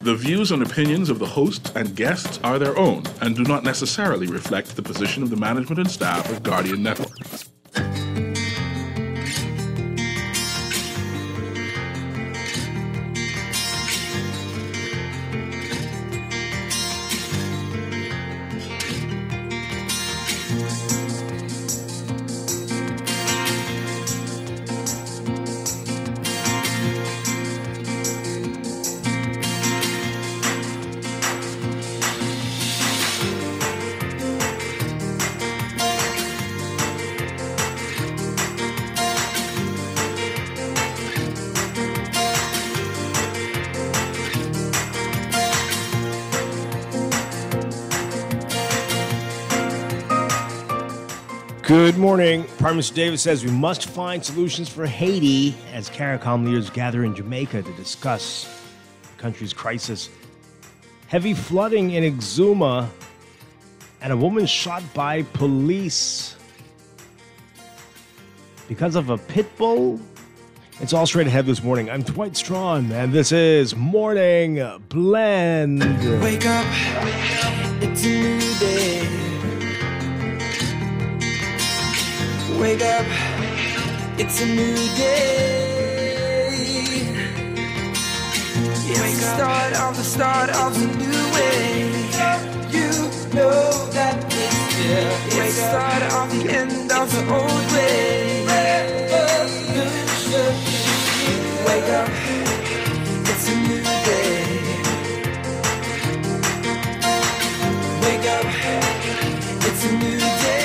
The views and opinions of the hosts and guests are their own and do not necessarily reflect the position of the management and staff of Guardian Network. Good morning. Prime Minister Davis says we must find solutions for Haiti as CARICOM leaders gather in Jamaica to discuss the country's crisis. Heavy flooding in Exuma and a woman shot by police because of a pit bull. It's all straight ahead this morning. I'm Dwight Strachan, and this is Morning Blend. Wake up, it's a new day. Wake up, it's a new day. It's the start of a new way. You know that it's here. It's the start of the end of the old way. Wake up, it's a new day. Wake up, it's a new day.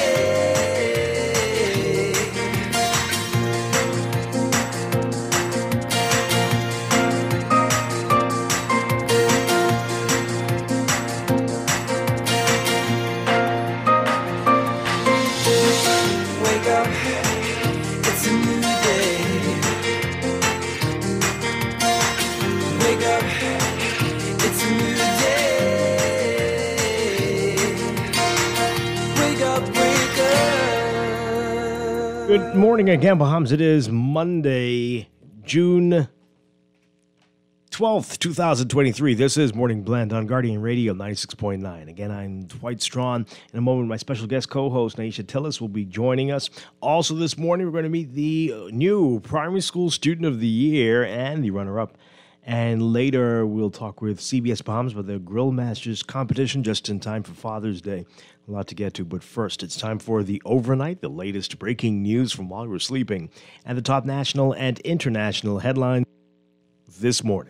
Good morning again, Bahams. It is Monday, June 12th, 2023. This is Morning Blend on Guardian Radio 96.9. Again, I'm Dwight Strachan. In a moment, my special guest co-host, Naisha Tillis, will be joining us. Also this morning, we're going to meet the new Primary School Student of the Year and the runner-up. And later, we'll talk with CBS Bahams about the Grill Masters competition just in time for Father's Day. A lot to get to, but first, it's time for the Overnight, the latest breaking news from while we're sleeping, and the top national and international headlines this morning.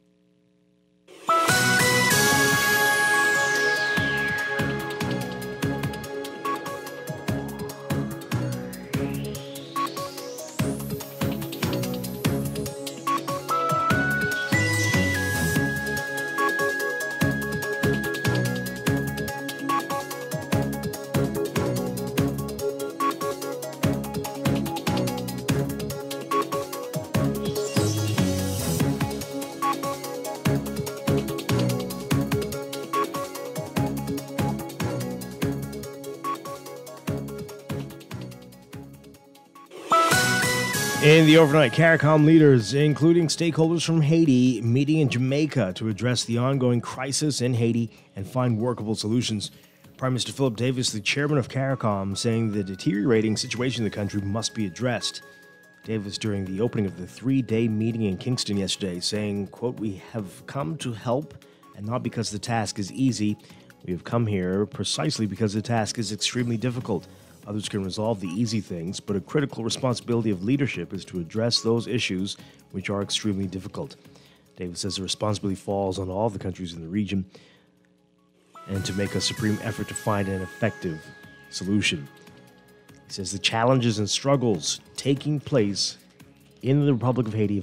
In the overnight, CARICOM leaders, including stakeholders from Haiti, meeting in Jamaica to address the ongoing crisis in Haiti and find workable solutions. Prime Minister Philip Davis, the chairman of CARICOM, saying the deteriorating situation in the country must be addressed. Davis, during the opening of the three-day meeting in Kingston yesterday, saying, quote, "We have come to help, and not because the task is easy. We have come here precisely because the task is extremely difficult. Others can resolve the easy things, but a critical responsibility of leadership is to address those issues which are extremely difficult." Davis says the responsibility falls on all the countries in the region and to make a supreme effort to find an effective solution. He says the challenges and struggles taking place in the Republic of Haiti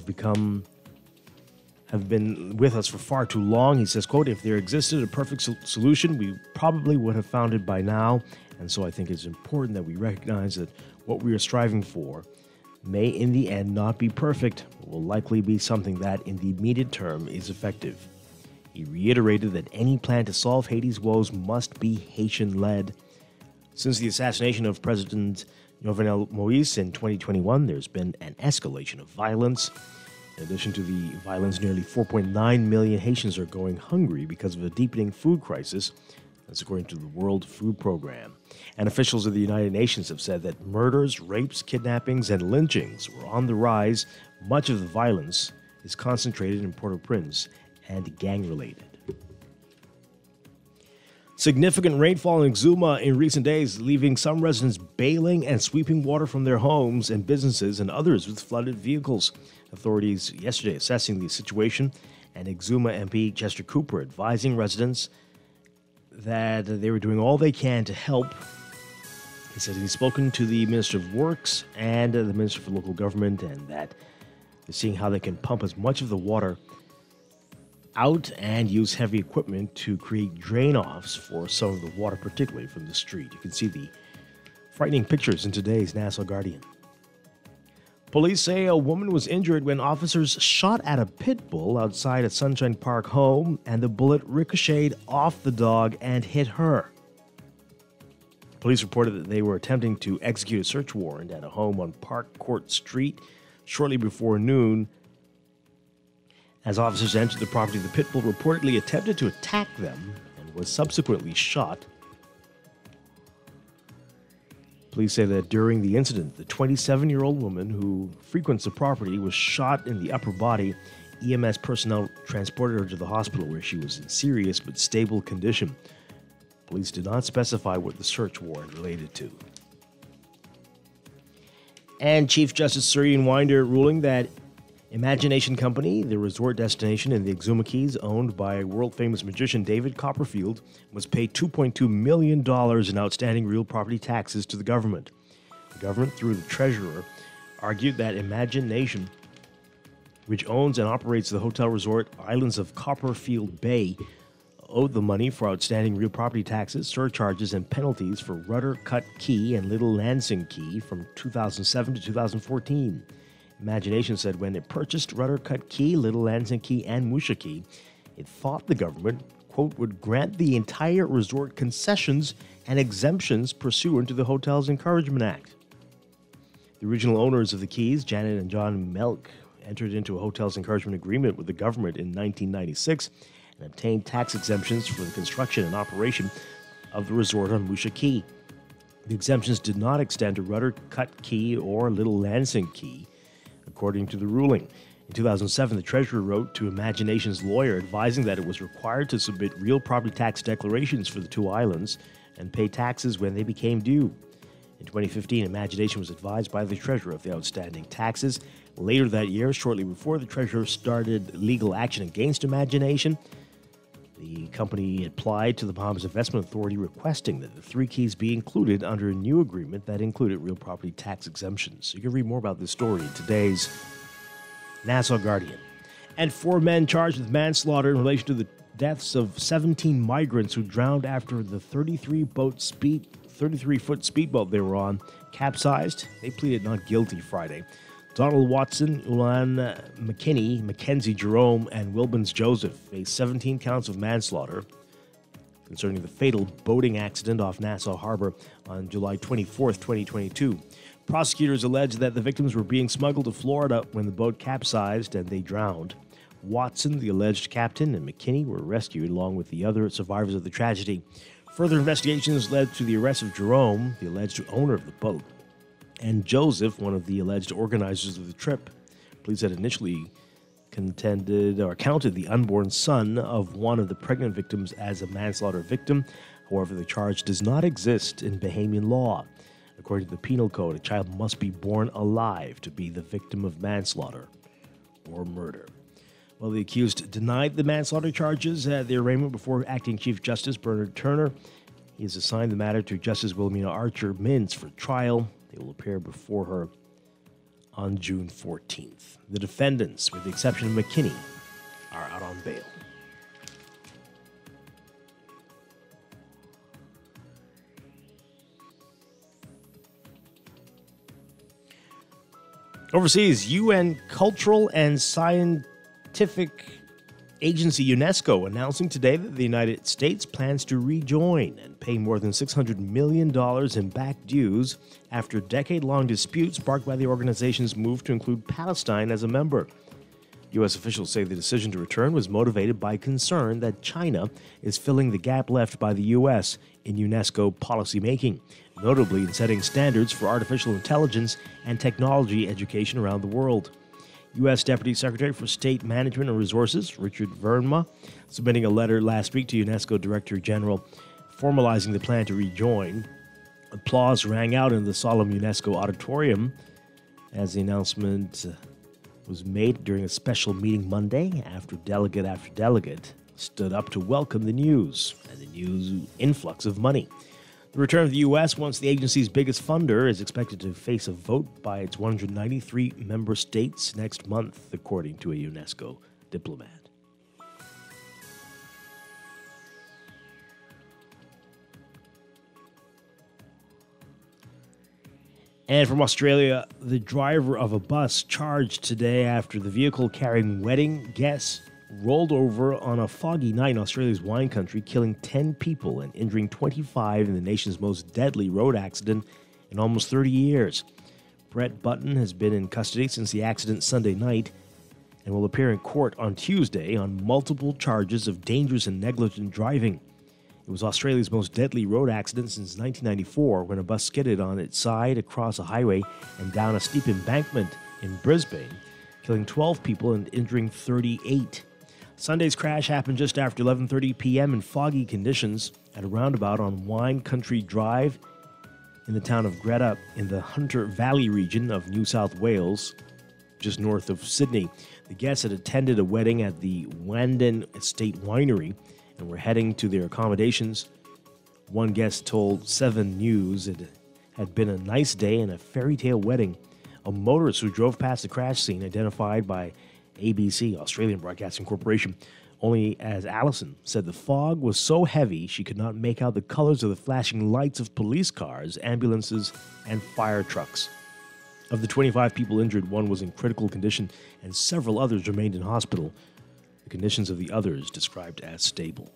have been with us for far too long. He says, quote, "If there existed a perfect solution, we probably would have found it by now. And so I think it's important that we recognize that what we are striving for may in the end not be perfect, but will likely be something that in the immediate term is effective." He reiterated that any plan to solve Haiti's woes must be Haitian-led. Since the assassination of President Jovenel Moïse in 2021, there's been an escalation of violence. In addition to the violence, nearly 4.9 million Haitians are going hungry because of a deepening food crisis. That's according to the World Food Program. And officials of the United Nations have said that murders, rapes, kidnappings, and lynchings were on the rise. Much of the violence is concentrated in Port-au-Prince and gang-related. Significant rainfall in Exuma in recent days, leaving some residents bailing and sweeping water from their homes and businesses, and others with flooded vehicles. Authorities yesterday assessing the situation, and Exuma MP Chester Cooper advising residents that they were doing all they can to help. He said he's spoken to the Minister of Works and the Minister for Local Government, and that they're seeing how they can pump as much of the water out and use heavy equipment to create drain-offs for some of the water, particularly from the street. You can see the frightening pictures in today's Nassau Guardian. Police say a woman was injured when officers shot at a pit bull outside a Sunshine Park home, and the bullet ricocheted off the dog and hit her. Police reported that they were attempting to execute a search warrant at a home on Park Court Street shortly before noon. As officers entered the property, the pit bull reportedly attempted to attack them and was subsequently shot. Police say that during the incident, the 27-year-old woman who frequents the property was shot in the upper body. EMS personnel transported her to the hospital where she was in serious but stable condition. Police did not specify what the search warrant related to. And Chief Justice Surian Winder ruling that Imagination Company, the resort destination in the Exuma Keys owned by world-famous magician David Copperfield, must pay $2.2 million in outstanding real property taxes to the government. The government, through the treasurer, argued that Imagination, which owns and operates the hotel resort islands of Copperfield Bay, owed the money for outstanding real property taxes, surcharges, and penalties for Rudder Cut Key and Little Lansing Key from 2007 to 2014. Imagination said when it purchased Rudder Cut Key, Little Lansing Key, and Musha Key, it thought the government, quote, would grant the entire resort concessions and exemptions pursuant to the Hotels Encouragement Act. The original owners of the keys, Janet and John Melk, entered into a Hotels Encouragement Agreement with the government in 1996 and obtained tax exemptions for the construction and operation of the resort on Musha Key. The exemptions did not extend to Rudder Cut Key or Little Lansing Key, according to the ruling. In 2007, the Treasurer wrote to Imagination's lawyer advising that it was required to submit real property tax declarations for the two islands and pay taxes when they became due. In 2015, Imagination was advised by the Treasurer of the outstanding taxes. Later that year, shortly before the Treasurer started legal action against Imagination, the company applied to the Bahamas Investment Authority requesting that the three keys be included under a new agreement that included real property tax exemptions. You can read more about this story in today's Nassau Guardian. And 4 men charged with manslaughter in relation to the deaths of 17 migrants who drowned after the 33-foot speedboat they were on capsized. They pleaded not guilty Friday. Donald Watson, Ulan McKinney, Mackenzie Jerome, and Wilbins Joseph face 17 counts of manslaughter concerning the fatal boating accident off Nassau Harbor on July 24, 2022. Prosecutors alleged that the victims were being smuggled to Florida when the boat capsized and they drowned. Watson, the alleged captain, and McKinney were rescued along with the other survivors of the tragedy. Further investigations led to the arrest of Jerome, the alleged owner of the boat, and Joseph, one of the alleged organizers of the trip. Police had initially counted the unborn son of one of the pregnant victims as a manslaughter victim. However, the charge does not exist in Bahamian law. According to the Penal Code, a child must be born alive to be the victim of manslaughter or murder. Well, the accused denied the manslaughter charges at the arraignment before Acting Chief Justice Bernard Turner. He has assigned the matter to Justice Wilhelmina Archer Mintz for trial. They will appear before her on June 14th. The defendants, with the exception of McKinney, are out on bail. Overseas, UN Cultural and Scientific Agency UNESCO announcing today that the United States plans to rejoin and pay more than $600 million in back dues after a decade-long dispute sparked by the organization's move to include Palestine as a member. U.S. officials say the decision to return was motivated by concern that China is filling the gap left by the U.S. in UNESCO policymaking, notably in setting standards for artificial intelligence and technology education around the world. U.S. Deputy Secretary for State Management and Resources, Richard Verma, submitting a letter last week to UNESCO Director General formalizing the plan to rejoin. Applause rang out in the solemn UNESCO auditorium as the announcement was made during a special meeting Monday after delegate stood up to welcome the news and the news influx of money. The return of the U.S., once the agency's biggest funder, is expected to face a vote by its 193 member states next month, according to a UNESCO diplomat. And from Australia, the driver of a bus charged today after the vehicle carrying wedding guests rolled over on a foggy night in Australia's wine country, killing 10 people and injuring 25 in the nation's most deadly road accident in almost 30 years. Brett Button has been in custody since the accident Sunday night and will appear in court on Tuesday on multiple charges of dangerous and negligent driving. It was Australia's most deadly road accident since 1994 when a bus skidded on its side across a highway and down a steep embankment in Brisbane, killing 12 people and injuring 38. Sunday's crash happened just after 11:30 p.m. in foggy conditions at a roundabout on Wine Country Drive in the town of Greta in the Hunter Valley region of New South Wales, just north of Sydney. The guests had attended a wedding at the Wandin Estate Winery and were heading to their accommodations. One guest told 7 News it had been a nice day and a fairy tale wedding. A motorist who drove past the crash scene, identified by ABC, Australian Broadcasting Corporation, only as Allison, said the fog was so heavy she could not make out the colors of the flashing lights of police cars, ambulances, and fire trucks. Of the 25 people injured, 1 was in critical condition and several others remained in hospital. The conditions of the others described as stable.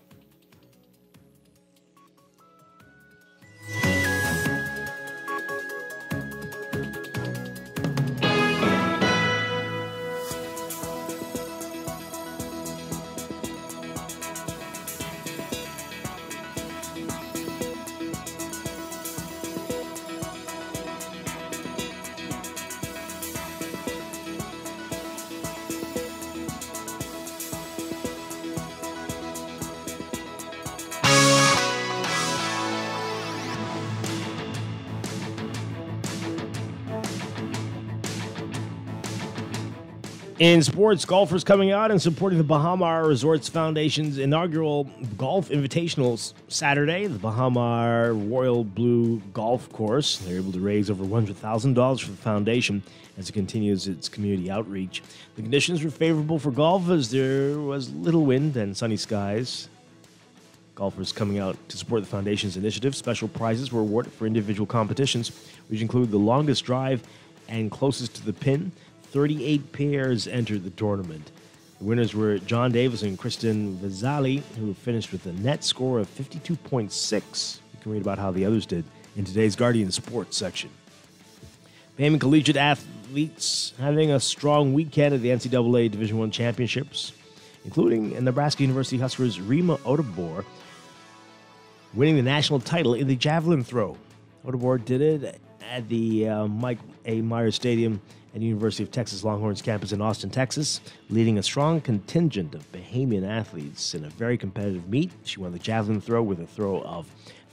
In sports, golfers coming out and supporting the Bahama Resorts Foundation's inaugural Golf Invitational Saturday, the Bahama Royal Blue Golf Course. They're able to raise over $100,000 for the foundation as it continues its community outreach. The conditions were favorable for golf as there was little wind and sunny skies. Golfers coming out to support the foundation's initiative. Special prizes were awarded for individual competitions, which include the longest drive and closest to the pin. 38 pairs entered the tournament. The winners were John Davis and Kristen Vazali, who finished with a net score of 52.6. You can read about how the others did in today's Guardian Sports section. Bahamian collegiate athletes having a strong weekend at the NCAA Division I Championships, including Nebraska University Huskers Rima Odobor winning the national title in the javelin throw. Odobor did it at the Mike A. Myers Stadium at University of Texas Longhorns campus in Austin, Texas, leading a strong contingent of Bahamian athletes in a very competitive meet. She won the javelin throw with a throw of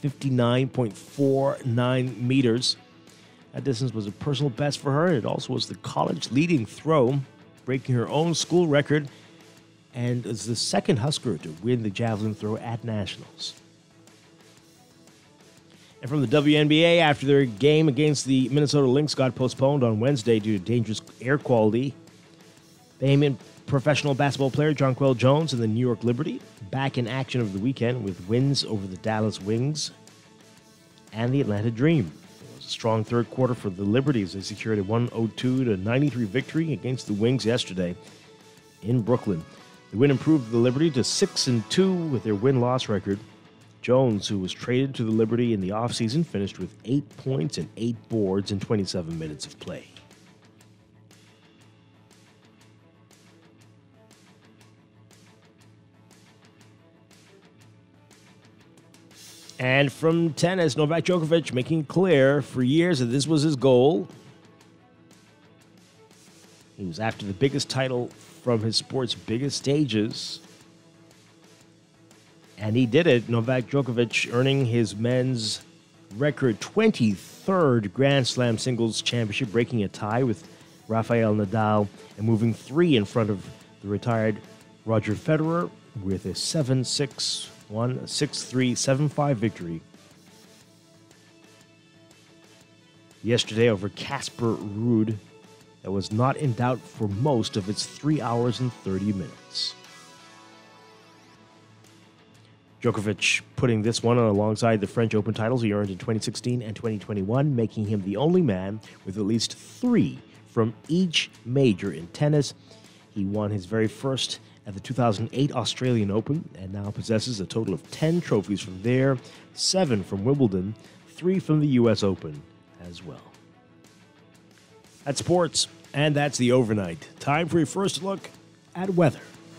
59.49 meters. That distance was a personal best for her. It also was the college leading throw, breaking her own school record, and is the second Husker to win the javelin throw at nationals. And from the WNBA, after their game against the Minnesota Lynx got postponed on Wednesday due to dangerous air quality, Bahamian professional basketball player Jonquel Jones and the New York Liberty back in action over the weekend with wins over the Dallas Wings and the Atlanta Dream. It was a strong third quarter for the Liberty as they secured a 102-93 victory against the Wings yesterday in Brooklyn. The win improved the Liberty to 6-2 with their win-loss record. Jones, who was traded to the Liberty in the offseason, finished with 8 points and 8 boards in 27 minutes of play. And from tennis, Novak Djokovic making it clear for years that this was his goal. He was after the biggest title from his sport's biggest stages. And he did it. Novak Djokovic earning his men's record 23rd Grand Slam singles championship, breaking a tie with Rafael Nadal and moving 3 in front of the retired Roger Federer with a 7-6, 6-3, 7-5 victory yesterday over Casper Ruud that was not in doubt for most of its 3 hours and 30 minutes. Djokovic putting this one alongside the French Open titles he earned in 2016 and 2021, making him the only man with at least 3 from each major in tennis. He won his very first at the 2008 Australian Open and now possesses a total of 10 trophies from there, 7 from Wimbledon, 3 from the US Open as well. That's sports, and that's the overnight. Time for your first look at weather.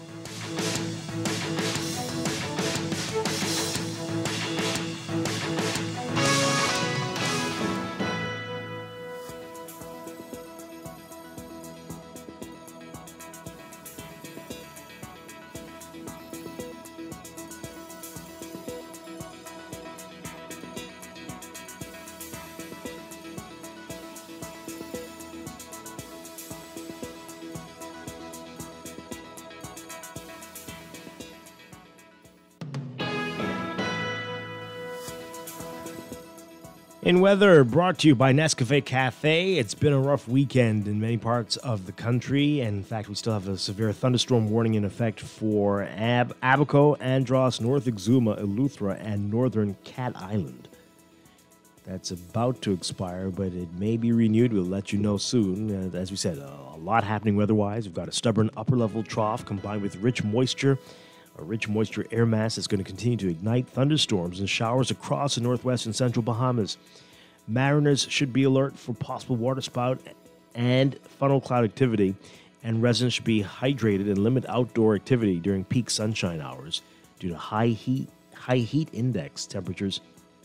In weather, brought to you by Nescafe Cafe. It's been a rough weekend in many parts of the country. And in fact, we still have a severe thunderstorm warning in effect for Abaco, Andros, North Exuma, Eleuthera, and northern Cat Island. That's about to expire, but it may be renewed. We'll let you know soon. As we said, a lot happening weather-wise. We've got a stubborn upper-level trough combined with rich moisture. A rich moisture air mass is going to continue to ignite thunderstorms and showers across the northwest and central Bahamas. Mariners should be alert for possible waterspout and funnel cloud activity, and residents should be hydrated and limit outdoor activity during peak sunshine hours due to high heat index temperatures.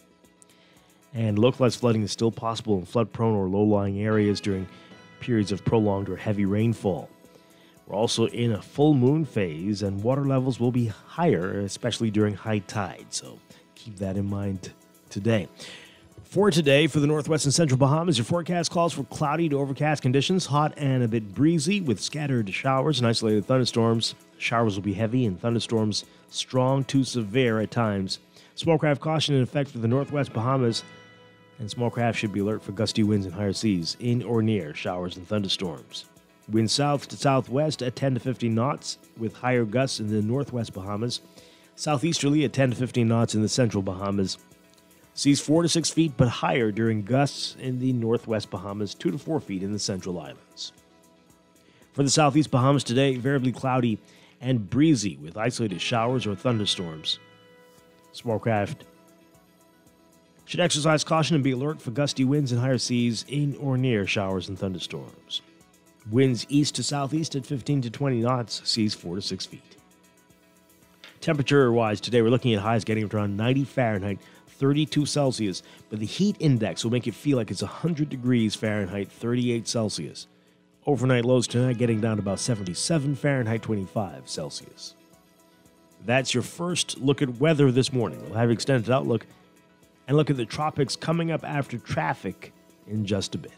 And localized flooding is still possible in flood-prone or low-lying areas during periods of prolonged or heavy rainfall. We're also in a full moon phase, and water levels will be higher, especially during high tide. So keep that in mind today. For today, for the northwest and central Bahamas, your forecast calls for cloudy to overcast conditions, hot and a bit breezy with scattered showers and isolated thunderstorms. Showers will be heavy and thunderstorms strong to severe at times. Small craft caution in effect for the northwest Bahamas, and small craft should be alert for gusty winds and higher seas in or near showers and thunderstorms. Winds south to southwest at 10 to 15 knots with higher gusts in the northwest Bahamas. Southeasterly at 10 to 15 knots in the central Bahamas. Seas 4 to 6 feet but higher during gusts in the northwest Bahamas, 2 to 4 feet in the central islands. For the southeast Bahamas today, variably cloudy and breezy with isolated showers or thunderstorms. Small craft should exercise caution and be alert for gusty winds and higher seas in or near showers and thunderstorms. Winds east to southeast at 15 to 20 knots, seas 4 to 6 feet. Temperature-wise, today we're looking at highs getting up to around 90 Fahrenheit, 32 Celsius, but the heat index will make it feel like it's 100 degrees Fahrenheit, 38 Celsius. Overnight lows tonight getting down to about 77 Fahrenheit, 25 Celsius. That's your first look at weather this morning. We'll have an extended outlook and look at the tropics coming up after traffic in just a bit.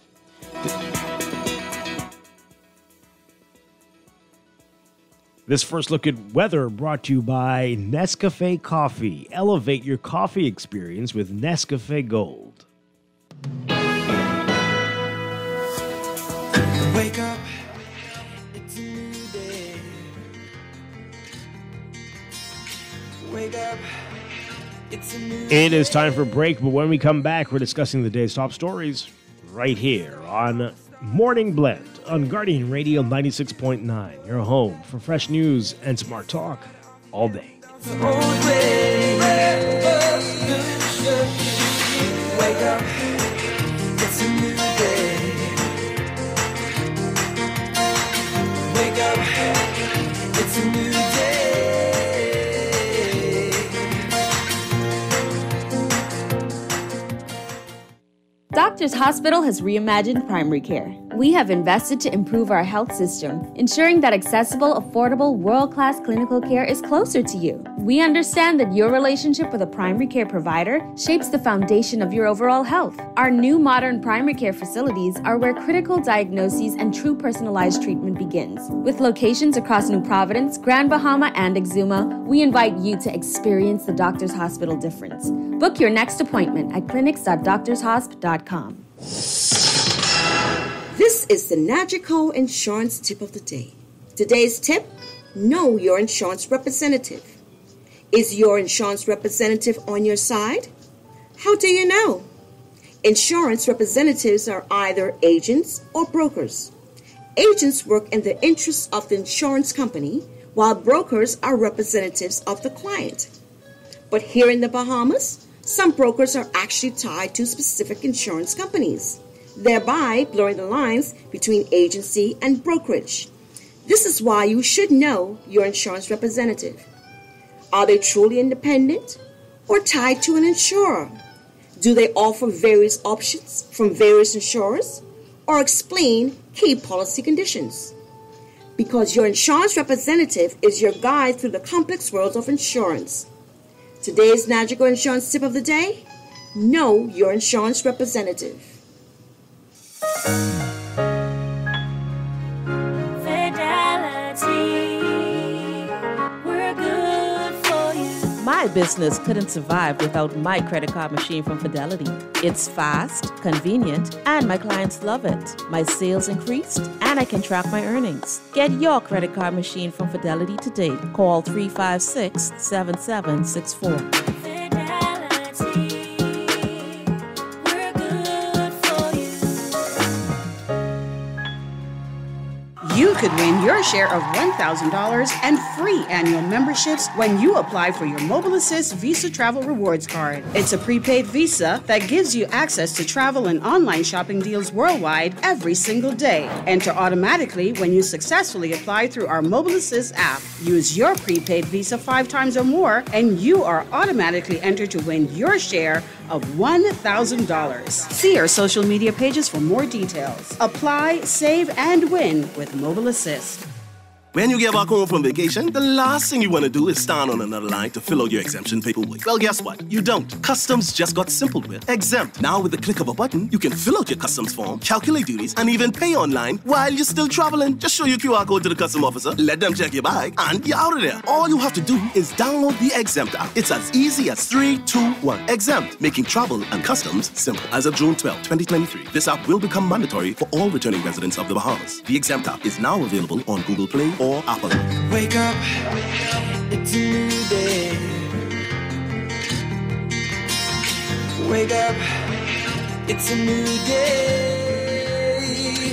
This first look at weather brought to you by Nescafe Coffee. Elevate your coffee experience with Nescafe Gold. Wake up, it's a new day. Wake up, it's a new day. It is time for a break, but when we come back, we're discussing the day's top stories right here on Morning Blend on Guardian Radio 96.9, your home for fresh news and smart talk all day. Old way. Wake up, it's a new day. Wake up, it's a new day. Doctors Hospital has reimagined primary care. We have invested to improve our health system, ensuring that accessible, affordable, world-class clinical care is closer to you. We understand that your relationship with a primary care provider shapes the foundation of your overall health. Our new modern primary care facilities are where critical diagnoses and true personalized treatment begins. With locations across New Providence, Grand Bahama, and Exuma, we invite you to experience the Doctors Hospital difference. Book your next appointment at clinics.doctorshosp.com. This is the Nagico Insurance Tip of the Day. Today's tip: know your insurance representative. Is your insurance representative on your side? How do you know? Insurance representatives are either agents or brokers. Agents work in the interests of the insurance company, while brokers are representatives of the client. But here in the Bahamas, some brokers are actually tied to specific insurance companies, thereby blurring the lines between agency and brokerage. This is why you should know your insurance representative. Are they truly independent or tied to an insurer? Do they offer various options from various insurers or explain key policy conditions? Because your insurance representative is your guide through the complex world of insurance. Today's Nagico Insurance Tip of the Day: know your insurance representative. My business couldn't survive without my credit card machine from Fidelity. It's fast, convenient, and my clients love it. My sales increased, and I can track my earnings. Get your credit card machine from Fidelity today. Call 356-7764. You could win your share of $1,000 and free annual memberships when you apply for your Mobile Assist Visa Travel Rewards Card. It's a prepaid Visa that gives you access to travel and online shopping deals worldwide every single day. Enter automatically when you successfully apply through our Mobile Assist app. Use your prepaid Visa 5 times or more, and you are automatically entered to win your share of $1,000. See our social media pages for more details. Apply, save, and win with Mobile Assist. When you get back home from vacation, the last thing you want to do is stand on another line to fill out your exemption paperwork. Well, guess what? You don't. Customs just got simple with Exempt. Now, with the click of a button, you can fill out your customs form, calculate duties, and even pay online while you're still traveling. Just show your QR code to the customs officer, let them check your bag, and you're out of there. All you have to do is download the Exempt app. It's as easy as 3, 2, 1. Exempt, making travel and customs simple. As of June 12, 2023, this app will become mandatory for all returning residents of the Bahamas. The Exempt app is now available on Google Play or Apple. Wake up, it's a new day. Wake up, it's a new day.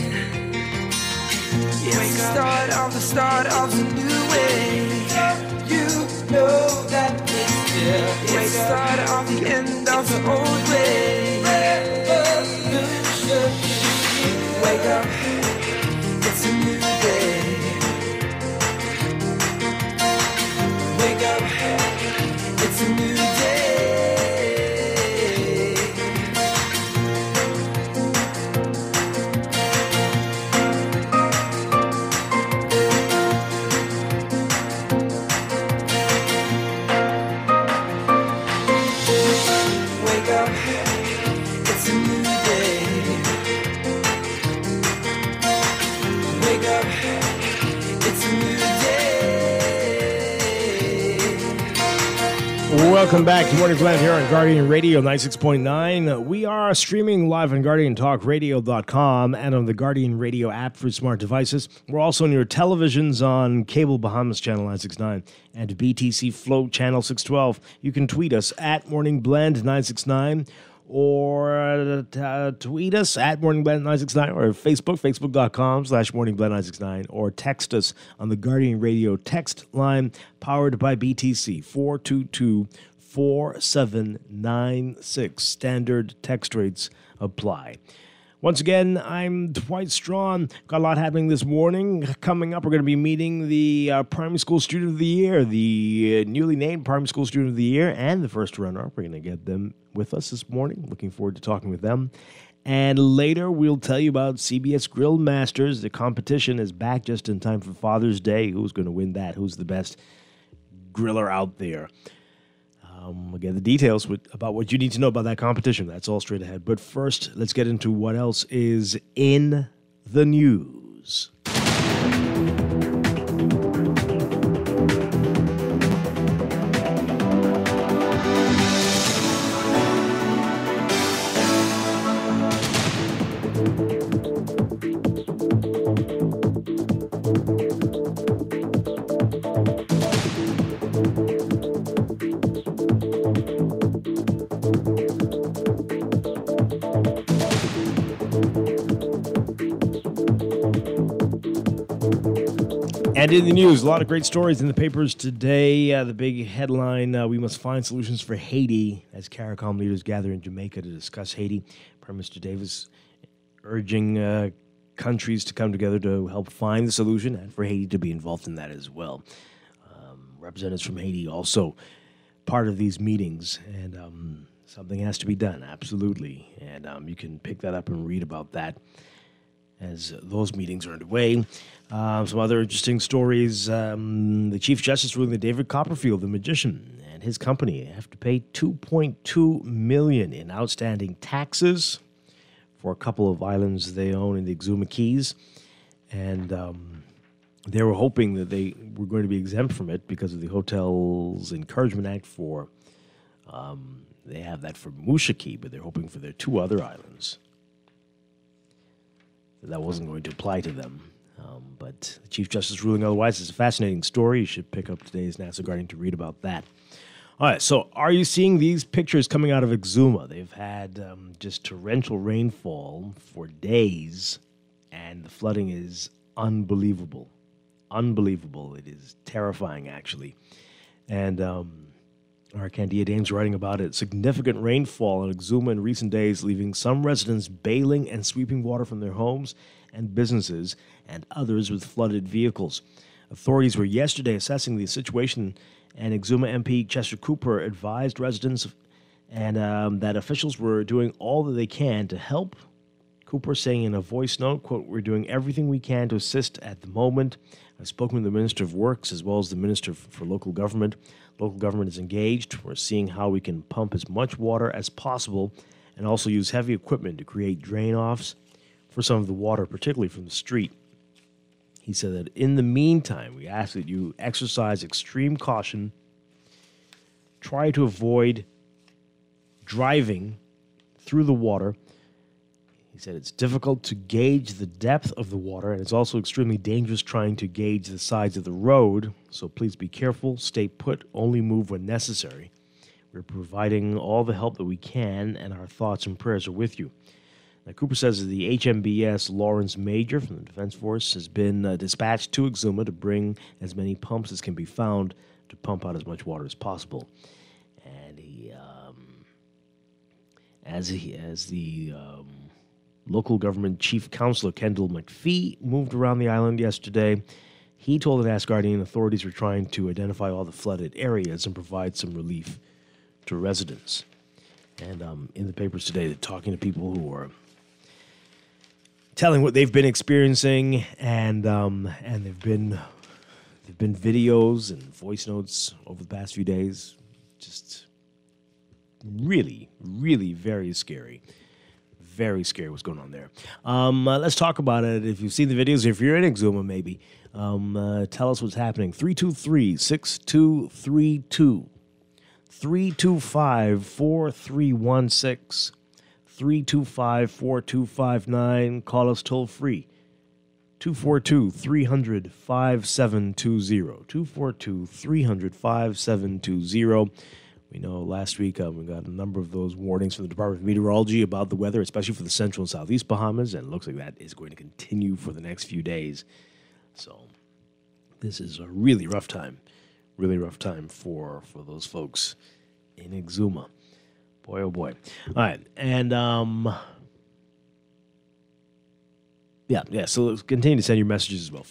It's the start of a new way. You know that it's the start of the end of the old way. Wake up, it's a new day. Wake up, it's a new day. Wake up, it's a new day. Wake up, it's a new day. Welcome back to Morning Blend here on Guardian Radio 96.9. We are streaming live on GuardianTalkRadio.com and on the Guardian Radio app for smart devices. We're also on your televisions on Cable Bahamas Channel 969 and BTC Float Channel 612. You can tweet us at Morning Blend 969 or tweet us at Morning Blend 969 or Facebook.com/Morning Blend 969 or text us on the Guardian Radio text line powered by BTC 422-4796. Standard text rates apply. Once again, I'm Dwight Strachan. Got a lot happening this morning. Coming up, we're going to be meeting the Primary School Student of the Year, the newly named Primary School Student of the Year, and the first runner-up. We're going to get them with us this morning. Looking forward to talking with them. And later, we'll tell you about CBS Grill Masters. The competition is back just in time for Father's Day. Who's going to win that? Who's the best griller out there? Again, the details about what you need to know about that competition. That's all straight ahead. But first, let's get into what else is in the news. And in the news, a lot of great stories in the papers today. The big headline, we must find solutions for Haiti as CARICOM leaders gather in Jamaica to discuss Haiti. Prime Minister Davis urging countries to come together to help find the solution and for Haiti to be involved in that as well. Representatives from Haiti also part of these meetings, and something has to be done, absolutely. And you can pick that up and read about that as those meetings are underway. Some other interesting stories. The Chief Justice ruling that David Copperfield, the magician, and his company have to pay $2.2 million in outstanding taxes for a couple of islands they own in the Exuma Keys. And they were hoping that they were going to be exempt from it because of the Hotels Encouragement Act for, they have that for Musha Key, but they're hoping for their two other islands. That wasn't going to apply to them. But the Chief Justice ruling otherwise is a fascinating story. You should pick up today's NASA Guardian to read about that. All right, so are you seeing these pictures coming out of Exuma? They've had just torrential rainfall for days, and the flooding is unbelievable. Unbelievable. It is terrifying, actually. And our Candia Dame's writing about it. Significant rainfall in Exuma in recent days, leaving some residents bailing and sweeping water from their homes and businesses, and others with flooded vehicles. Authorities were yesterday assessing the situation, and Exuma MP Chester Cooper advised residents and that officials were doing all that they can to help. Cooper saying in a voice note, quote, "We're doing everything we can to assist at the moment. I've spoken with the Minister of Works as well as the Minister for Local Government. Local government is engaged. We're seeing how we can pump as much water as possible and also use heavy equipment to create drain-offs for some of the water, particularly from the street." He said that in the meantime, we ask that you exercise extreme caution, try to avoid driving through the water. He said it's difficult to gauge the depth of the water, and it's also extremely dangerous trying to gauge the sides of the road, so please be careful, stay put, only move when necessary. We're providing all the help that we can, and our thoughts and prayers are with you. Now, Cooper says that the HMBS Lawrence Major from the Defense Force has been dispatched to Exuma to bring as many pumps as can be found to pump out as much water as possible. And he, as the local government chief counselor Kendall McPhee moved around the island yesterday, he told the Ask Guardian authorities were trying to identify all the flooded areas and provide some relief to residents. And in the papers today, they're talking to people who are telling what they've been experiencing, and they've been videos and voice notes over the past few days. Just really, really very scary. Very scary what's going on there. Let's talk about it. If you've seen the videos, if you're in Exuma, maybe, tell us what's happening. 323-6232. 325-4316. 325-4259. Call us toll free. 242-300-5720. 242-300-5720. We know last week we got a number of those warnings from the Department of Meteorology about the weather, especially for the central and southeast Bahamas, and it looks like that is going to continue for the next few days. So this is a really rough time for those folks in Exuma. Boy, oh boy. All right, and so let's continue to send your messages as well,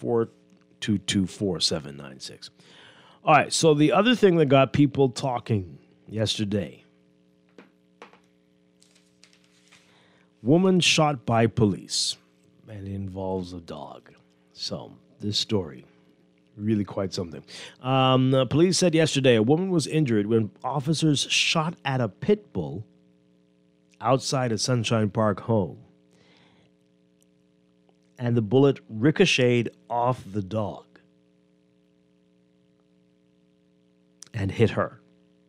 422-4796. All right, so the other thing that got people talking yesterday Woman shot by police, and it involves a dog. So, this story, really quite something. The police said yesterday a woman was injured when officers shot at a pit bull outside a Sunshine Park home. And the bullet ricocheted off the dog and hit her.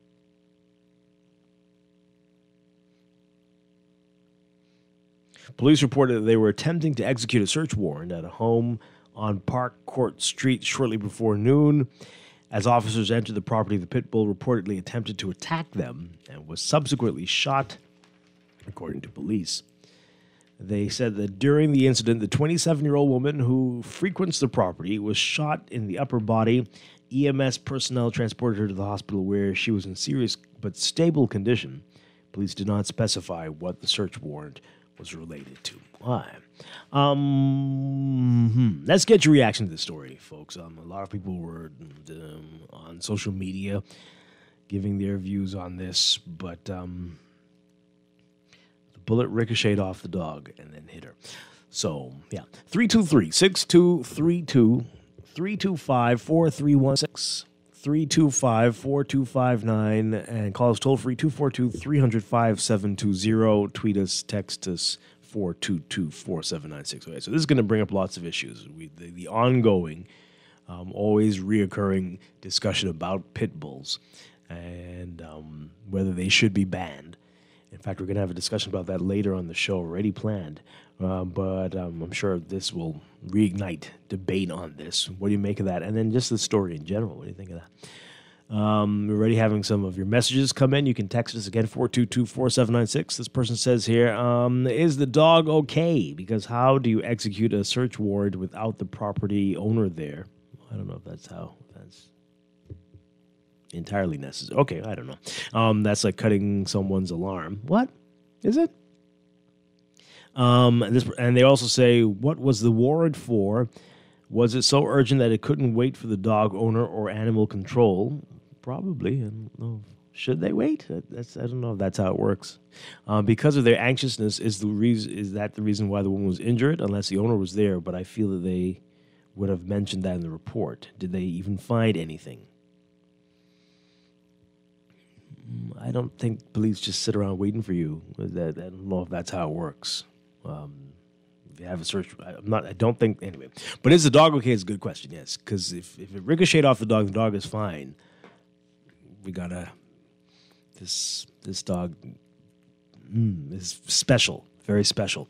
Police reported that they were attempting to execute a search warrant at a home on Park Court Street shortly before noon. As officers entered the property, the pit bull reportedly attempted to attack them and was subsequently shot, according to police. They said that during the incident, the 27-year-old woman who frequents the property was shot in the upper body. EMS personnel transported her to the hospital where she was in serious but stable condition. Police did not specify what the search warrant was related to. All right. Let's get your reaction to this story, folks. A lot of people were on social media giving their views on this, but the bullet ricocheted off the dog and then hit her. So, yeah. 323-6232, 325-4316, 325-4259, and call us toll-free 242-300-5720. Tweet us, text us, 422-4796. Okay, so this is going to bring up lots of issues. The ongoing, always reoccurring discussion about pit bulls and whether they should be banned. In fact, we're going to have a discussion about that later on the show, already planned. But I'm sure this will reignite debate on this. What do you make of that? And then just the story in general. What do you think of that? We're already having some of your messages come in. You can text us again, 422-4796. This person says here, is the dog okay? Because how do you execute a search warrant without the property owner there? I don't know if that's entirely necessary. Okay, I don't know. That's like cutting someone's alarm. What? Is it? And they also say, what was the warrant for? Was it so urgent that it couldn't wait for the dog owner or animal control? Probably. I don't know. Should they wait? I don't know if that's how it works. Because of their anxiousness, is that the reason why the woman was injured? Unless the owner was there, but I feel that they would have mentioned that in the report. Did they even find anything? I don't think police just sit around waiting for you. I don't know if that's how it works. If you have a search, I don't think, anyway. But is the dog okay is a good question, yes. Because if it ricocheted off the dog is fine. We gotta, this dog is special, very special.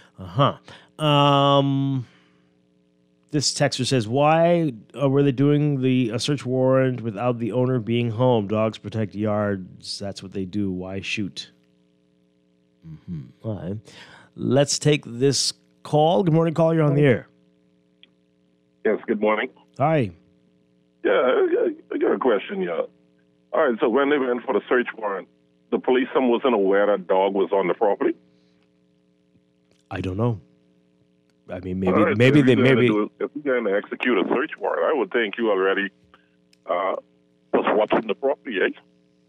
This texter says, why were they doing a search warrant without the owner being home? Dogs protect yards. That's what they do. Why shoot? All right. Let's take this call. Good morning, caller. You're on the air. Yes, good morning. Hi. Yeah, I got a question, yeah. All right, so when they went for the search warrant, the police wasn't aware that dog was on the property? I don't know. I mean, If you're going to execute a search warrant, I would think you already was watching the property, eh?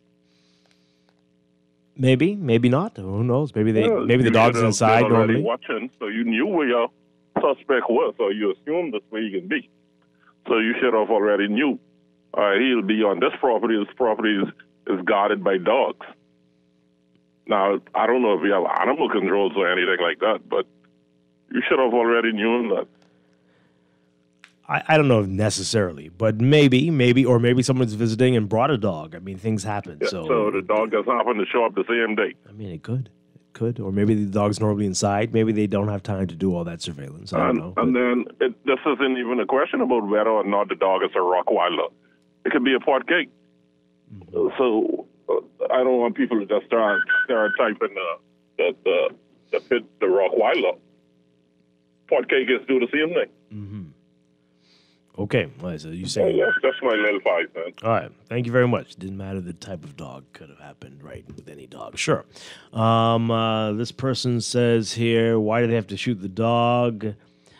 Maybe not. Who knows? Maybe the dog's inside normally. Watching, so you knew where your suspect was, so you assumed that's where he can be. So you should have already knew. All right, he'll be on this property. This property is guarded by dogs. Now, I don't know if you have animal controls or anything like that, but you should have already known that. I don't know necessarily, but maybe someone's visiting and brought a dog. I mean, things happen. Yeah, so the dog just happened to show up the same day. I mean, it could. Or maybe the dog's normally inside. Maybe they don't have time to do all that surveillance. I don't know. And then this isn't even a question about whether or not the dog is a Rottweiler. It could be a Port Cake. Mm-hmm. So I don't want people to just start stereotyping the Rottweiler. Port Cake is do the same thing. Mm-hmm. Okay, well, so you say that's my little 5 cents. All right, thank you very much. Didn't matter the type of dog, could have happened right with any dog. Sure. This person says here, why did they have to shoot the dog?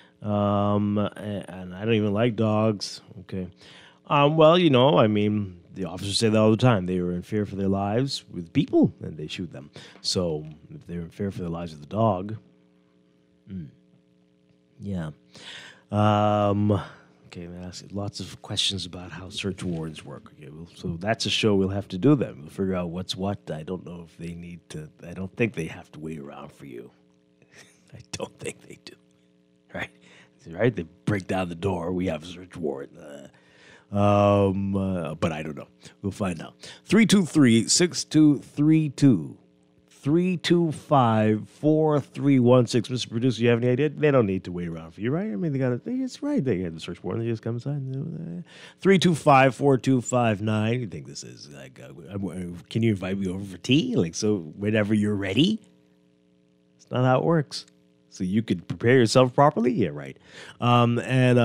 And I don't even like dogs. Okay. Well, I mean, The officers say that all the time. They are in fear for their lives with people, and they shoot them. So if they're in fear for their lives with the dog, yeah. Okay, I ask lots of questions about how search warrants work. Okay, so that's a show we'll have to do then. We'll figure out what's what. I don't know if they need to. I don't think they have to wait around for you. I don't think they do. Right? Right? They break down the door. We have a search warrant. But I don't know. We'll find out. 323-6232. 325-4316. Mr. Producer, you have any idea? They don't need to wait around for you, right? I mean, it's right. They had the search warrant. They just come inside. 325-4259. You think this is like, can you invite me over for tea? Like, so whenever you're ready? It's not how it works. So you could prepare yourself properly? Yeah, right. And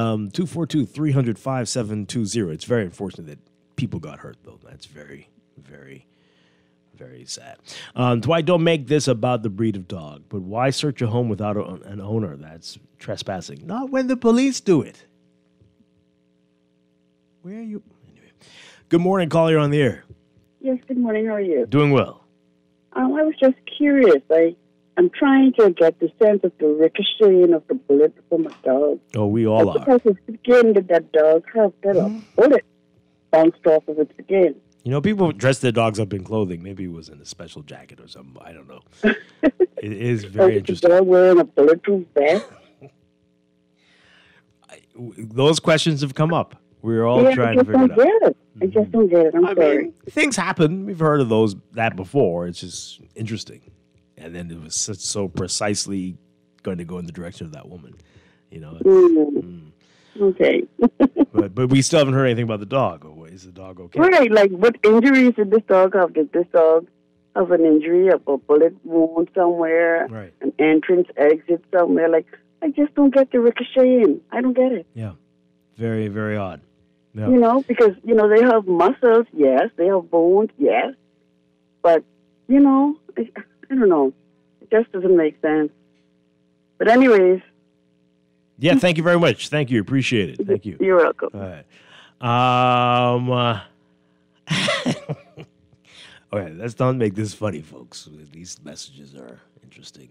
242-300-5720. It's very unfortunate that people got hurt, though. That's very, very, very sad. Dwight, don't make this about the breed of dog, but why search a home without an owner? That's trespassing. Not when the police do it. Where are you? Anyway. Good morning, caller. You're on the air. Yes, good morning. How are you? Doing well. I was just curious. I'm trying to get the sense of the ricocheting of the bullet from a dog. Oh, we all are. Because the skin that dog has, that a bullet bounced off of its skin. You know, people dress their dogs up in clothing. Maybe it was in a special jacket or something. I don't know. It is very interesting. Is the dog wearing a bulletproof vest? Those questions have come up. We're all trying to figure it out. I just don't get it. I'm sorry. Mean, things happen. We've heard of that before. It's just interesting. And then it was so precisely going to go in the direction of that woman. You know. Okay. but we still haven't heard anything about the dog. Or is the dog okay? Right. Like, what injuries did this dog have? Did this dog have an injury, a bullet wound somewhere? Right. An entrance, exit somewhere? Like, I just don't get the ricocheting. I don't get it. Yeah. Very, very odd. Yeah. You know, because, they have muscles, yes. They have bones, yes. But, I don't know. It just doesn't make sense. But anyways. Yeah, thank you very much. Thank you. Appreciate it. Thank you. You're welcome. All right. Okay, let's not make this funny, folks. These messages are interesting.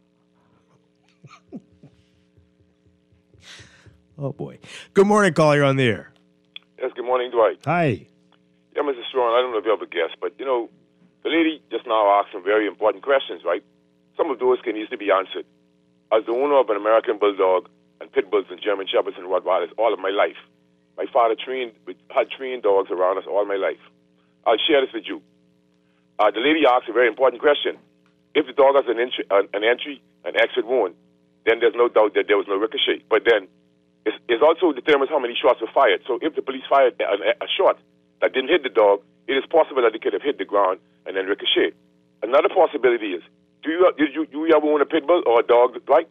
Oh, boy. Good morning, caller. You're on the air. Yes, good morning, Dwight. Hi. Yeah, Mr. Strachan, I don't know if you have a guess, but, the lady just now asked some very important questions, right? Some of those can easily be answered. As the owner of an American Bulldog and Pit Bulls and German Shepherds and Rottweilers all of my life, my father had trained dogs around us all my life. I'll share this with you. The lady asked a very important question. If the dog has an entry, an exit wound, then there's no doubt that there was no ricochet. But then it also determines how many shots were fired. So if the police fired a shot that didn't hit the dog, it is possible that it could have hit the ground and then ricocheted. Another possibility is, do you ever own a pit bull or a dog, right?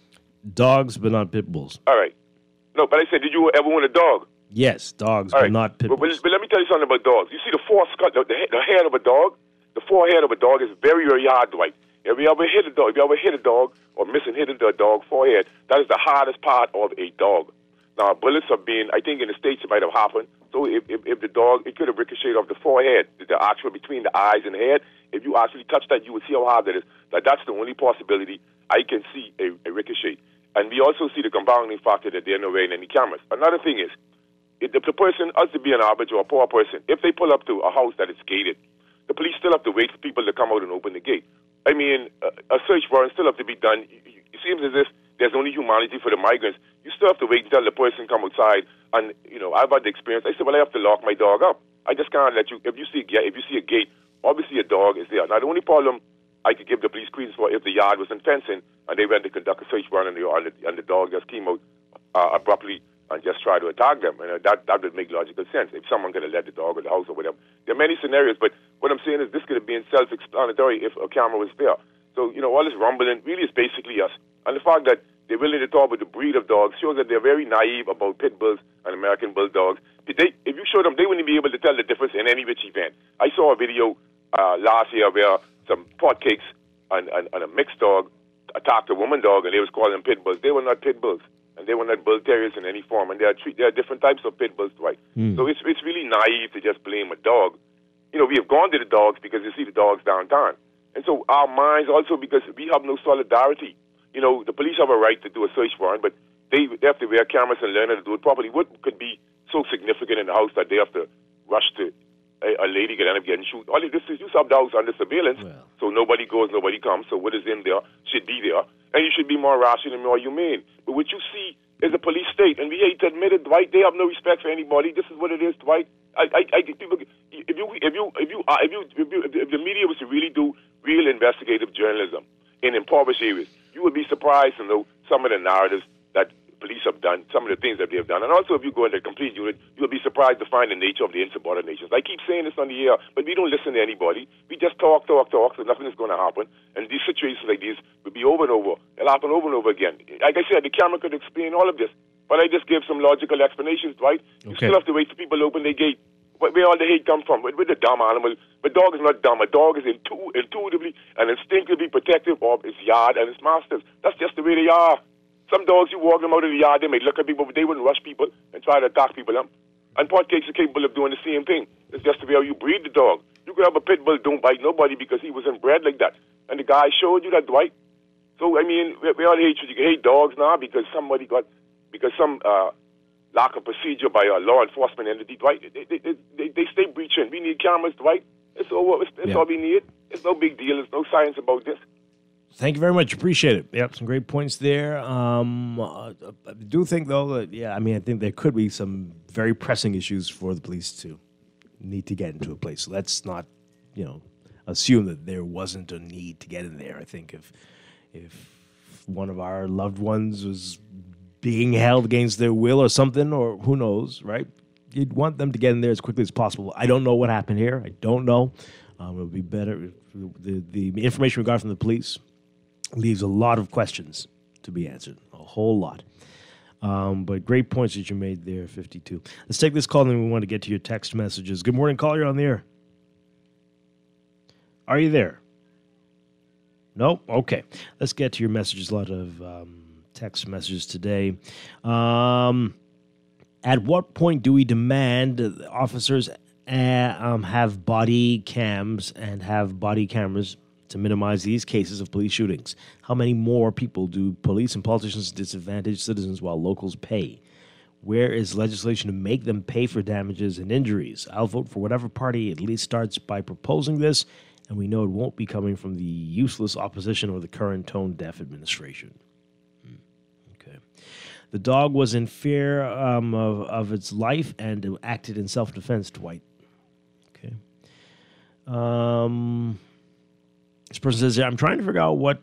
Dogs, but not pit bulls. All right. No, but I said, did you ever own a dog? Yes, dogs, but not pit bulls. But let me tell you something about dogs. You see the head of a dog? The forehead of a dog is very, very hard, Dwight. If you ever hit a dog or hit a dog forehead, that is the hardest part of a dog. Now, bullets have been, I think in the States it might have happened. So if the dog, it could have ricocheted off the forehead, the actual between the eyes and the head. If you actually touch that, you would see how hard that is. That's the only possibility I can see a ricochet. And we also see the compounding factor that they're not wearing any cameras. Another thing is, if the person has to be an average or a poor person, if they pull up to a house that is gated, the police still have to wait for people to come out and open the gate. I mean, a search warrant still have to be done. It seems as if there's only humanity for the migrants. You still have to wait until the person come outside. And, I've had the experience. I said, well, I have to lock my dog up. I just can't let you, if you see a gate, obviously a dog is there. Now, the only problem I could give the police credence for if the yard was in fencing and they went to conduct a search warrant and the dog just came out abruptly and just tried to attack them. And that would make logical sense. If someone could have let the dog in the house or whatever. There are many scenarios, but what I'm saying is this could have been self-explanatory if a camera was there. So, all this rumbling really is basically us. And the fact that they're willing to talk about the breed of dogs shows that they're very naive about pit bulls and American bulldogs. If you showed them, they wouldn't be able to tell the difference in any which event. I saw a video last year where some pot cakes and a mixed dog attacked a woman dog, and they was calling them pit bulls. They were not pit bulls. And and they were not bull terriers in any form. And there are different types of pit bulls, Dwight. So it's really naive to just blame a dog. You know, we have gone to the dogs because you see the dogs downtown. And so our minds also, because we have no solidarity. You know, the police have a right to do a search warrant, but they have to wear cameras and learn how to do it properly. What could be so significant in the house that they have to rush to a lady could end up getting shot? All this is you have the house under surveillance, so nobody goes, nobody comes. So what is in there should be there. And you should be more rational and more humane. But what you see is a police state, and we hate to admit it, Dwight. They have no respect for anybody. This is what it is, Dwight. People, if the media was to really do real investigative journalism in impoverished areas, you would be surprised to know some of the narratives that police have done, some of the things that they have done. And also, if you go into a complete unit, you'll be surprised to find the nature of the insubordinations. I keep saying this on the air, but we don't listen to anybody. We just talk, so nothing is going to happen. And these situations like these will be over and over. They'll happen over and over again. Like I said, the camera could explain all of this, but I just give some logical explanations, right? You still have to wait for people to open their gate. Where all the hate come from? With the dumb animal. But dog is not dumb. A dog is intuitively and instinctively protective of its yard and its masters. That's just the way they are. Some dogs, you walk them out of the yard, they may look at people, but they wouldn't rush people and try to attack people. And Podcasts are capable of doing the same thing. It's just the way how you breed the dog. You could have a pit bull don't bite nobody because he wasn't bred like that. And the guy showed you that, Dwight. So, I mean, we all hate you. You can hate dogs now because some lack of procedure by a law enforcement entity, Dwight. They stay breaching. We need cameras, Dwight. It's all we need. It's no big deal. There's no science about this. Thank you very much. Appreciate it. Yep, some great points there. I do think, though, that, I think there could be some very pressing issues for the police to need to get into a place. So let's not, assume that there wasn't a need to get in there. I think if one of our loved ones was being held against their will or something, or who knows, right? You'd want them to get in there as quickly as possible. I don't know what happened here. I don't know. It would be better. The information we got from the police leaves a lot of questions to be answered, a whole lot. But great points that you made there, 52. Let's take this call, and then we want to get to your text messages. Good morning, caller. You're on the air. Are you there? No? Okay. Let's get to your messages. A lot of text messages today. At what point do we demand that officers have body cams and have body cameras to minimize these cases of police shootings? How many more people do police and politicians disadvantage citizens while locals pay? Where is legislation to make them pay for damages and injuries? I'll vote for whatever party at least starts by proposing this, and we know it won't be coming from the useless opposition or the current tone-deaf administration. Okay. The dog was in fear of its life and acted in self-defense, Dwight. Okay. This person says, I'm trying to figure out what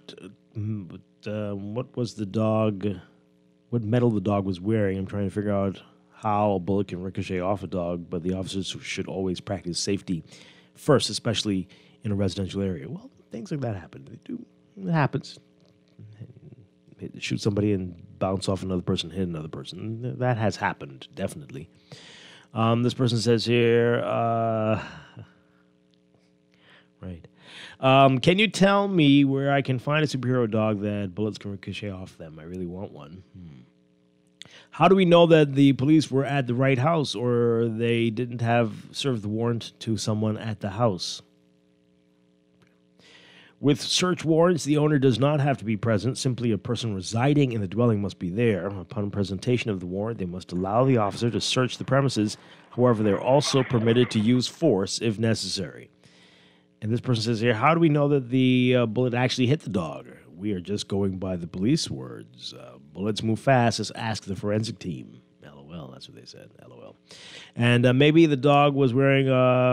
was the dog, what metal the dog was wearing. I'm trying to figure out how a bullet can ricochet off a dog, but the officers should always practice safety first, especially in a residential area. Well, things like that happen. They do. It happens. Shoot somebody and bounce off another person, hit another person. That has happened, definitely. This person says here, right. Can you tell me where I can find a superhero dog that bullets can ricochet off them? I really want one. How do we know that the police were at the right house or they didn't have served the warrant to someone at the house? With search warrants, the owner does not have to be present. Simply a person residing in the dwelling must be there. Upon presentation of the warrant, they must allow the officer to search the premises. However, they're also permitted to use force if necessary. And this person says here, how do we know that the bullet actually hit the dog? We are just going by the police words. Bullets move fast. Just ask the forensic team. LOL, that's what they said. LOL. And maybe the dog was wearing...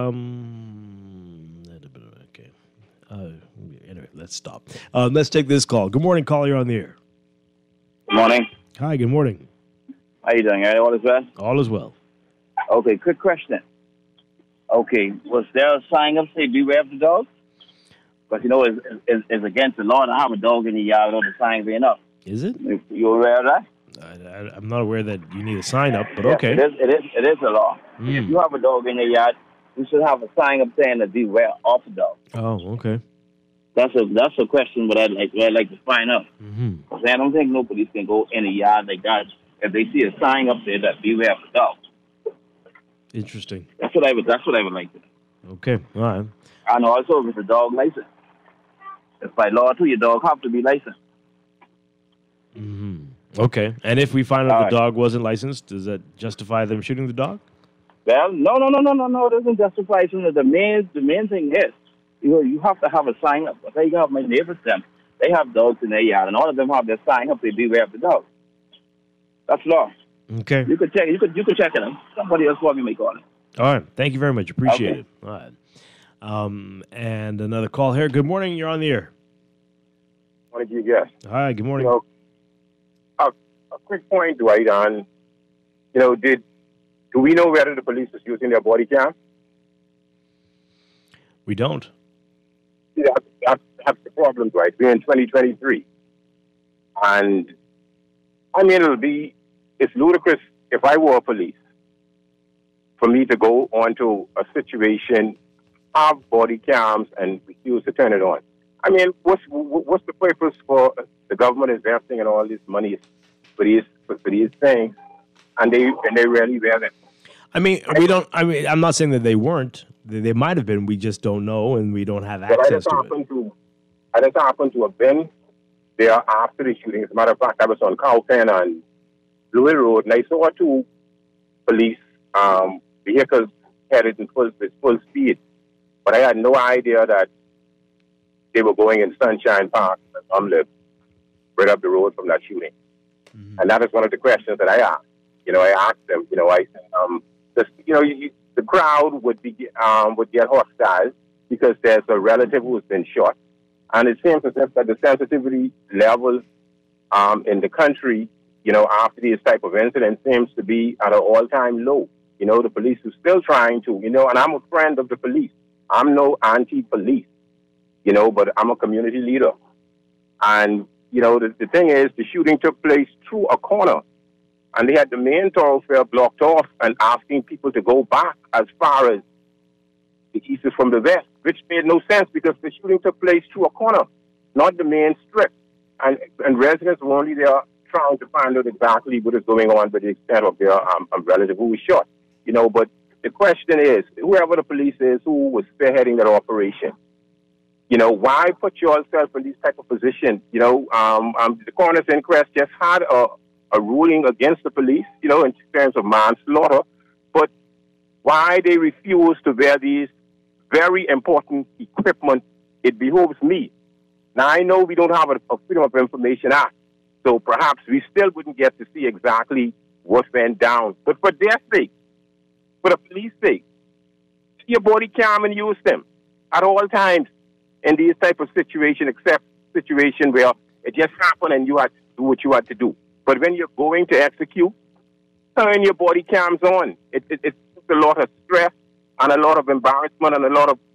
Anyway, let's stop. Let's take this call. Good morning, caller. You're on the air. Good morning. Hi, good morning. How you doing? All is well? All is well. Okay, quick question. Okay, was there a sign up say beware of the dog? Because, it's against the law to have a dog in the yard without the sign being up. Is it? You aware of that? I'm not aware that you need a sign up, but yes, okay. It is a law. If you have a dog in the yard, you should have a sign up saying to beware of the dog. Oh, okay. That's a question what I'd like to find out. Mm-hmm. I don't think no police can go in a yard like that if they see a sign up there that beware of the dog. Interesting. That's what I would like to know. Okay, all right. And also with the dog license. If by law too, your dog have to be licensed. Mm-hmm. Okay, and if we find out the dog wasn't licensed, does that justify them shooting the dog? Well, no. It doesn't justify it. The main thing is, you have to have a sign up. I you have my neighbors, them. They have dogs in their yard, and all of them have their sign up. They beware of the dog. That's law. Okay. You could check. You could check it. Somebody else probably may call it. All right. Thank you very much. Appreciate Okay. it. All right. And another call here. Good morning. You're on the air. Morning to you guys. Hi. Good morning. A quick point, Dwight, on, do we know whether the police is using their body cam? We don't. See, that's the problem, Dwight. We're in 2023. And, I mean, it's ludicrous if I were police for me to go onto a situation, have body cams, and refuse to turn it on. I mean, what's the purpose for the government investing in all this money for these things, and they really wear them? I mean, I'm not saying that they weren't. They might have been. We just don't know, and we don't have access to it. I just happened to have been there after the shooting. As a matter of fact, I was on Cowpen on Blue Hill Road, and I saw two police vehicles headed in full speed. But I had no idea that they were going in Sunshine Park, right up the road from that shooting. Mm-hmm. And that is one of the questions that I asked. I asked them, I said, the crowd would get hostile because there's a relative who's been shot. And it seems as if that the sensitivity level in the country, after these type of incidents seems to be at an all-time low. The police are still trying to, and I'm a friend of the police. I'm no anti-police, but I'm a community leader. And, the thing is, the shooting took place through a corner. And they had the main thoroughfare blocked off and asking people to go back as far as the east is from the west, which made no sense because the shooting took place through a corner, not the main strip. And residents were only there trying to find out exactly what is going on with the extent of their relative who was shot. But the question is, whoever the police is who was spearheading that operation, why put yourself in this type of position? The coroner's inquest just had a ruling against the police, in terms of manslaughter, but why they refuse to wear these very important equipment, it behoves me. Now, I know we don't have a Freedom of Information Act, so perhaps we still wouldn't get to see exactly what went down. But for their sake, for the police sake, see your body cam and use them at all times in these type of situations, except situation where it just happened and you had to do what you had to do. But when you're going to execute, turn your body cams on. It's a lot of stress and a lot of embarrassment and a lot of,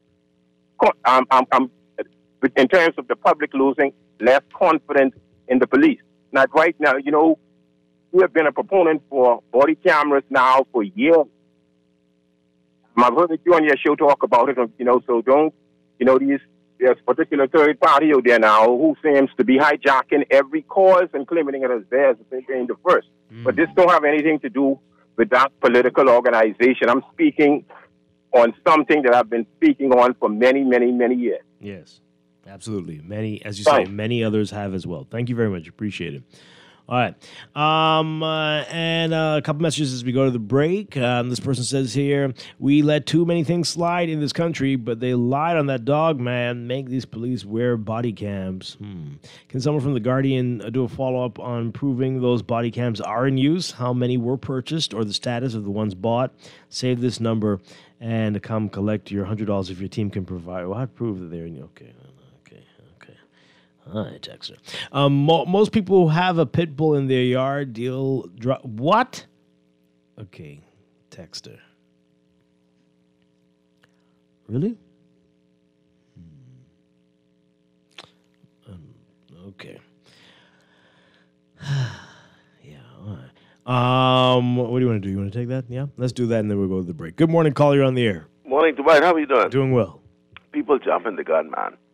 in terms of the public losing less confidence in the police. Now, right now, we have been a proponent for body cameras now for years. I've heard you on your show talk about it, so don't, there's a particular third party out there now who seems to be hijacking every cause and claiming it as theirs as they being the first. But this don't have anything to do with that political organization. I'm speaking on something that I've been speaking on for many, many, many years. Yes, absolutely. Many, as you say, many others have as well. Thank you very much. Appreciate it. All right. And a couple messages as we go to the break. This person says here, we let too many things slide in this country, but they lied on that dog, man. Make these police wear body cams. Can someone from The Guardian do a follow-up on proving those body cams are in use, how many were purchased, or the status of the ones bought? Save this number and come collect your $100 if your team can provide. Well, I'd prove that they're in. Okay. All right, texter. Most people who have a pit bull in their yard what? Okay, texter. Really? Okay. Yeah, all right. What do you want to do? You want to take that? Yeah? Let's do that, and then we'll go to the break. Good morning, caller. You're on the air. Morning, Dwight. How are you doing? Doing well. People jumping the gun, man.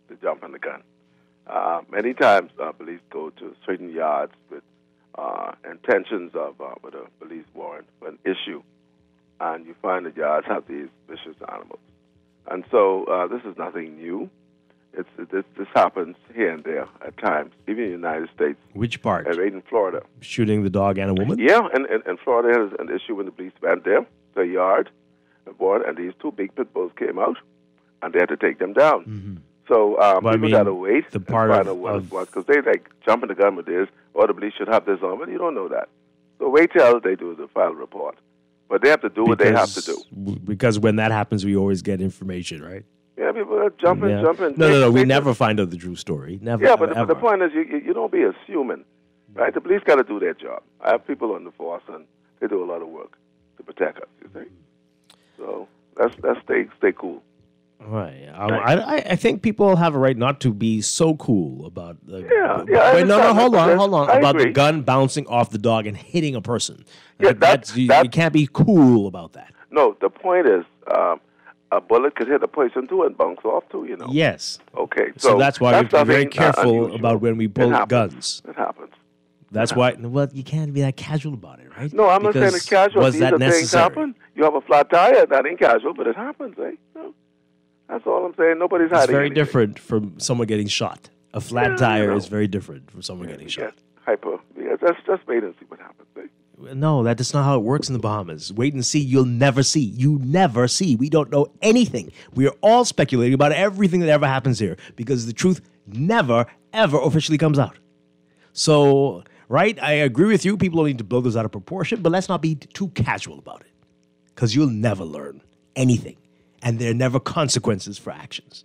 to jump on the gun. Many times, police go to certain yards with intentions of with a police warrant for an issue, and you find the yards have these vicious animals. And so this is nothing new. This happens here and there at times, even in the United States. Which part? Right in Florida. Shooting the dog and a woman? Yeah, and Florida has an issue when the police went there, the yard, and these two big pit bulls came out, and they had to take them down. Mm-hmm. So people gotta wait the part and find out what it was, because they like jumping the gun with this, or the police should have this on, but you don't know that. So wait till they do the final report. But they have to do what they have to do. Because when that happens, we always get information, right? Yeah, people are jumping. No. We never find out the true story. Never. Yeah, but the point is, you don't be assuming, right? The police got to do their job. I have people on the force, and they do a lot of work to protect us. You see, so let's stay cool. Right. I think people have a right not to be so cool about the. Wait, no. Hold on. About agree. the gun bouncing off the dog and hitting a person. Yeah, you can't be cool about that. No, the point is, a bullet could hit a person too and bounce off too. You know. Yes. Okay. So that's why we have to be very nothing, careful unusual. about when we pull guns. It happens. That's why. Well, you can't be that casual about it, right? No, I'm not saying it's casual. Was These that are things necessary? happen. You have a flat tire. That ain't casual, but it happens, eh? No. That's all I'm saying. Nobody's hiding. It's very anything. different from someone getting shot. A flat tire is very different from someone getting shot. Hyper. Yeah, just wait and see what happens, eh? No, that's not how it works in the Bahamas. Wait and see. You'll never see. You never see. We don't know anything. We are all speculating about everything that ever happens here because the truth never, ever officially comes out. So, right, I agree with you. People don't need to blow this out of proportion, but let's not be too casual about it because you'll never learn anything, and there are never consequences for actions.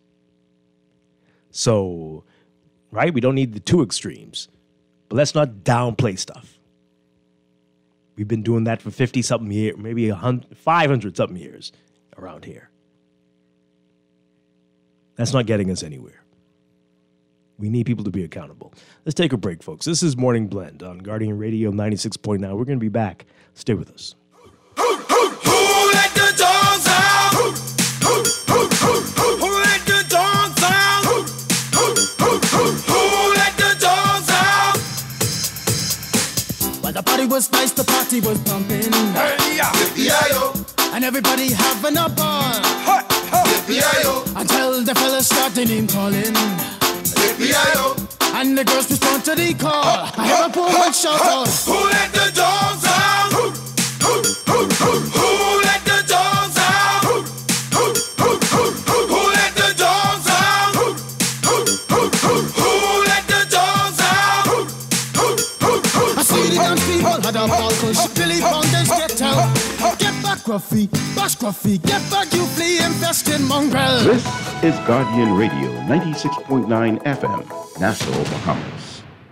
So, right, we don't need the two extremes, but let's not downplay stuff. We've been doing that for 50-something years, maybe 500-something years around here. That's not getting us anywhere. We need people to be accountable. Let's take a break, folks. This is Morning Blend on Guardian Radio 96.9. We're going to be back. Stay with us. Who let the dogs out? Who let the dogs out? Who let the dogs out? Well, the party was nice, the party was pumping. Hey, yeah. Yippee-yi-yo. And everybody having a ball. Yippee-yi-yo. Until the fellas started name calling. Yippee-yi-yo. And the girls respond to the call. I have a poor one shout out. Who let the dogs out? Who let the dogs out? Who let the dogs out? Who let the dogs out? I see the young people had a ball push. Billy Fountains get out. Get back, Gruffy. Bash Gruffy. Get back, you flea infested mongrel. This is Guardian Radio 96.9 FM, Nassau, Bahamas.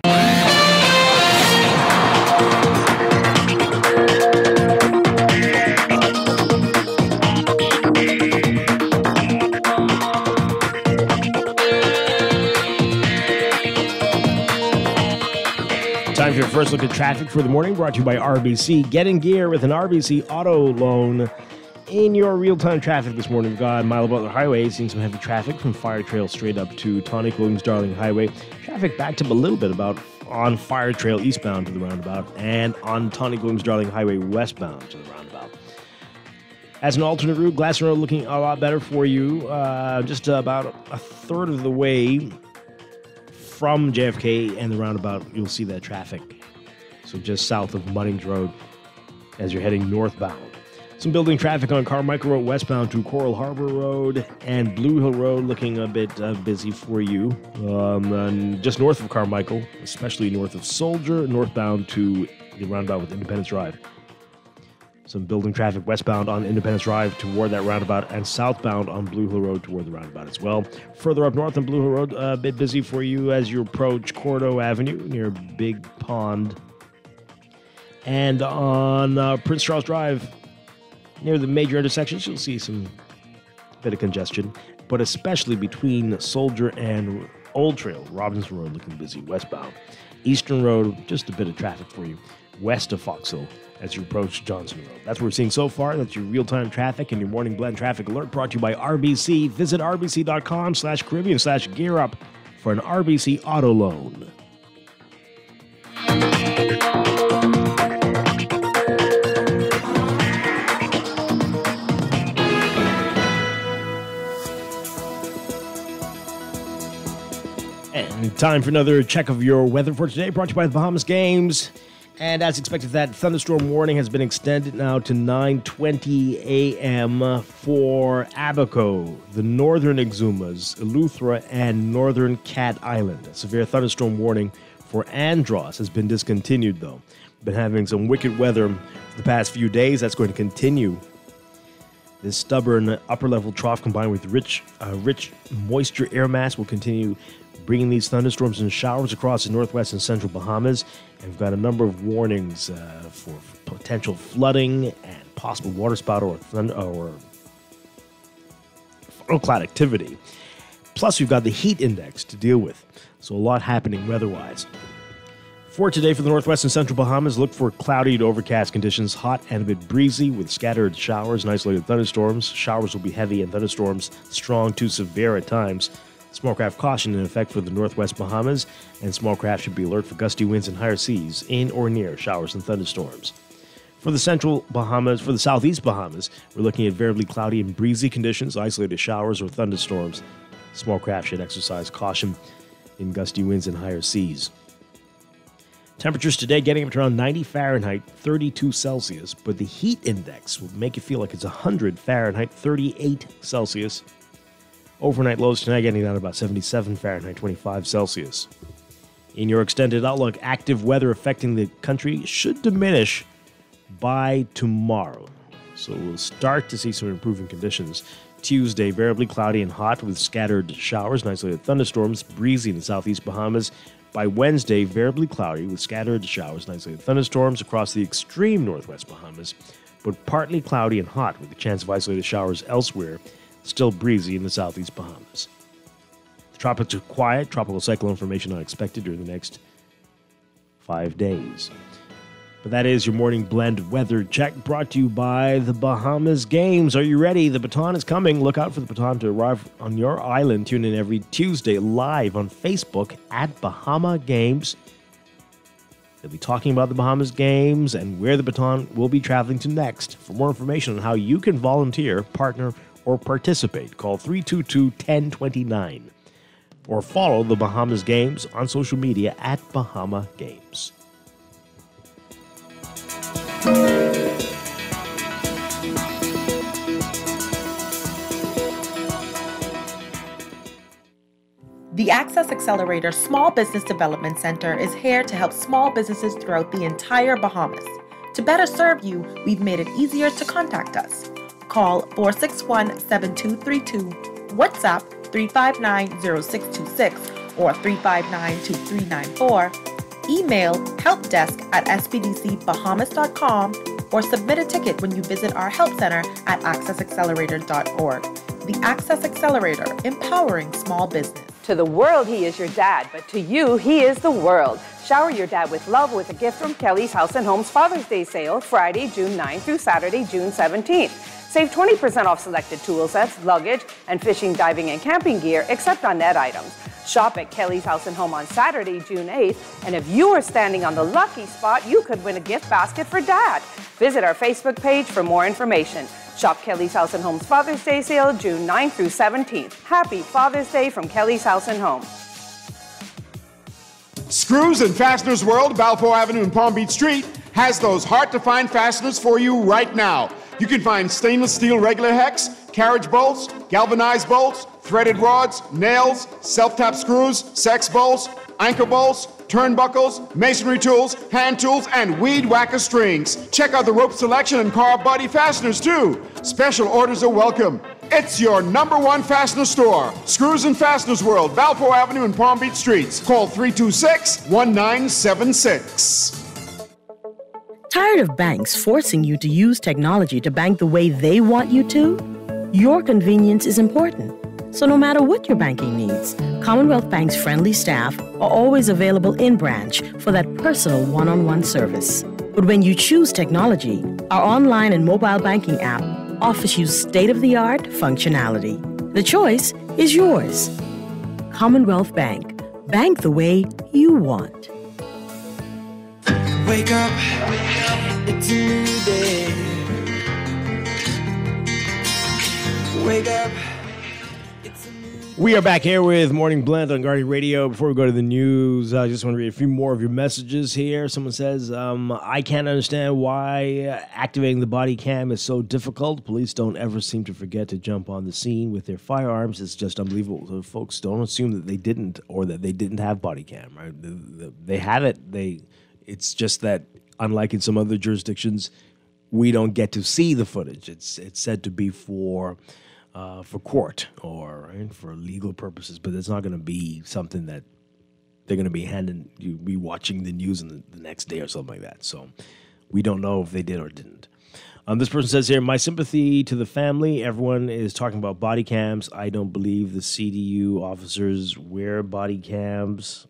Time for your first look at traffic for the morning, brought to you by RBC. Get in gear with an RBC auto loan. In your real-time traffic this morning, we've got Mile Butler Highway, seeing some heavy traffic from Fire Trail straight up to Tonic Williams Darling Highway. Traffic backed up a little bit about on Fire Trail eastbound to the roundabout and on Tonic Williams Darling Highway westbound to the roundabout. As an alternate route, Glasson Road looking a lot better for you. Just about a third of the way from JFK and the roundabout, you'll see that traffic. So just south of Munnings Road as you're heading northbound. Some building traffic on Carmichael Road westbound to Coral Harbor Road and Blue Hill Road looking a bit busy for you. And just north of Carmichael, especially north of Soldier, northbound to the roundabout with Independence Drive. Some building traffic westbound on Independence Drive toward that roundabout and southbound on Blue Hill Road toward the roundabout as well. Further up north on Blue Hill Road, a bit busy for you as you approach Cordo Avenue near Big Pond. And on Prince Charles Drive, near the major intersections, you'll see some bit of congestion, but especially between Soldier and Old Trail, Robinson Road looking busy westbound. Eastern Road, just a bit of traffic for you. west of Fox Hill as you approach Johnson Road. That's what we're seeing so far. That's your real-time traffic and your morning blend traffic alert brought to you by RBC. Visit rbc.com/Caribbean/gear up for an RBC auto loan. And time for another check of your weather for today, brought to you by the Bahamas Games. And as expected, that thunderstorm warning has been extended now to 9:20 a.m. for Abaco, the northern Exumas, Eleuthera, and northern Cat Island. A severe thunderstorm warning for Andros has been discontinued, though. Been having some wicked weather for the past few days. That's going to continue. This stubborn upper-level trough combined with rich moisture air mass will continue bringing these thunderstorms and showers across the northwest and central Bahamas. And we've got a number of warnings for potential flooding and possible waterspout or funnel cloud activity. Plus, we've got the heat index to deal with. So a lot happening weather-wise. For today, for the northwest and central Bahamas, look for cloudy to overcast conditions, hot and a bit breezy with scattered showers and isolated thunderstorms. Showers will be heavy and thunderstorms strong to severe at times. Small craft caution in effect for the northwest Bahamas, and small craft should be alert for gusty winds and higher seas in or near showers and thunderstorms. For the central Bahamas, for the southeast Bahamas, we're looking at variably cloudy and breezy conditions, isolated showers or thunderstorms. Small craft should exercise caution in gusty winds and higher seas. Temperatures today getting up to around 90 Fahrenheit, 32 Celsius, but the heat index will make you feel like it's 100 Fahrenheit, 38 Celsius. Overnight lows tonight getting down to about 77 Fahrenheit, 25 Celsius. In your extended outlook, active weather affecting the country should diminish by tomorrow. So we'll start to see some improving conditions. Tuesday, variably cloudy and hot with scattered showers and isolated thunderstorms, breezy in the southeast Bahamas. By Wednesday, variably cloudy with scattered showers and isolated thunderstorms across the extreme northwest Bahamas, but partly cloudy and hot with a chance of isolated showers elsewhere. Still breezy in the southeast Bahamas. The tropics are quiet. Tropical cyclone formation not expected during the next 5 days. But that is your morning blend weather check brought to you by the Bahamas Games. Are you ready? The baton is coming. Look out for the baton to arrive on your island. Tune in every Tuesday live on Facebook at Bahama Games. They'll be talking about the Bahamas Games and where the baton will be traveling to next. For more information on how you can volunteer, partner, or participate, call 322-1029 or follow the Bahamas Games on social media at Bahama Games. The Access Accelerator Small Business Development Center is here to help small businesses throughout the entire Bahamas. To better serve you, we've made it easier to contact us. Call 461-7232, WhatsApp 359-0626 or 359-2394, email helpdesk@spdcbahamas.com, or submit a ticket when you visit our help center at accessaccelerator.org. The Access Accelerator, empowering small business. To the world, he is your dad, but to you, he is the world. Shower your dad with love with a gift from Kelly's House and Home's Father's Day sale, Friday, June 9th through Saturday, June 17th. Save 20% off selected tool sets, luggage, and fishing, diving, and camping gear, except on net items. Shop at Kelly's House and Home on Saturday, June 8th, and if you are standing on the lucky spot, you could win a gift basket for Dad. Visit our Facebook page for more information. Shop Kelly's House and Home's Father's Day sale, June 9th through 17th. Happy Father's Day from Kelly's House and Home. Screws and Fasteners World, Balfour Avenue and Palm Beach Street, has those hard-to-find fasteners for you right now. You can find stainless steel regular hex, carriage bolts, galvanized bolts, threaded rods, nails, self-tap screws, sex bolts, anchor bolts, turnbuckles, masonry tools, hand tools, and weed whacker strings. Check out the rope selection and car body fasteners, too. Special orders are welcome. It's your #1 fastener store. Screws and Fasteners World, Balfour Avenue and Palm Beach Streets. Call 326-1976. Tired of banks forcing you to use technology to bank the way they want you to? Your convenience is important. So no matter what your banking needs, Commonwealth Bank's friendly staff are always available in branch for that personal one-on-one service. But when you choose technology, our online and mobile banking app offers you state-of-the-art functionality. The choice is yours. Commonwealth Bank. Bank the way you want. Wake up, it's a new day. Wake up. We are back here with Morning Blend on Guardian Radio. Before we go to the news, I just want to read a few more of your messages here. Someone says, I can't understand why activating the body cam is so difficult. Police don't ever seem to forget to jump on the scene with their firearms. It's just unbelievable. So folks, don't assume that they didn't or that they didn't have body cam. Right? They have it. It's just that, unlike in some other jurisdictions, we don't get to see the footage. It's said to be for court or right, for legal purposes, but it's not going to be something that they're going to be you be watching the news the next day or something like that. So we don't know if they did or didn't. This person says here, my sympathy to the family. Everyone is talking about body cams. I don't believe the CDU officers wear body cams.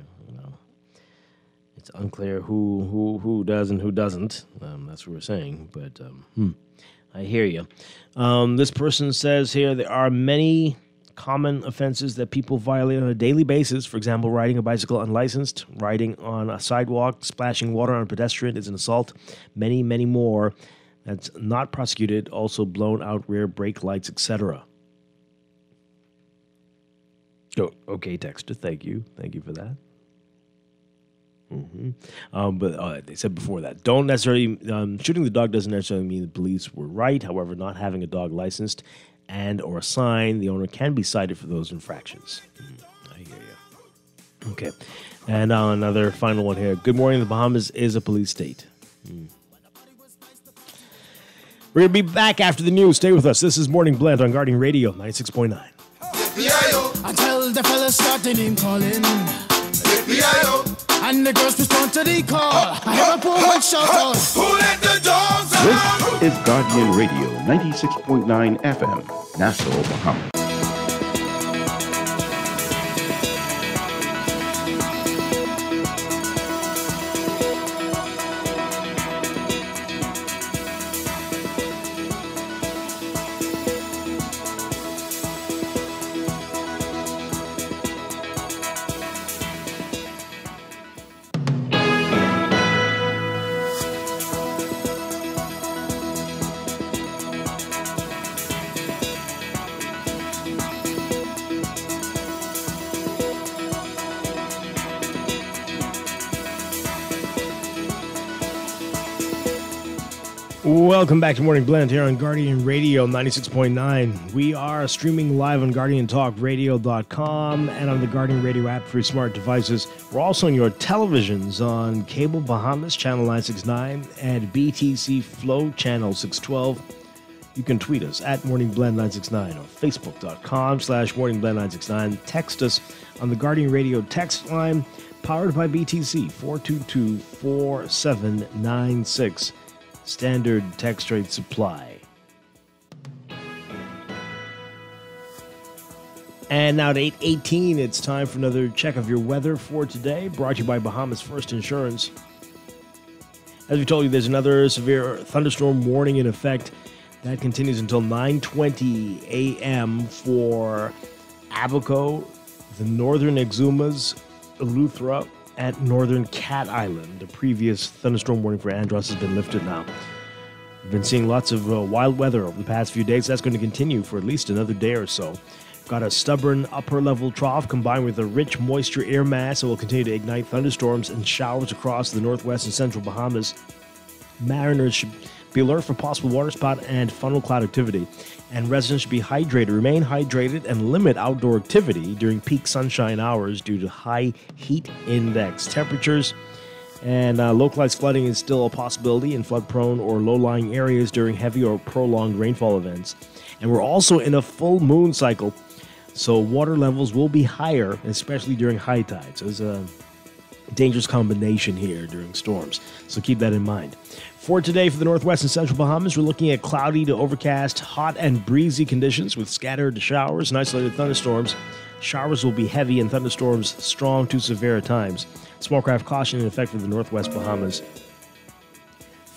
It's unclear who does and who doesn't. That's what we're saying, but I hear you. This person says here, there are many common offenses that people violate on a daily basis. For example, riding a bicycle unlicensed, riding on a sidewalk, splashing water on a pedestrian is an assault. Many, many more that's not prosecuted. Also blown out rear brake lights, etc. Oh, okay, Texter. Thank you. Thank you for that. But they said before that, don't necessarily shooting the dog doesn't necessarily mean the police were right. However, not having a dog licensed and or assigned, the owner can be cited for those infractions. I hear you. Okay, and another final one here. Good morning. The Bahamas is a police state. We're gonna be back after the news. Stay with us. This is Morning Blend on Guardian Radio 96.9. I tell the fellas start the name calling. And the girls respond to the call. I have a poor one shout out. Who let the dogs out? This is Guardian Radio 96.9 FM, Nassau, Bahamas. Welcome back to Morning Blend here on Guardian Radio 96.9. We are streaming live on GuardianTalkRadio.com and on the Guardian Radio app for your smart devices. We're also on your televisions on Cable Bahamas Channel 969 and BTC Flow Channel 612. You can tweet us at MorningBlend969 or Facebook.com/MorningBlend969. Text us on the Guardian Radio text line powered by BTC 422-4796. Standard text rate supply. And now at 8:18, it's time for another check of your weather for today, brought to you by Bahamas First Insurance. As we told you, there's another severe thunderstorm warning in effect that continues until 9:20 a.m. for Abaco, the northern Exumas, Eleuthera, at northern Cat Island. The previous thunderstorm warning for Andros has been lifted now. We've been seeing lots of wild weather over the past few days. That's going to continue for at least another day or so. Got a stubborn upper-level trough combined with a rich moisture air mass that will continue to ignite thunderstorms and showers across the northwest and central Bahamas. Mariners should be alert for possible waterspout and funnel cloud activity. And residents should be hydrated, remain hydrated, and limit outdoor activity during peak sunshine hours due to high heat index temperatures. And localized flooding is still a possibility in flood-prone or low-lying areas during heavy or prolonged rainfall events. And we're also in a full moon cycle, so water levels will be higher, especially during high tide. So there's a dangerous combination here during storms, so keep that in mind. For today, for the northwest and central Bahamas, we're looking at cloudy to overcast, hot and breezy conditions with scattered showers and isolated thunderstorms. Showers will be heavy and thunderstorms strong to severe at times. Small craft caution in effect for the northwest Bahamas.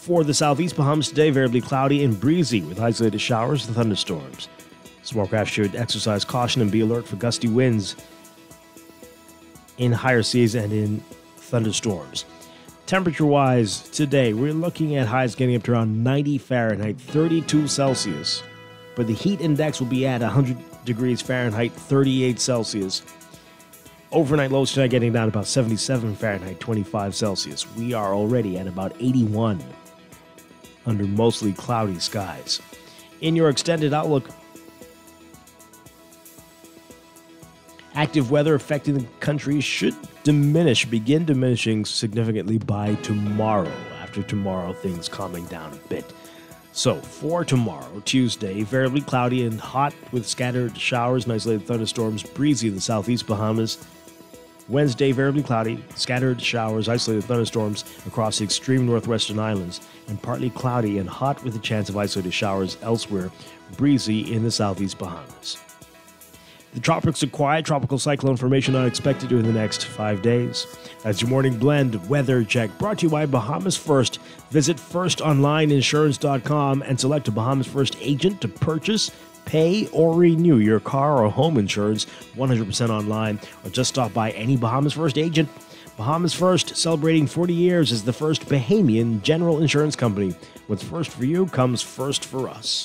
For the southeast Bahamas today, variably cloudy and breezy with isolated showers and thunderstorms. Small craft should exercise caution and be alert for gusty winds in higher seas and in thunderstorms. Temperature-wise, today, we're looking at highs getting up to around 90 Fahrenheit, 32 Celsius. But the heat index will be at 100 degrees Fahrenheit, 38 Celsius. Overnight lows tonight getting down to about 77 Fahrenheit, 25 Celsius. We are already at about 81 under mostly cloudy skies. In your extended outlook, active weather affecting the country should begin diminishing significantly by tomorrow. After tomorrow, things calming down a bit. So, for tomorrow, Tuesday, variably cloudy and hot with scattered showers and isolated thunderstorms, breezy in the southeast Bahamas. Wednesday, variably cloudy, scattered showers, isolated thunderstorms across the extreme northwestern islands, and partly cloudy and hot with a chance of isolated showers elsewhere, breezy in the southeast Bahamas. The tropics are quiet. Tropical cyclone formation not expected during the next 5 days. That's your morning blend weather check brought to you by Bahamas First. Visit firstonlineinsurance.com and select a Bahamas First agent to purchase, pay, or renew your car or home insurance 100% online, or just stop by any Bahamas First agent. Bahamas First, celebrating 40 years as the first Bahamian general insurance company. What's first for you comes first for us.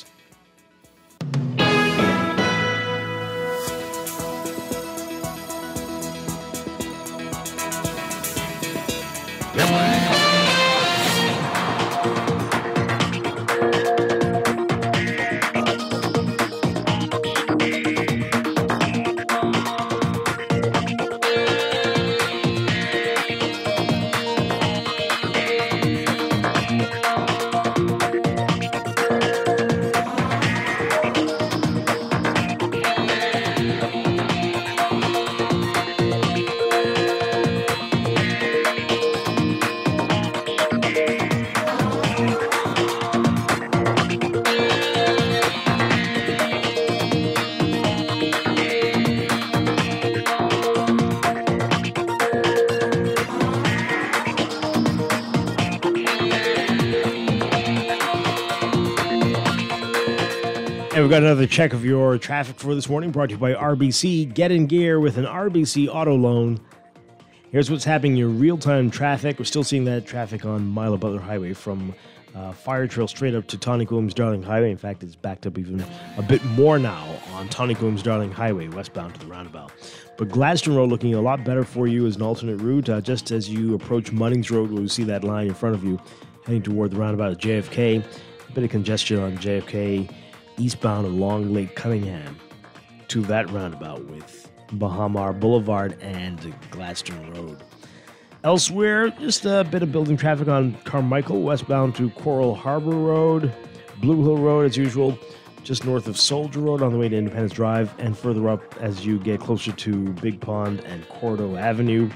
And we've got another check of your traffic for this morning, brought to you by RBC. Get in gear with an RBC auto loan. Here's what's happening in your real-time traffic. We're still seeing that traffic on Milo Butler Highway from Fire Trail straight up to Tawny Williams Darling Highway. In fact, it's backed up even a bit more now on Tawny Williams Darling Highway, westbound to the roundabout. But Gladstone Road looking a lot better for you as an alternate route. Just as you approach Munnings Road, where you see that line in front of you, heading toward the roundabout at JFK. A bit of congestion on JFK eastbound along Lake Cunningham to that roundabout with Bahamar Boulevard and Gladstone Road. Elsewhere, just a bit of building traffic on Carmichael, westbound to Coral Harbor Road, Blue Hill Road as usual, just north of Soldier Road on the way to Independence Drive, and further up as you get closer to Big Pond and Cordo Avenue.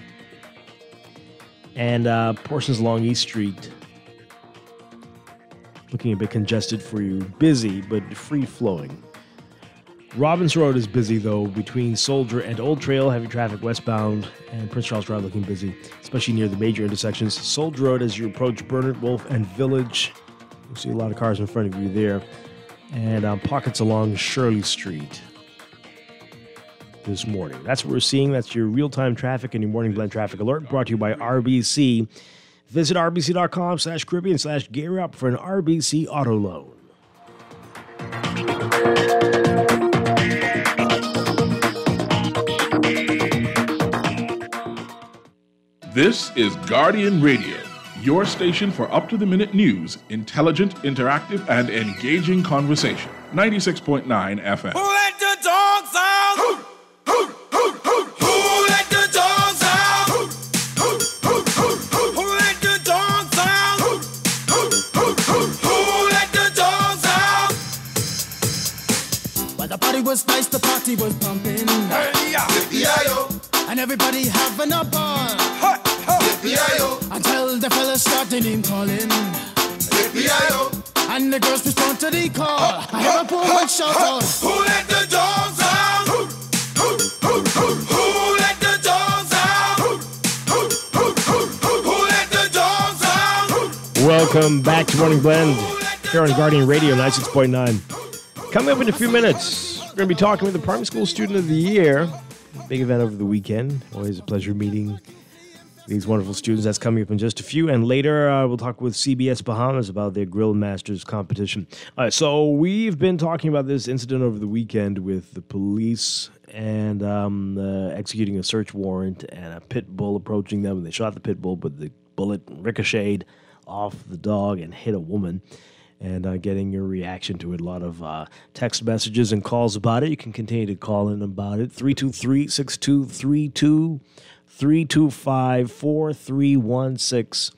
And portions along East Street looking a bit congested for you. Busy, but free-flowing. Robbins Road is busy, though, between Soldier and Old Trail. Heavy traffic westbound, and Prince Charles Drive looking busy, especially near the major intersections. Soldier Road as you approach Bernard Wolf and Village. You'll see a lot of cars in front of you there. And pockets along Shirley Street this morning. That's what we're seeing. That's your real-time traffic and your morning blend traffic alert, brought to you by RBC. Visit rbc.com/Caribbean/gear up for an RBC auto loan. This is Guardian Radio, your station for up-to-the-minute news, intelligent, interactive, and engaging conversation. 96.9 FM. Who let the dogs out? Who let the dogs out? Who let the dogs out? Who let the dogs out? Well, the party was nice, the party was pumping. Hey, yeah. Yippee-yi-yo. And everybody having a ball. Yippee-yi-yo. Until the fellas start the name calling. Yippee-yi-yo. And the girls respond to the call. I have a poor one shout out. Who let the dogs out? Who let the dogs out? Who let the dogs out? Welcome back to Morning Blend here on Guardian Radio 96.9. Coming up in a few minutes, we're going to be talking with the Primary School Student of the Year. Big event over the weekend. Always a pleasure meeting these wonderful students. That's coming up in just a few. And later, we'll talk with CBS Bahamas about their Grill Masters competition. All right, so we've been talking about this incident over the weekend with the police and executing a search warrant and a pit bull approaching them. And they shot the pit bull, but the bullet ricocheted off the dog and hit a woman. And getting your reaction to it. A lot of text messages and calls about it. You can continue to call in about it. 323-6232, 325-4316,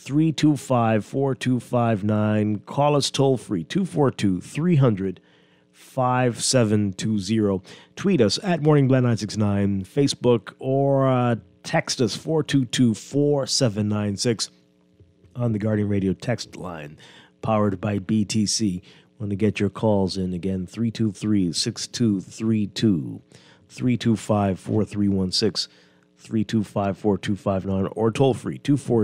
325-4259. Call us toll free, 242-300-5720. Tweet us at MorningBlend969, Facebook, or text us 422-4796 on the Guardian Radio text line. Powered by BTC. Want to get your calls in again, 323-6232, 325-4316, 325-4259, or toll free,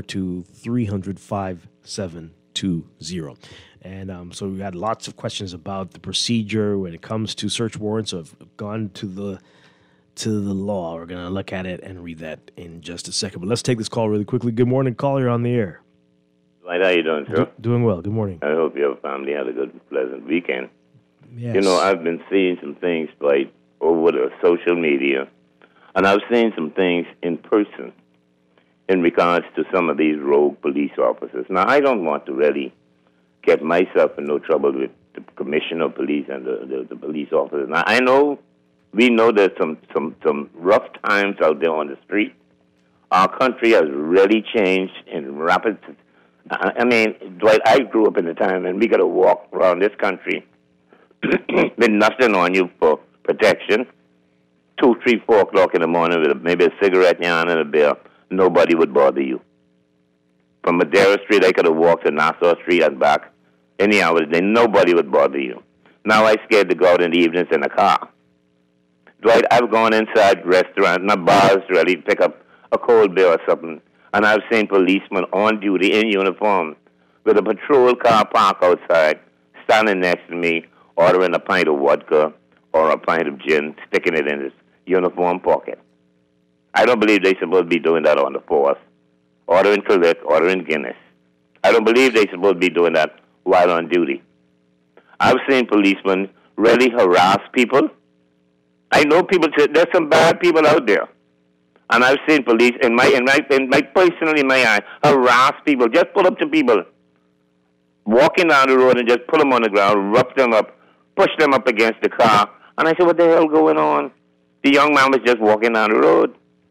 242-300-5720. And so we had lots of questions about the procedure when it comes to search warrants. So I've gone to the law. We're going to look at it and read that in just a second. But let's take this call really quickly. Good morning, caller. You're on the air. Dwight, how you doing, sir? Doing well. Good morning. I hope your family had a good, pleasant weekend. Yes. You know, I've been seeing some things, Dwight, over the social media, and I've seen some things in person in regards to some of these rogue police officers. Now, I don't want to really get myself in no trouble with the commissioner of police and the police officers. Now, we know there's some rough times out there on the street. Our country has really changed in rapid. I mean, Dwight, I grew up in a time when we got to walk around this country with nothing on you for protection. 2, 3, 4 o'clock in the morning with maybe a cigarette in your hand and a beer. Nobody would bother you. From Madera Street, I could have walked to Nassau Street and back any hour of the day. Nobody would bother you. Now I scared to go out in the evenings in a car. Dwight, I've gone inside restaurants, not bars, really, pick up a cold beer or something. And I've seen policemen on duty in uniform with a patrol car parked outside, standing next to me, ordering a pint of vodka or a pint of gin, sticking it in his uniform pocket. I don't believe they're supposed to be doing that on the force, ordering Colette, ordering Guinness. I don't believe they're supposed to be doing that while on duty. I've seen policemen really harass people. I know people say there's some bad people out there. And I've seen police, personally, in my eye, harass people, just pull up to people, walking down the road and just pull them on the ground, rough them up, push them up against the car. And I said, what the hell going on? The young man was just walking down the road.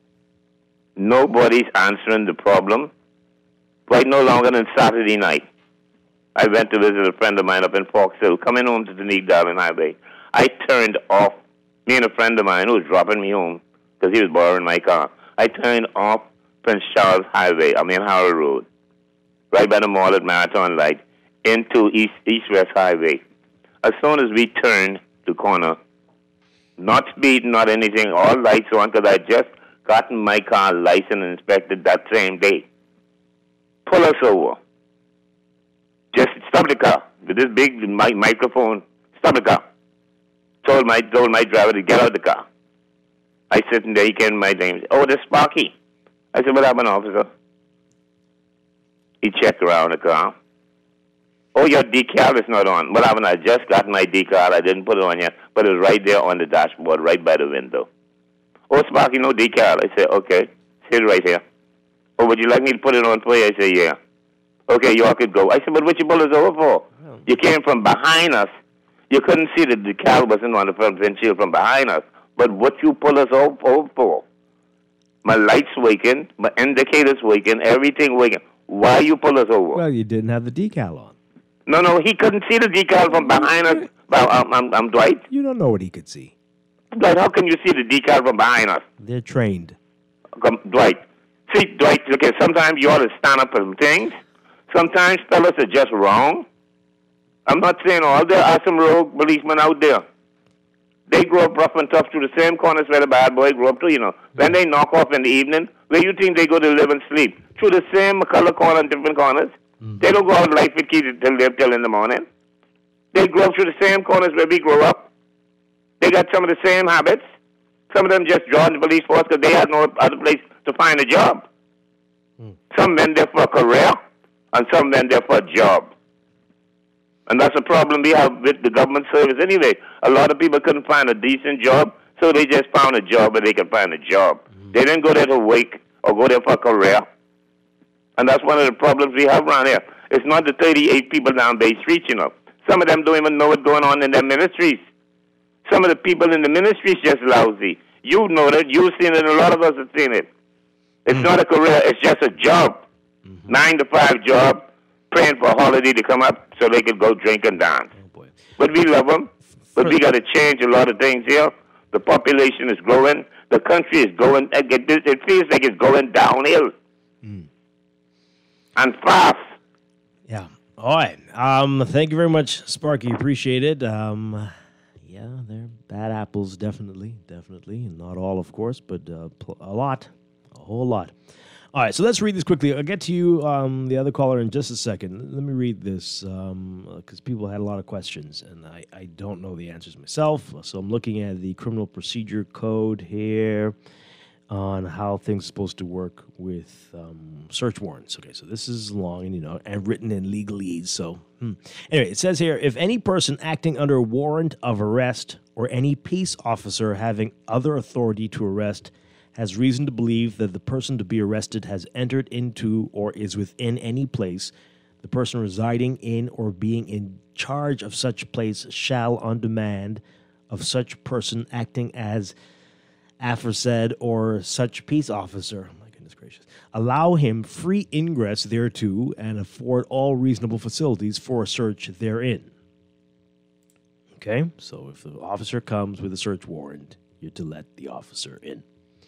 Nobody's answering the problem. Right no longer than Saturday night. I went to visit a friend of mine up in Fox Hill, coming home to the Darling Highway. I turned off, me and a friend of mine who was dropping me home, because he was borrowing my car. I turned off Prince Charles Highway, Howard Road, right by the mall at Marathon Light, into East-West Highway. As soon as we turned the corner, not speeding, not anything, all lights on, because I just gotten my car licensed and inspected that same day. Pull us over. Just stop the car with this big microphone. Stop the car. Told my driver to get out of the car. I sitting there, he came to my name. Oh, this Sparky. I said, what happened, officer? He checked around the car. Oh, your decal is not on. What happened? I just got my decal. I didn't put it on yet, but it was right there on the dashboard, right by the window. Oh, Sparky, no decal. I said, okay, sit right here. Oh, would you like me to put it on for you? I said, yeah. Okay, you all could go. I said, but what you pull us over for? Oh. You came from behind us. You couldn't see the decal wasn't on the front windshield from behind us. But what you pull us over for? My lights waking, my indicators waking, everything waking. Why you pull us over? Well, you didn't have the decal on. No, he couldn't see the decal from behind us. I'm Dwight. You don't know what he could see. Dwight, how can you see the decal from behind us? They're trained. Dwight. See, Dwight, okay, sometimes you ought to stand up for some things. Sometimes fellas are just wrong. I'm not saying all there are some rogue policemen out there. They grow up rough and tough through the same corners where the bad boy grew up too, you know. When they knock off in the evening, where you think they go to live and sleep? Through the same color corner and different corners. They don't go out life with kids till they're till in the morning. They grow up through the same corners where we grow up. They got some of the same habits. Some of them just joined the police force because they had no other place to find a job. Some men there for a career, and some men there for a job. And that's a problem we have with the government service anyway. A lot of people couldn't find a decent job, so they just found a job where they could find a job. They didn't go there to work or go there for a career. And that's one of the problems we have around here. It's not the 38 people down Bay Street, you know. Some of them don't even know what's going on in their ministries. Some of the people in the ministries just lousy. You know that. You've seen it. A lot of us have seen it. It's not a career. It's just a job. 9 to 5 job, praying for a holiday to come up so they could go drink and dance. But we love them. But we got to change a lot of things here. The population is growing. The country is going. It feels like it's going downhill. And fast. Yeah. All right. Thank you very much, Sparky. Appreciate it. Yeah, they're bad apples, definitely. And not all, of course, but a lot. A whole lot. All right, so let's read this quickly. I'll get to you, the other caller, in just a second. Let me read this, because people had a lot of questions, and I don't know the answers myself. So I'm looking at the Criminal Procedure Code here on how things are supposed to work with search warrants. Okay, so this is long and written in legalese. So anyway, it says here, if any person acting under a warrant of arrest or any peace officer having other authority to arrest has reason to believe that the person to be arrested has entered into or is within any place, the person residing in or being in charge of such place shall, on demand of such person acting as aforesaid or such peace officer, my goodness gracious, allow him free ingress thereto and afford all reasonable facilities for a search therein. Okay, so if the officer comes with a search warrant, you're to let the officer in.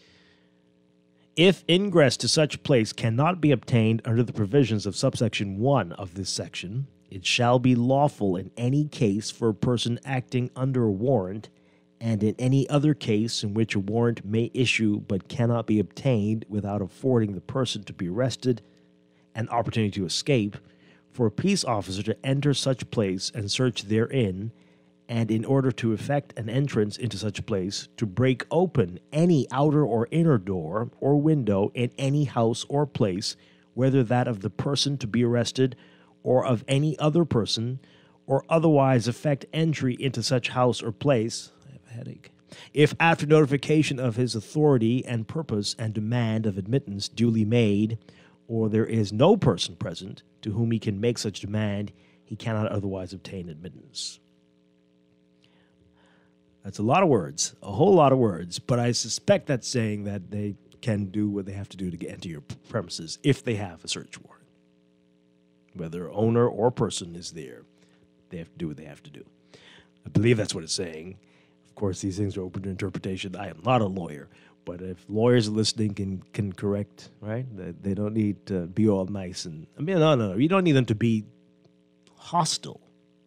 If ingress to such place cannot be obtained under the provisions of subsection 1 of this section, it shall be lawful in any case for a person acting under a warrant, and in any other case in which a warrant may issue but cannot be obtained without affording the person to be arrested an opportunity to escape, for a peace officer to enter such place and search therein, and in order to effect an entrance into such place, to break open any outer or inner door or window in any house or place, whether that of the person to be arrested or of any other person, or otherwise effect entry into such house or place. I have a headache. If after notification of his authority and purpose and demand of admittance duly made, or there is no person present to whom he can make such demand, he cannot otherwise obtain admittance. That's a lot of words, a whole lot of words, but I suspect that's saying that they can do what they have to do to get into your premises if they have a search warrant. Whether owner or person is there, they have to do what they have to do. I believe that's what it's saying. Of course, these things are open to interpretation. I am not a lawyer, but if lawyers listening can correct, right? They don't need to be all nice and no. You don't need them to be hostile.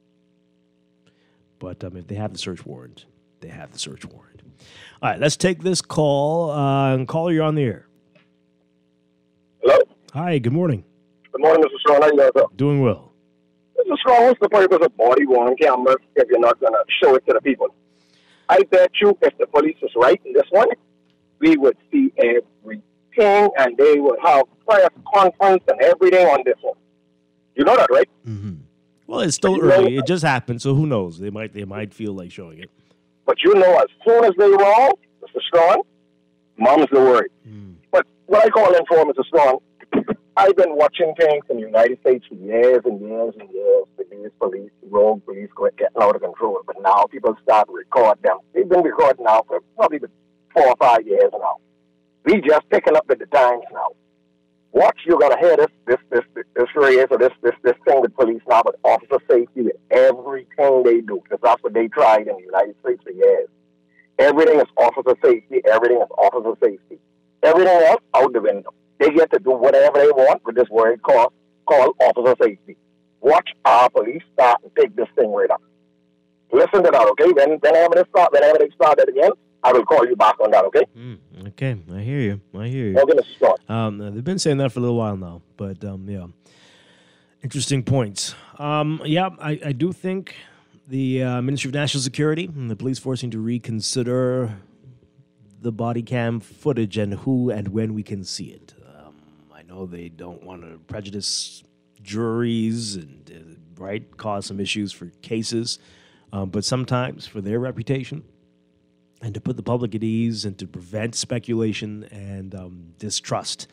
But if they have the search warrant, they have the search warrant. All right, let's take this call. Caller, you're on the air. Hello? Hi, good morning. Good morning, Mr. Strachan. How you guys doing? Doing well. Mr. Strachan, what's the purpose of body-worn cameras if you're not going to show it to the people? I bet you if the police was right in this one, we would see everything and they would have press conference and everything on this one. You know that, right? Mm-hmm. Well, it's still early. It just happened, so who knows? They might feel like showing it. But you know, as soon as they wrong, Mr. Strachan, mom's the word. But what I call in for, Mr. Strachan, I've been watching things in the United States for years and years and years. The police, rogue police, getting out of control. But now people start to record them. They've been recording now for probably 4 or 5 years now. We just picking up with the times now. Watch, you're gonna hear this phrase or this thing with police now, but officer safety with everything they do, because that's what they tried in the United States for years. Everything is officer safety. Everything is officer safety. Everything else out the window. They get to do whatever they want with this word called officer safety. Watch our police start and take this thing right up. Listen to that, okay? Whenever they start it again, I will call you back on that, okay? Okay, I hear you. Okay, Mr. Scott. They've been saying that for a little while now, but yeah. Interesting points. I do think the Ministry of National Security and the police force need to reconsider the body cam footage and who and when we can see it. I know they don't want to prejudice juries and cause some issues for cases, but sometimes for their reputation and to put the public at ease and to prevent speculation and distrust,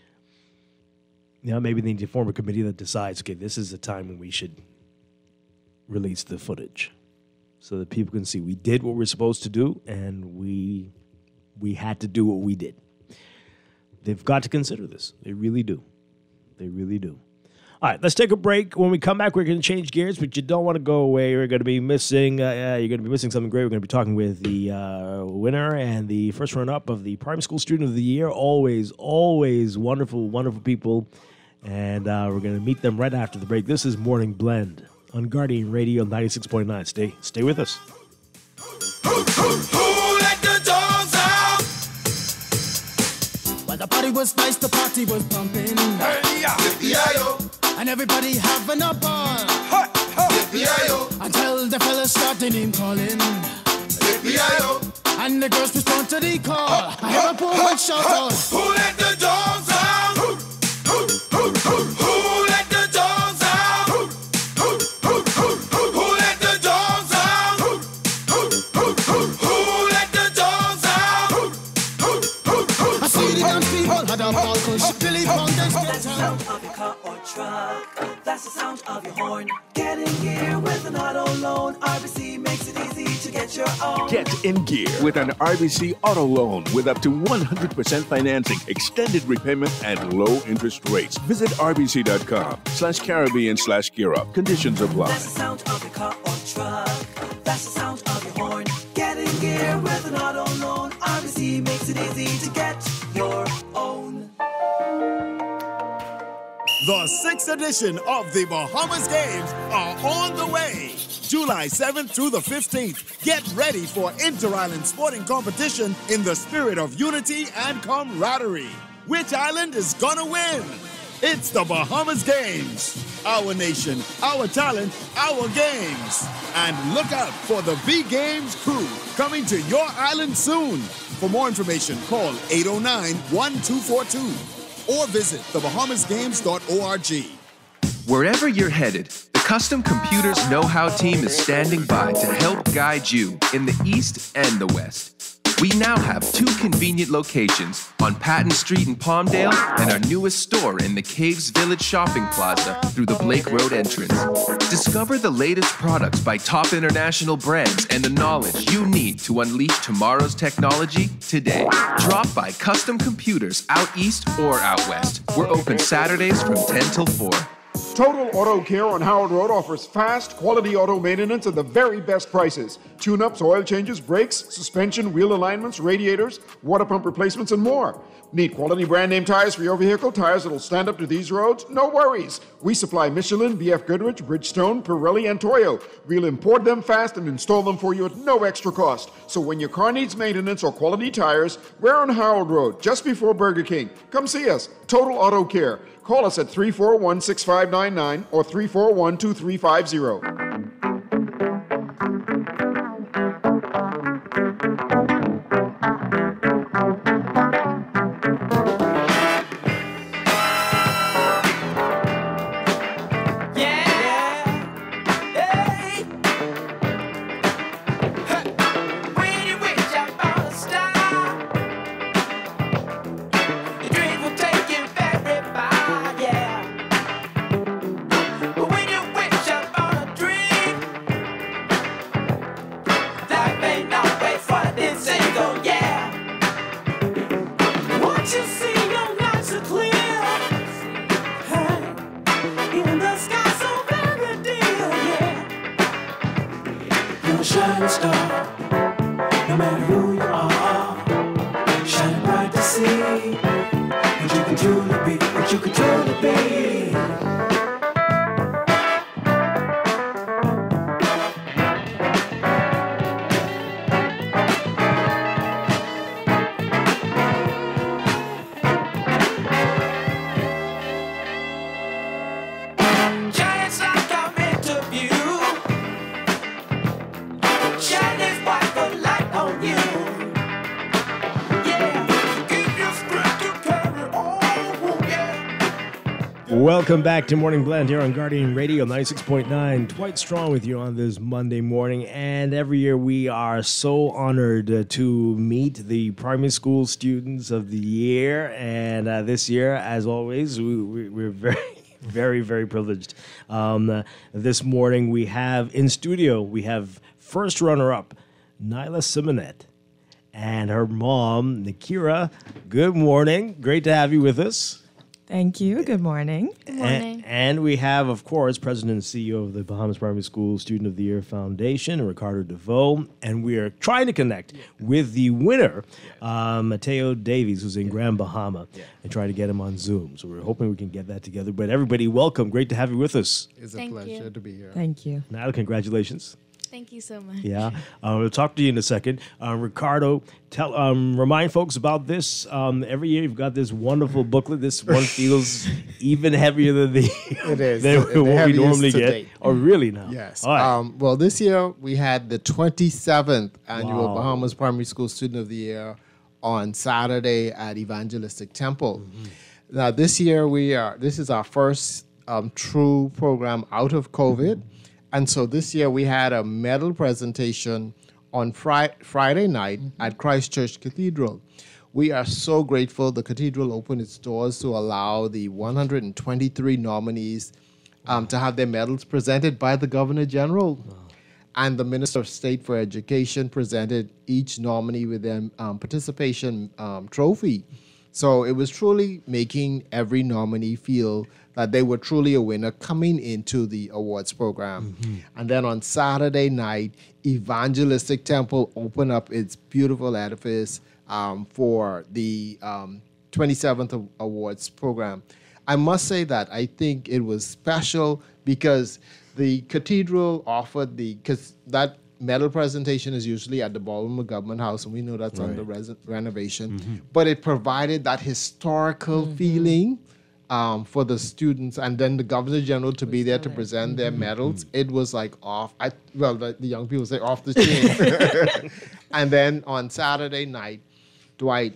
maybe they need to form a committee that decides, okay, this is the time when we should release the footage so that people can see we did what we're supposed to do and we had to do what we did. They've got to consider this. They really do. They really do. All right, let's take a break. When we come back, we're going to change gears, but you don't want to go away. We're going to be missing. You're going to be missing something great. We're going to be talking with the winner and the first runner-up of the Prime School Student of the Year. Always wonderful, wonderful people, and we're going to meet them right after the break. This is Morning Blend on Guardian Radio 96.9. Stay with us. Who let the dogs out? Well, the party was nice, the party was pumping. Hey, yeah. Yippee-yi-yo. And everybody having a ball. Yippee-yi-yo. Until the fellas started name calling. Yippee-yi-yo. And the girls respond to the call. I have a poor one shout out. Who let the dogs out? Who let the dogs out? Who let the dogs out? Who let the dogs out? I see the young people had a ball push. Billy Fountains That's the sound of your car or truck. That's the sound of your horn. Get in gear with an auto loan. RBC makes it easy to get your own. Get in gear with an RBC auto loan with up to 100% financing, extended repayment, and low interest rates. Visit rbc.com/Caribbean/gear up. Conditions apply. That's the sound of your car or truck. That's the sound of your horn. Get in gear with an auto loan. RBC makes it easy to get your own. The 6th edition of the Bahamas Games are on the way. July 7th through the 15th. Get ready for inter-island sporting competition in the spirit of unity and camaraderie. Which island is gonna win? It's the Bahamas Games. Our nation, our talent, our games. And look out for the B-Games crew coming to your island soon. For more information, call 809-1242 or visit thebahamasgames.org. Wherever you're headed, the Custom Computers Know-How team is standing by to help guide you in the East and the West. We now have 2 convenient locations on Patton Street in Palmdale and our newest store in the Caves Village Shopping Plaza through the Blake Road entrance. Discover the latest products by top international brands and the knowledge you need to unleash tomorrow's technology today. Drop by Custom Computers out east or out west. We're open Saturdays from 10 till 4. Total Auto Care on Howard Road offers fast, quality auto maintenance at the very best prices. Tune-ups, oil changes, brakes, suspension, wheel alignments, radiators, water pump replacements, and more. Need quality brand name tires for your vehicle? Tires that'll stand up to these roads? No worries. We supply Michelin, BF Goodrich, Bridgestone, Pirelli, and Toyo. We'll import them fast and install them for you at no extra cost. So when your car needs maintenance or quality tires, we're on Howard Road, just before Burger King. Come see us. Total Auto Care. Call us at 341-6599 or 341-2350. When you wish upon a dream Welcome back to Morning Blend here on Guardian Radio 96.9. Dwight Strong with you on this Monday morning. And every year we are so honored to meet the primary school students of the year. And this year, as always, we're very, very privileged. This morning we have in studio, we have first runner-up, Nyla Simonet, and her mom, Nikira. Good morning. Great to have you with us. Thank you. Good morning. Good morning. And we have, of course, President and CEO of the Bahamas Primary School Student of the Year Foundation, Ricardo DeVoe. And we are trying to connect with the winner, Mateo Davies, who's in Grand Bahama, and try to get him on Zoom. So we're hoping we can get that together. But everybody, welcome. Great to have you with us. It's a pleasure to be here. Thank you. Nyla, congratulations. Thank you so much. Yeah, we'll talk to you in a second. Ricardo, remind folks about this. Every year you've got this wonderful booklet. This one feels even heavier than it is than the what we normally to get. date. Oh, really now? Yes. All right. Well, this year we had the 27th annual Bahamas Primary School Student of the Year on Saturday at Evangelistic Temple. Now, this year this is our first true program out of COVID. And so this year we had a medal presentation on Friday night at Christ Church Cathedral. We are so grateful the cathedral opened its doors to allow the 123 nominees to have their medals presented by the Governor General. Wow. And the Minister of State for Education presented each nominee with their participation trophy. So it was truly making every nominee feel that they were truly a winner coming into the awards program. And then on Saturday night, Evangelistic Temple opened up its beautiful edifice for the 27th awards program. I must say that I think it was special because the cathedral offered because that medal presentation is usually at the Ballroom of Government House, and we know that's under renovation. But it provided that historical feeling for the students, and then the Governor General to be there to present their medals. It was like the young people say off the chain. And then on Saturday night, Dwight,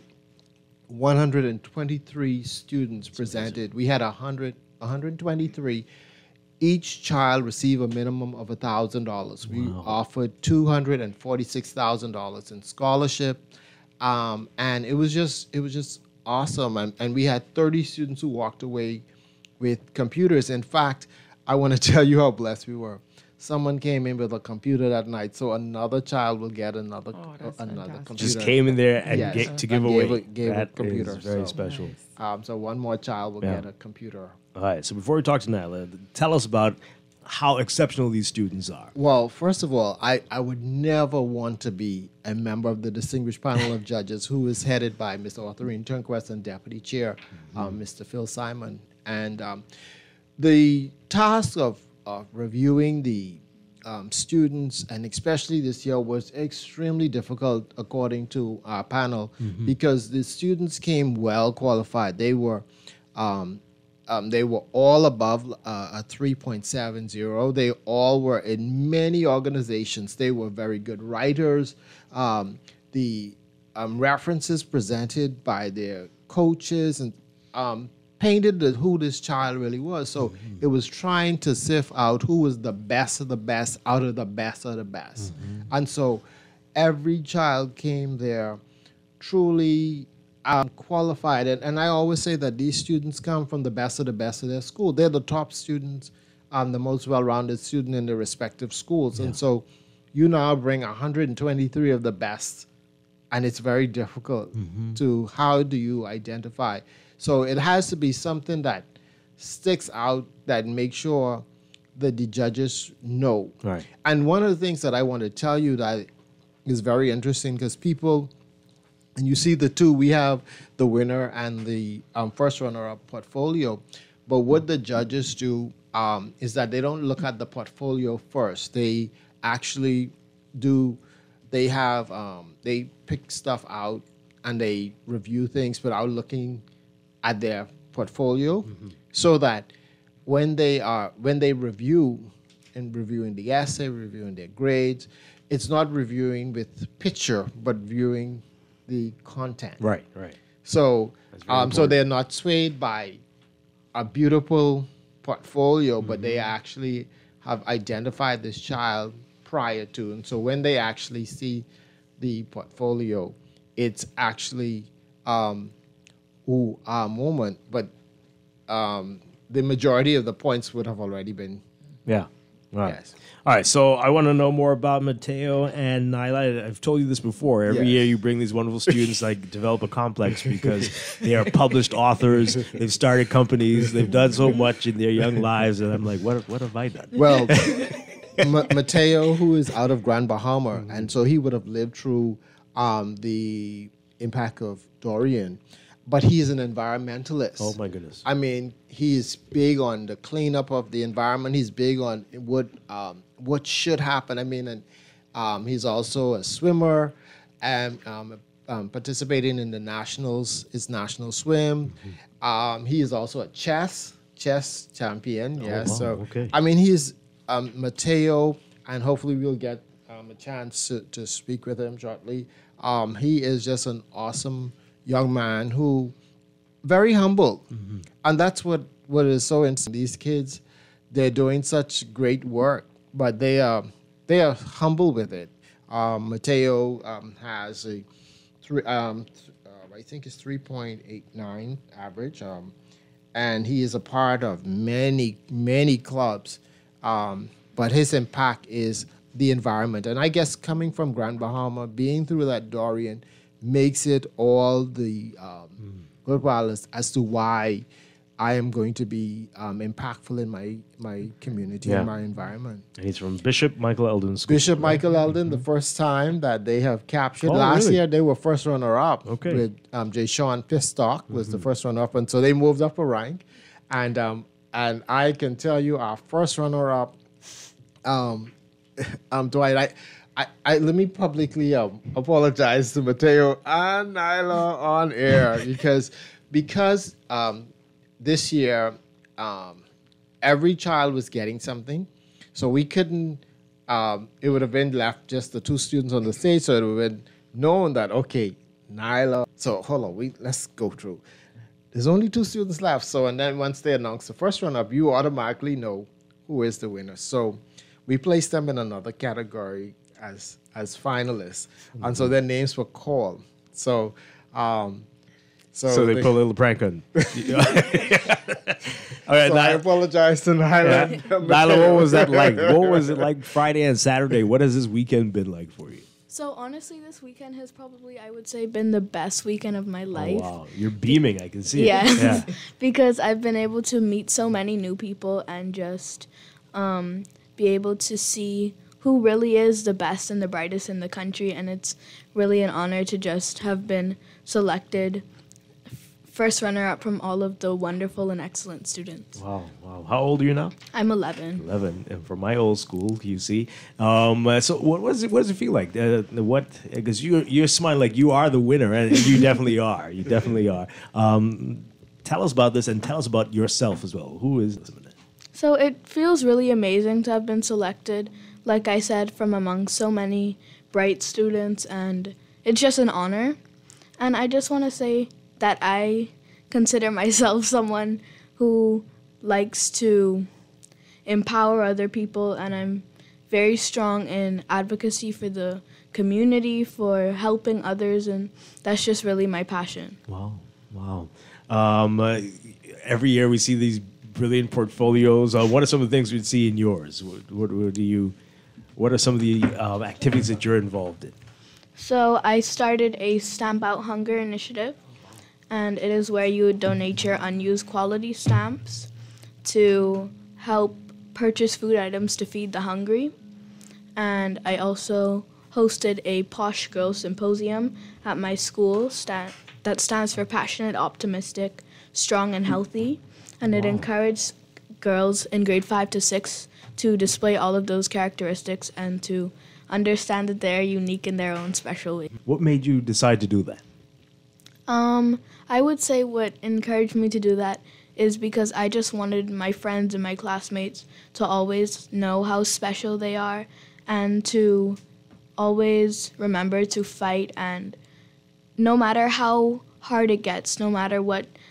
123 students presented. We had 123. Each child received a minimum of $1,000. We offered $246,000 in scholarship, and it was just awesome. And we had 30 students who walked away with computers. In fact, I want to tell you how blessed we were. Someone came in with a computer that night, so another child will get another computer. Just came in there and give away. Gave a computer. Is very special. So one more child will get a computer. All right. So before we talk to Nyla, tell us about how exceptional these students are. Well, first of all, I would never want to be a member of the distinguished panel of judges who is headed by Mr. Arthurine Turnquest and Deputy Chair, Mr. Phil Simon. And the task of reviewing the students, and especially this year, was extremely difficult according to our panel because the students came well qualified. They were all above a 3.70. They all were in many organizations. They were very good writers. The references presented by their coaches and painted who this child really was. So it was trying to sift out who was the best of the best out of the best of the best. And so every child came there truly qualified. And I always say that these students come from the best of their school. They're the top students, the most well-rounded student in their respective schools. And so you now bring 123 of the best, and it's very difficult to, how do you identify? So it has to be something that sticks out, that makes sure that the judges know. Right. And one of the things that I want to tell you that is very interesting, because people, and you see the two, we have the winner and the first runner-up portfolio. But what the judges do is that they don't look at the portfolio first. They actually do, they pick stuff out and they review things without looking at their portfolio, so that when they review, and reviewing the essay, reviewing their grades, it's not reviewing with picture, but viewing the content. Right. So so they're not swayed by a beautiful portfolio, but they actually have identified this child prior to. And so when they actually see the portfolio, it's actually moment, but the majority of the points would have already been. Yeah. All right. Yes. All right. So I want to know more about Mateo and Nyla. I've told you this before. Every year you bring these wonderful students, like develop a complex because they are published authors. They've started companies. They've done so much in their young lives, and I'm like, what have I done? Well, Mateo, who is out of Grand Bahama, and so he would have lived through the impact of Dorian. But he is an environmentalist. Oh, my goodness. I mean, he is big on the cleanup of the environment. He's big on what should happen. I mean, and he's also a swimmer and participating in the nationals, his national swim. He is also a chess champion. Oh, wow. So, Okay. I mean, he's Mateo, and hopefully we'll get a chance to speak with him shortly. He is just an awesome young man who very humble, and that's what is so interesting. These kids, they're doing such great work, but they are humble with it. Mateo has a I think it's 3.89 average, and he is a part of many clubs, but his impact is the environment. And I guess coming from Grand Bahama, being through that Dorian, makes it all the worthwhile as to why I am going to be impactful in my community and my environment. And he's from Bishop Michael Eldon School. Bishop Michael Eldon, the first time that they have captured. Oh, Last really? year, they were first runner-up. Okay. With J. Sean Fistock was the first runner-up, and so they moved up a rank. And I can tell you, our first runner-up, Dwight, I let me publicly apologize to Mateo and Nyla on air because this year every child was getting something, so we couldn't. It would have been left just the two students on the stage, so it would have been known that okay, Nyla. So hold on, let's go through. There's only two students left, so and then once they announce the first runner-up, you automatically know who is the winner. So we placed them in another category as finalists, and so their names were called. So they put a little prank on. All right, so I apologize to Nyla. Nyla, what was that like? What was it like Friday and Saturday? What has this weekend been like for you? So honestly, this weekend has probably, I would say, been the best weekend of my life. Oh, wow, you're beaming. I can see Yeah. it. Yeah, because I've been able to meet so many new people and just be able to see who really is the best and the brightest in the country. And it's really an honor to just have been selected first runner-up from all of the wonderful and excellent students. Wow. How old are you now? I'm 11. 11, and from my old school, QC. So what does it feel like? Because you're smiling like you are the winner, and you definitely are. You definitely are. Tell us about this, and tell us about yourself as well. Who is this? So it feels really amazing to have been selected, like I said, from among so many bright students, and it's just an honor. And I just want to say that I consider myself someone who likes to empower other people, and I'm very strong in advocacy for the community, for helping others, and that's just really my passion. Wow. Every year we see these brilliant portfolios. What are some of the things we'd see in yours? What are some of the activities that you're involved in? So I started a Stamp Out Hunger initiative, and it is where you would donate your unused quality stamps to help purchase food items to feed the hungry. And I also hosted a Posh Girl Symposium at my school that stands for Passionate, Optimistic, Strong, and Healthy. And it encouraged girls in grade 5 to 6 to display all of those characteristics and to understand that they're unique in their own special way. What made you decide to do that? I would say what encouraged me to do that is because I just wanted my friends and my classmates to always know how special they are and to always remember to fight, and no matter how hard it gets, no matter what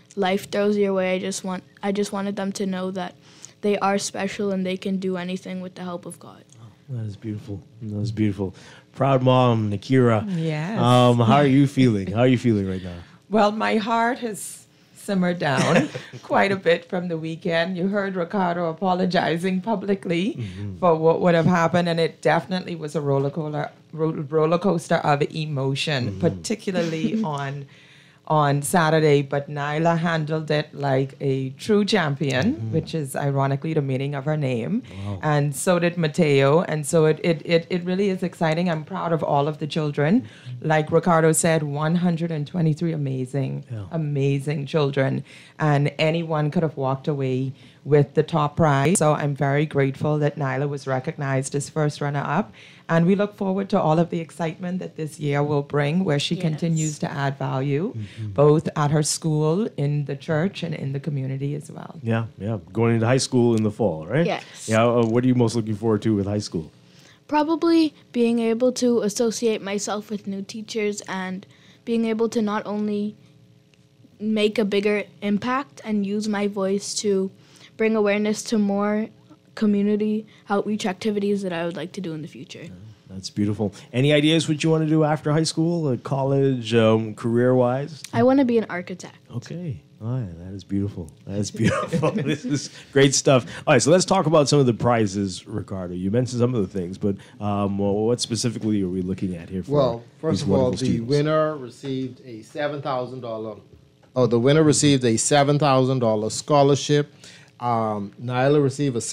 life throws your way, I just wanted them to know that they are special and they can do anything with the help of God. That is beautiful. That is beautiful. Proud mom, Nakira. Yes. How are you feeling? How are you feeling right now? Well, my heart has simmered down quite a bit from the weekend. You heard Ricardo apologizing publicly for what would have happened, and it definitely was a roller coaster of emotion, particularly on Saturday, but Nyla handled it like a true champion, which is ironically the meaning of her name. Wow. And so did Mateo. And so it really is exciting. I'm proud of all of the children. Like Ricardo said, 123 amazing children. And anyone could have walked away with the top prize. So I'm very grateful that Nyla was recognized as first runner-up. And we look forward to all of the excitement that this year will bring, where she continues to add value, both at her school, in the church, and in the community as well. Yeah. Going into high school in the fall, right? Yes. Yeah. What are you most looking forward to with high school? Probably being able to associate myself with new teachers and being able to not only make a bigger impact and use my voice to bring awareness to more community outreach activities that I would like to do in the future. That's beautiful. Any ideas what you want to do after high school, college, career-wise? I want to be an architect. Okay. All right, that is beautiful. That's beautiful. This is great stuff. All right, so let's talk about some of the prizes, Ricardo. You mentioned some of the things, but what specifically are we looking at here? Well, first of all, the winner received a $7,000. Oh, the winner received a $7,000 scholarship. Nyla received a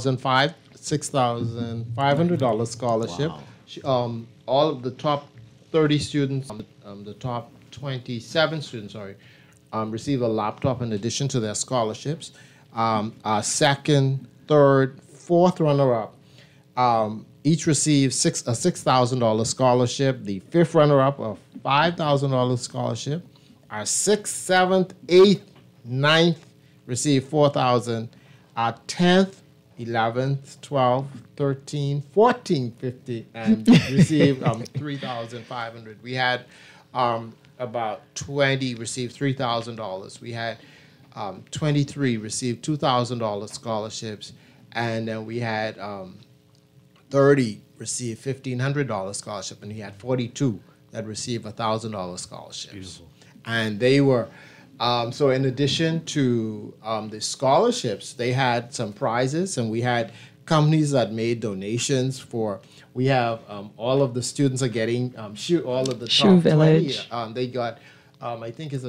$6,500 scholarship. Wow. All of the top 30 students, the top 27 students, received a laptop in addition to their scholarships. Our second, third, fourth runner-up each received a $6,000 scholarship. The fifth runner-up, a $5,000 scholarship. Our sixth, seventh, eighth, ninth received $4,000. Our 10th, 11th, 12th, 13th, 14th, 15th, and received $3,500. We had about 20 received $3,000. We had 23 received $2,000 scholarships, and then we had 30 received $1,500 scholarship, and we had 42 that received $1,000 scholarships. Beautiful. And they were so in addition to the scholarships, they had some prizes, and we had companies that made donations for. We have all of the students are getting all of the Shoe top Village. 20. They got I think it's a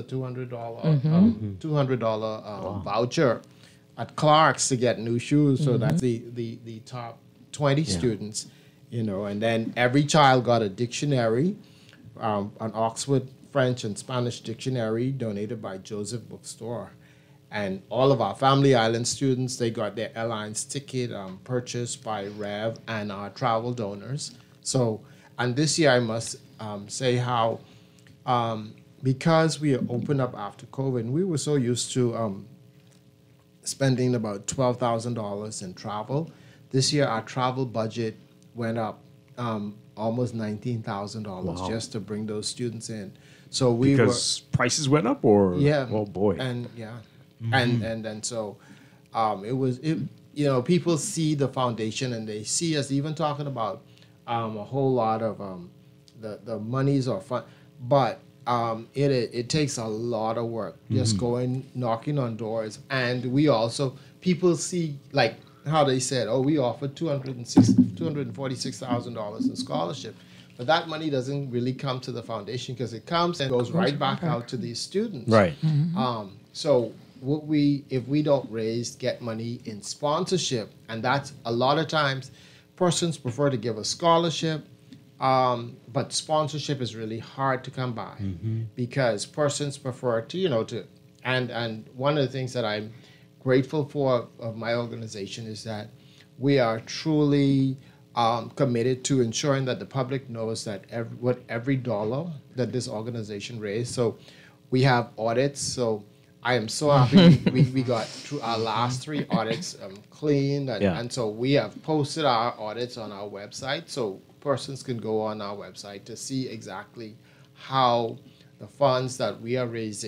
$200 voucher at Clark's to get new shoes. So that's the top 20 students, and then every child got a dictionary, an Oxford French and Spanish dictionary donated by Joseph Bookstore. And all of our Family Island students, they got their airlines ticket purchased by Rev and our travel donors. So, and this year I must say how, because we opened up after COVID, and we were so used to spending about $12,000 in travel. This year our travel budget went up almost $19,000 just to bring those students in. So because prices went up, or oh boy, and and so people see the foundation and they see us even talking about a whole lot of the monies or fun, but it takes a lot of work just going knocking on doors, and we also people see like how they said, we offered $246,000 in scholarship. But that money doesn't really come to the foundation because it comes and goes right back out to these students. Right. So if we don't get money in sponsorship, and that's a lot of times persons prefer to give a scholarship, but sponsorship is really hard to come by because persons prefer to, and one of the things that I'm grateful for of my organization is that we are truly committed to ensuring that the public knows that every dollar that this organization raised. So we have audits. So I am so happy we got through our last 3 audits clean. And so we have posted our audits on our website. So persons can go on our website to see exactly how the funds that we are raising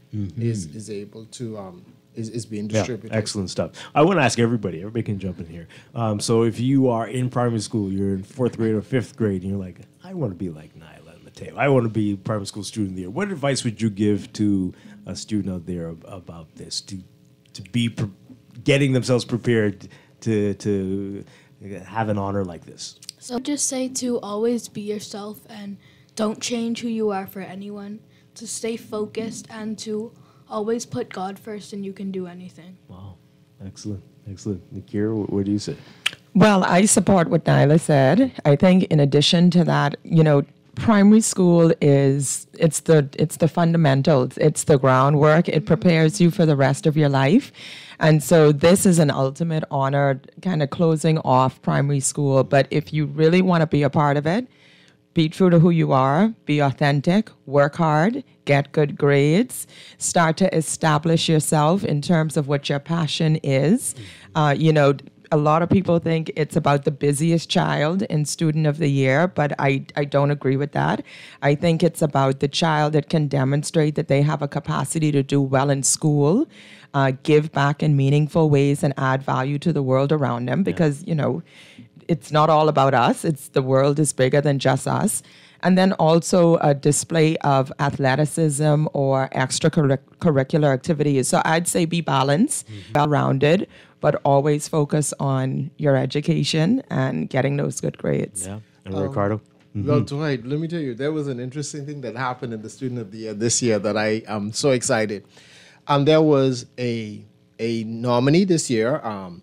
is able to is being Yeah, distributed. excellent stuff. I want to ask everybody. Everybody can jump in here. So if you are in primary school, you're in 4th grade or 5th grade, and you're like, I want to be like Nyla and Mateo. I want to be primary school student of the year. What advice would you give to a student out there about this, to be getting themselves prepared to have an honor like this? So just say to always be yourself and don't change who you are for anyone, to stay focused and to always put God first and you can do anything. Wow. Excellent. Nikira, what do you say? Well, I support what Nyla said. I think in addition to that, primary school it's the fundamentals, it's the groundwork. It prepares you for the rest of your life. And so this is an ultimate honor, kind of closing off primary school. But if you really want to be a part of it, be true to who you are, be authentic, work hard, get good grades, start to establish yourself in terms of what your passion is. A lot of people think it's about the busiest child in Student of the Year, but I don't agree with that. I think it's about the child that can demonstrate that they have a capacity to do well in school, give back in meaningful ways, and add value to the world around them because, it's not all about us. It's the world is bigger than just us. And then also a display of athleticism or extracurricular activities. So I'd say be balanced, well-rounded, but always focus on your education and getting those good grades. Yeah. And Ricardo? Well, Dwight, let me tell you, there was an interesting thing that happened in the Student of the Year this year that I am so excited. There was a nominee this year,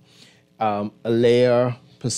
Alea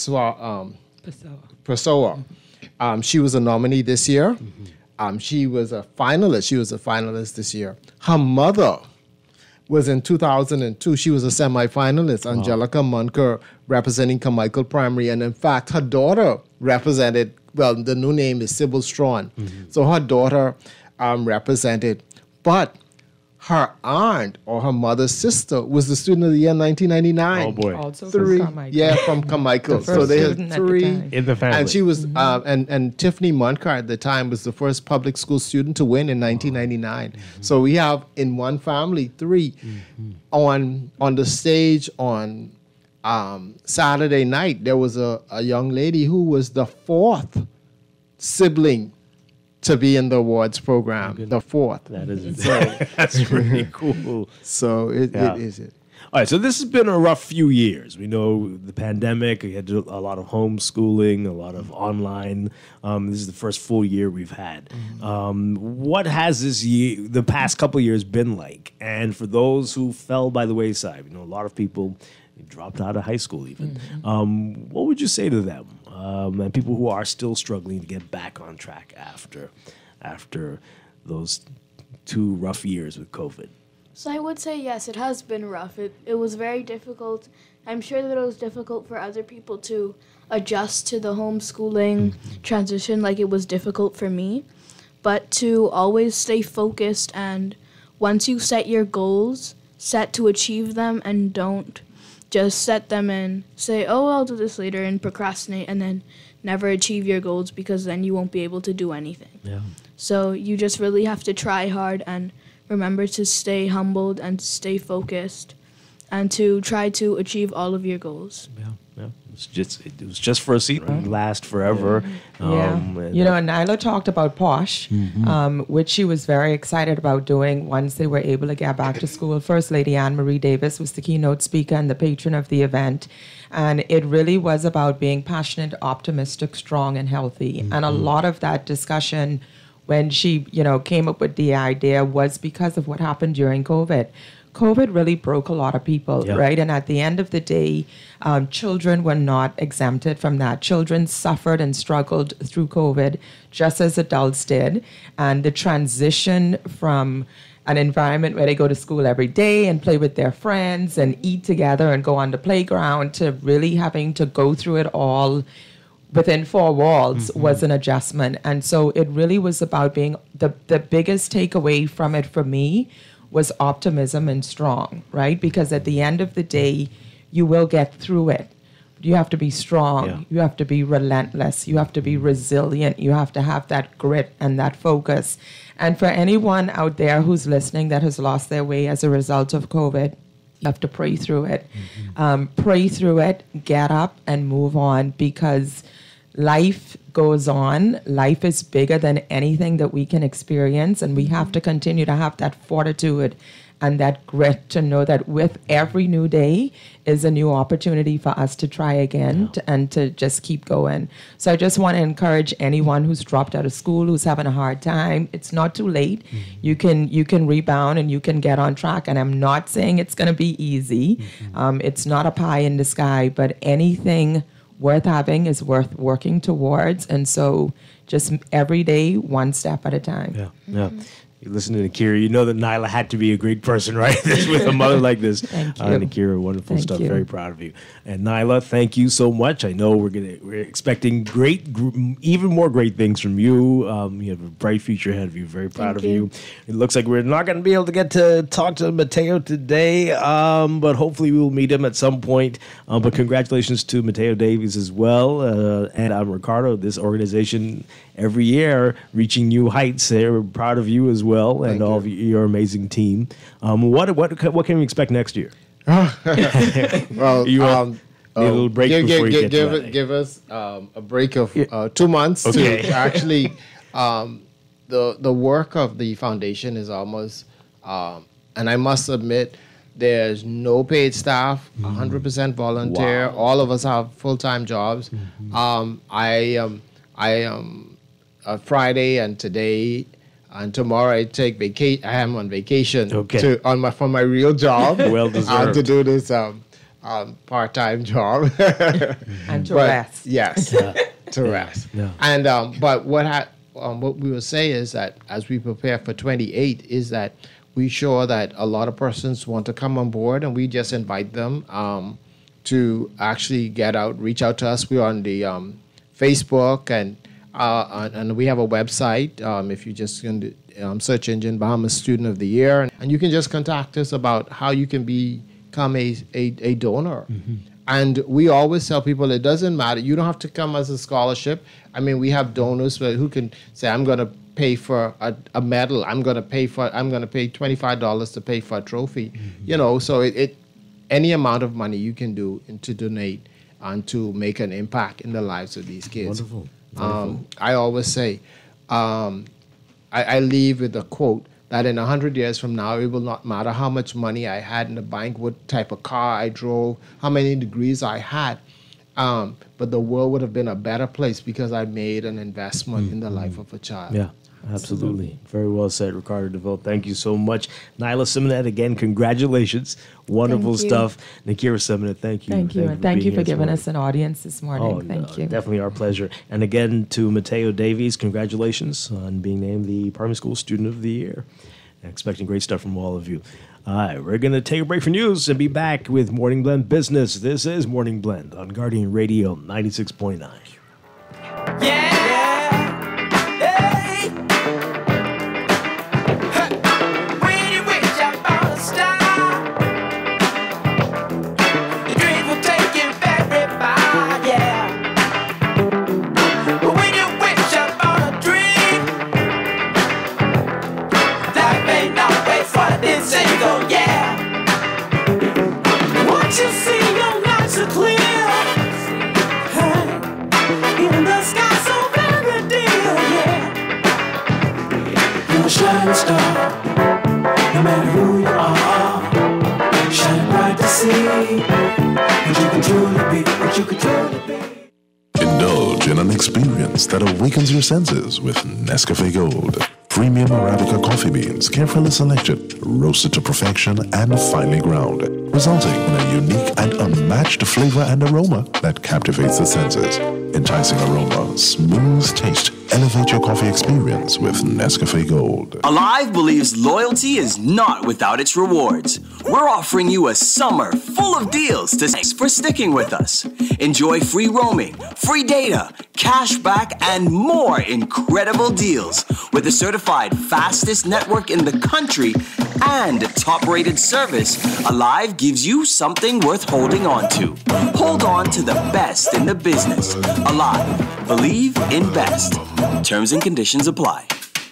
Pessoa. She was a nominee this year. She was a finalist this year. Her mother was in 2002. She was a semifinalist. Angelica Munker representing Carmichael Primary. And in fact, her daughter represented, the new name is Sybil Strawn. So her daughter represented. But her aunt or her mother's sister was the Student of the Year in 1999. Oh, boy. Also Three, from Carmichael. yeah, from Carmichael. The first they student had at the 3 time. In the family. And she was, and Tiffany Munker at the time was the first public school student to win in 1999. So we have in one family 3 on the stage on Saturday night. There was a young lady who was the 4th sibling to be in the awards program, the 4th. That is that's pretty cool. So it is it. All right, so this has been a rough few years. We know the pandemic, we had a lot of homeschooling, a lot of online. This is the first full year we've had. What has this year, the past couple of years, been like? And for those who fell by the wayside, a lot of people dropped out of high school even. What would you say to them? And people who are still struggling to get back on track after those 2 rough years with COVID? So I would say yes, it has been rough. It was very difficult. I'm sure that it was difficult for other people to adjust to the homeschooling transition like it was difficult for me. But to always stay focused, and once you set your goals, set to achieve them and don't just set them and say, oh, I'll do this later and procrastinate and then never achieve your goals because then you won't be able to do anything. Yeah. So you just really have to try hard and remember to stay humbled and stay focused and to try to achieve all of your goals. Yeah. It was just for a season. Right? Last forever. And Nyla talked about POSH, which she was very excited about doing once they were able to get back to school. First Lady Anne Marie Davis was the keynote speaker and the patron of the event. And it really was about being passionate, optimistic, strong, and healthy. And a lot of that discussion when she, came up with the idea was because of what happened during COVID. COVID really broke a lot of people, right? And at the end of the day, children were not exempted from that. Children suffered and struggled through COVID just as adults did. And the transition from an environment where they go to school every day and play with their friends and eat together and go on the playground to really having to go through it all within 4 walls was an adjustment. And so it really was about being the biggest takeaway from it for me was optimism and strong, right? Because at the end of the day, you will get through it. You have to be strong. Yeah. You have to be relentless. You have to be resilient. You have to have that grit and that focus. And for anyone out there who's listening that has lost their way as a result of COVID, you have to pray through it. Pray through it, get up and move on, because life goes on. Life is bigger than anything that we can experience, and we have to continue to have that fortitude and that grit to know that with every new day is a new opportunity for us to try again and to just keep going. So I just want to encourage anyone who's dropped out of school, who's having a hard time. It's not too late. You can rebound and you can get on track. And I'm not saying it's going to be easy. It's not a pie in the sky, but anything worth having is worth working towards. And so just every day, one step at a time. Yeah. You listen to Nakira, you know that Nyla had to be a great person, right? With a mother like this. Thank you. Nakira, wonderful Thank stuff. you. Very proud of you. And Nyla, thank you so much. I know we're expecting even more great things from you. You have a bright future ahead of you. Very proud of you. It looks like we're not going to be able to get to talk to Mateo today, but hopefully we will meet him at some point. But congratulations to Mateo Davies as well. And I'm Ricardo. This organization every year reaching new heights. We're proud of you as well, and all of your amazing team. What can we expect next year? Well, You a little break before you get to that. give us a break of 2 months to actually. The work of the foundation is almost, and I must admit, there's no paid staff, 100% volunteer. Wow. All of us have full-time jobs. I Friday and today and tomorrow I take vacation. I am on vacation for my real job. Well deserved. To do this part-time job And to rest. Yes, to rest. Yeah. And but what we will say is that as we prepare for 28 is that we sure that a lot of persons want to come on board, and we just invite them to actually reach out to us. We're on the Facebook and we have a website. If you just go to search engine Bahamas Student of the Year, and you can just contact us about how you can become a donor. And we always tell people it doesn't matter. You don't have to come as a scholarship. I mean, we have donors who can say, I'm going to pay for a medal. I'm going to pay $25 to pay for a trophy. So any amount of money you can do to donate and to make an impact in the lives of these kids. Wonderful. I always say, I leave with a quote that in 100 years from now, it will not matter how much money I had in the bank, what type of car I drove, how many degrees I had, but the world would have been a better place because I made an investment in the life of a child. Yeah. Absolutely. Very well said, Ricardo DeVille. Thank you so much. Nyla Simonet, again, congratulations. Wonderful Thank you. stuff. Nakira Simonet, thank you. Thank you. And thank you for being here giving this us an audience this morning. Thank you. Definitely our pleasure. And again, to Mateo Davies, congratulations on being named the Primary School Student of the Year. And expecting great stuff from all of you. All right, we're going to take a break for news and be back with Morning Blend Business. This is Morning Blend on Guardian Radio 96.9. Shining star, no matter who you are, shining bright to see what you can truly be, what you can truly be. Indulge in an experience that awakens your senses with Nescafe Gold. Premium Arabica coffee beans, carefully selected, roasted to perfection, and finely ground, resulting in a unique and unmatched flavor and aroma that captivates the senses. Enticing aroma, smooth taste. Elevate your coffee experience with Nescafe Gold. Alive believes loyalty is not without its rewards. We're offering you a summer full of deals to thanks for sticking with us. Enjoy free roaming, free data, cashback, and more incredible deals. With the certified fastest network in the country and top-rated service, Alive gives you something worth holding on to. Hold on to the best in the business. Alive. Believe, invest. Terms and conditions apply.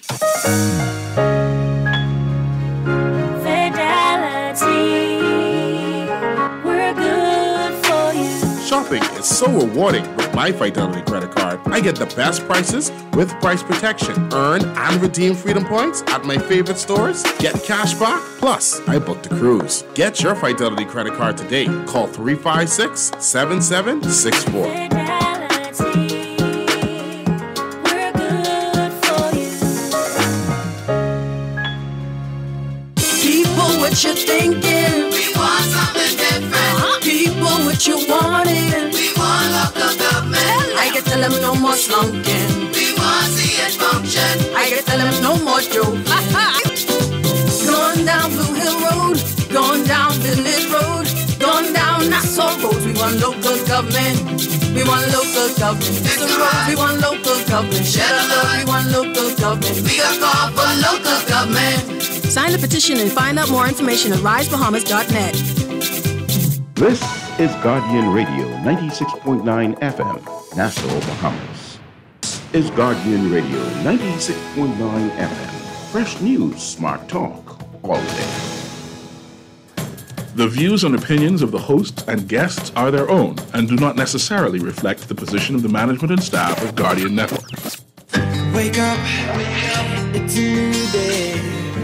Shopping is so rewarding with my Fidelity credit card. I get the best prices with price protection. Earn and redeem freedom points at my favorite stores. Get cash back. Plus, I booked a cruise. Get your Fidelity credit card today. Call 356-7764. What you thinking? We want something different. People, what you wanting? We want local government. I can tell them no more slunking. We want to see it function. I can tell them no more joking. Going down Blue Hill Road, going down Village Road, going down Nassau Road. We want local government. We want local government. It's a road. We want local government. Shed a love. We want local government. We got call for local government. Sign the petition and find out more information at risebahamas.net. This is Guardian Radio 96.9 FM, Nassau, Bahamas. This is Guardian Radio 96.9 FM. Fresh news, smart talk, all day. The views and opinions of the hosts and guests are their own and do not necessarily reflect the position of the management and staff of Guardian Network. Wake up, it's a new day.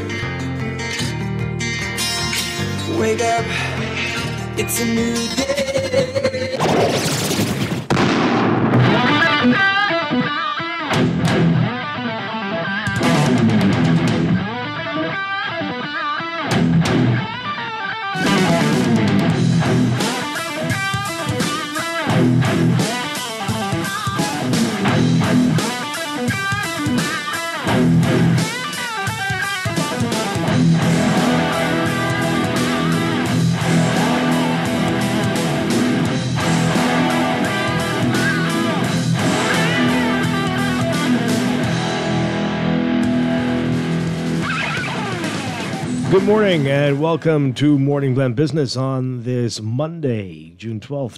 Wake up, it's a new day. Good morning and welcome to Morning Blend Business on this Monday, June 12th,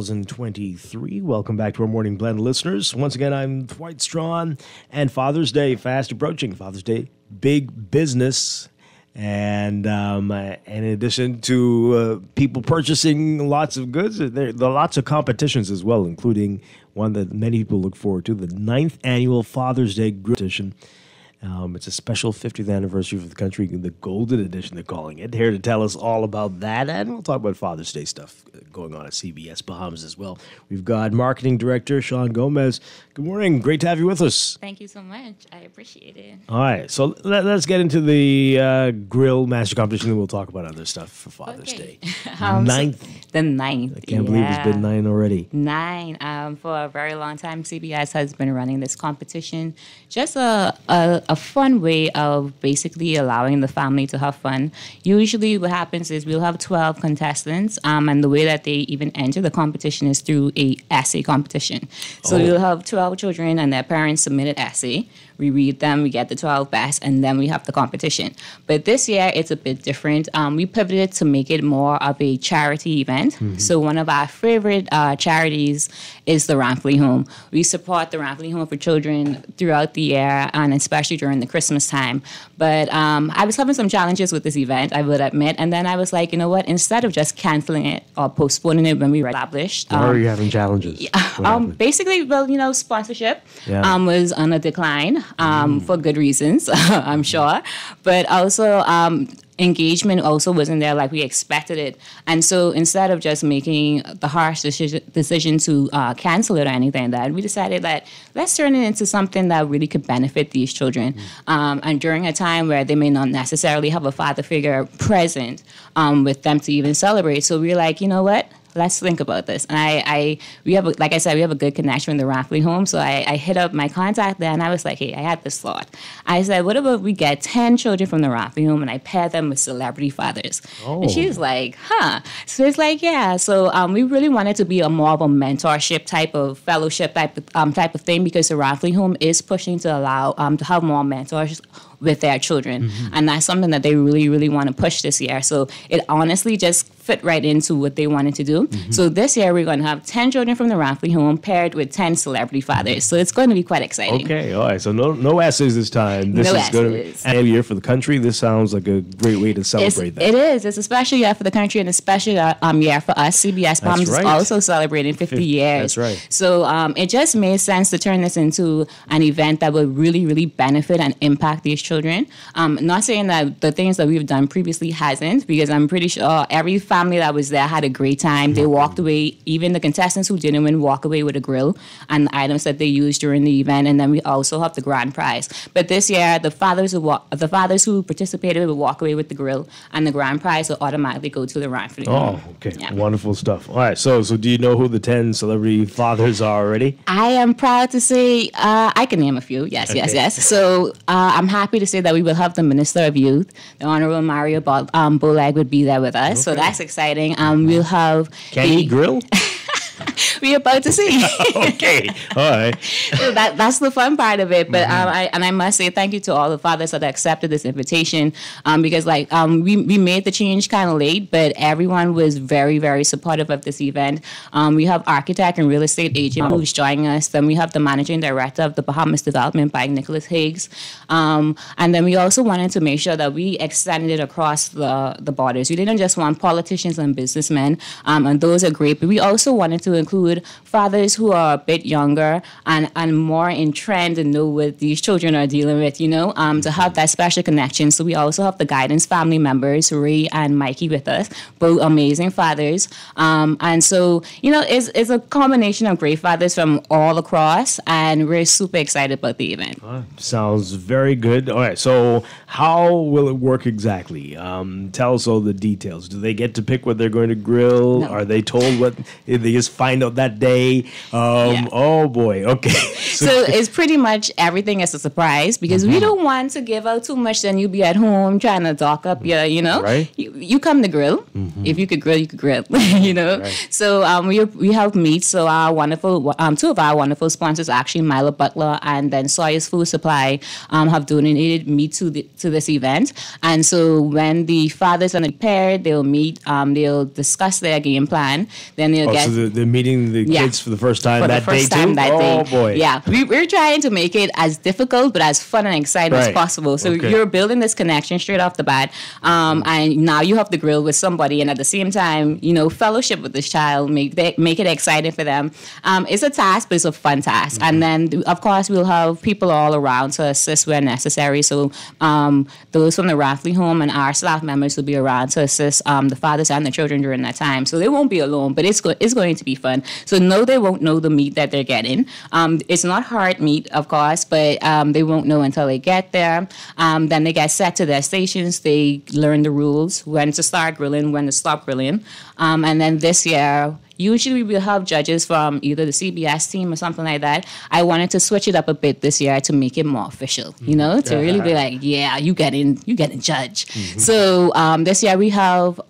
2023. Welcome back to our Morning Blend listeners. Once again, I'm Dwight Strachan, and Father's Day fast approaching. Father's Day, big business. And in addition to people purchasing lots of goods, there are lots of competitions as well, including one that many people look forward to, the 9th annual Father's Day Grill Competition. It's a special 50th anniversary for the country, the Golden Edition, they're calling it. Here to tell us all about that, and we'll talk about Father's Day stuff going on at CBS Bahamas as well. We've got Marketing Director Sean Gomez. Good morning. Great to have you with us. Thank you so much. I appreciate it. All right. So let's get into the Grill Master Competition, and we'll talk about other stuff for Father's Day. Ninth. The 9th. I can't believe it's been 9 already. 9. For a very long time, CBS has been running this competition. Just a fun way of basically allowing the family to have fun. Usually what happens is we'll have 12 contestants, and the way that they even enter the competition is through a essay competition. So you'll have 12 children and their parents submit an essay. We read them, we get the 12 best, and then we have the competition. But this year, it's a bit different. We pivoted to make it more of a charity event. Mm-hmm. So one of our favorite charities is the Ramfley Home. We support the Ramfley Home for children throughout the year, and especially during the Christmas time. But I was having some challenges with this event, I would admit. And then I was like, you know what? Instead of just canceling it or postponing it when we were established. Why are you having challenges? Basically, well, sponsorship was on a decline. For good reasons, I'm sure. But also, engagement also wasn't there like we expected it. And so instead of just making the harsh decision to cancel it or anything like that, we decided that let's turn it into something that really could benefit these children. And during a time where they may not necessarily have a father figure present with them to even celebrate. So we're like, you know what? let's think about this. And we have, like I said, we have a good connection with the Rafley home. So I hit up my contact there and I was like, hey, I had this thought. I said, what about we get 10 children from the Rafley home and I pair them with celebrity fathers? Oh. And she's like, huh. So it's like, yeah. So we really wanted to be a more of a mentorship type of fellowship type of thing, because the Rafley home is pushing to allow to have more mentors with their children. And that's something that they really, really want to push this year. So it honestly just fit right into what they wanted to do. So this year we're going to have 10 children from the Rafley home paired with 10 celebrity fathers. So it's going to be quite exciting. Okay, all right. So no S's this time. This No is going to be S's. annual year for the country. This sounds like a great way to celebrate that. It is. It's a special year for the country and a special year for us. CBS Palms right. is also celebrating 50 years. That's right. So it just made sense to turn this into an event that would really, really benefit and impact these children. Not saying that the things that we've done previously hasn't, because I'm pretty sure every family that was there had a great time. They walked away, even the contestants who didn't win walk away with a grill and the items that they used during the event. And then we also have the grand prize. But this year, the fathers who participated will walk away with the grill, and the grand prize will automatically go to the Rafley. Oh, okay. Yeah. Wonderful stuff. All right. So do you know who the 10 celebrity fathers are already? I am proud to say I can name a few. Yes, Okay. yes. So I'm happy to say that we will have the Minister of Youth, the Honorable Mario Bolag, would be there with us. So that's exciting. We'll have Can he grill? We're about to see. Okay. All right. So that's the fun part of it. But I must say thank you to all the fathers that accepted this invitation, because we made the change kind of late, but everyone was very, very supportive of this event. We have architect and real estate agent who's joining us. Then we have the managing director of the Bahamas Development by Nicholas Higgs. And then we also wanted to make sure that we extended it across the borders. We didn't just want politicians and businessmen, and those are great, but we also wanted to include fathers who are a bit younger and more in trend and know what these children are dealing with, to have that special connection. So we also have the guidance family members, Ray and Mikey, with us, both amazing fathers. And so, it's a combination of great fathers from all across, and we're super excited about the event. Sounds very good. All right. So how will it work exactly? Tell us all the details. Do they get to pick what they're going to grill? No. Are they told what they just find out that day? Oh boy. Okay. So it's pretty much everything is a surprise, because we don't want to give out too much. Then you be at home trying to dock up your, Right. you come to grill. If you could grill, you could grill. Right. So we have meat. So our wonderful two of our wonderful sponsors, actually Milo Butler and then Sawyer's Food Supply, have donated meat to this event. And so when the fathers and the pair, they'll meet. They'll discuss their game plan. Then they'll get. So they're meeting the kids for the first time for that the first day time too. that Oh day. boy. Yeah, we're trying to make it as difficult but as fun and exciting as Right. possible. So Okay. you're building this connection straight off the bat, and now you have to grill with somebody, and at the same time, fellowship with this child, make it exciting for them. It's a task, but it's a fun task. And then, of course, we'll have people all around to assist where necessary. So those from the Rafley home and our staff members will be around to assist the fathers and the children during that time. So they won't be alone, but it's going to be fun. So no, they won't know the meat that they're getting. It's not hard meat, of course, but they won't know until they get there. Then they get set to their stations. They learn the rules, when to start grilling, when to stop grilling. And then this year, usually we'll have judges from either the CBS team or something like that. I wanted to switch it up a bit this year to make it more official, to really be like, yeah, you getting judge. So this year we have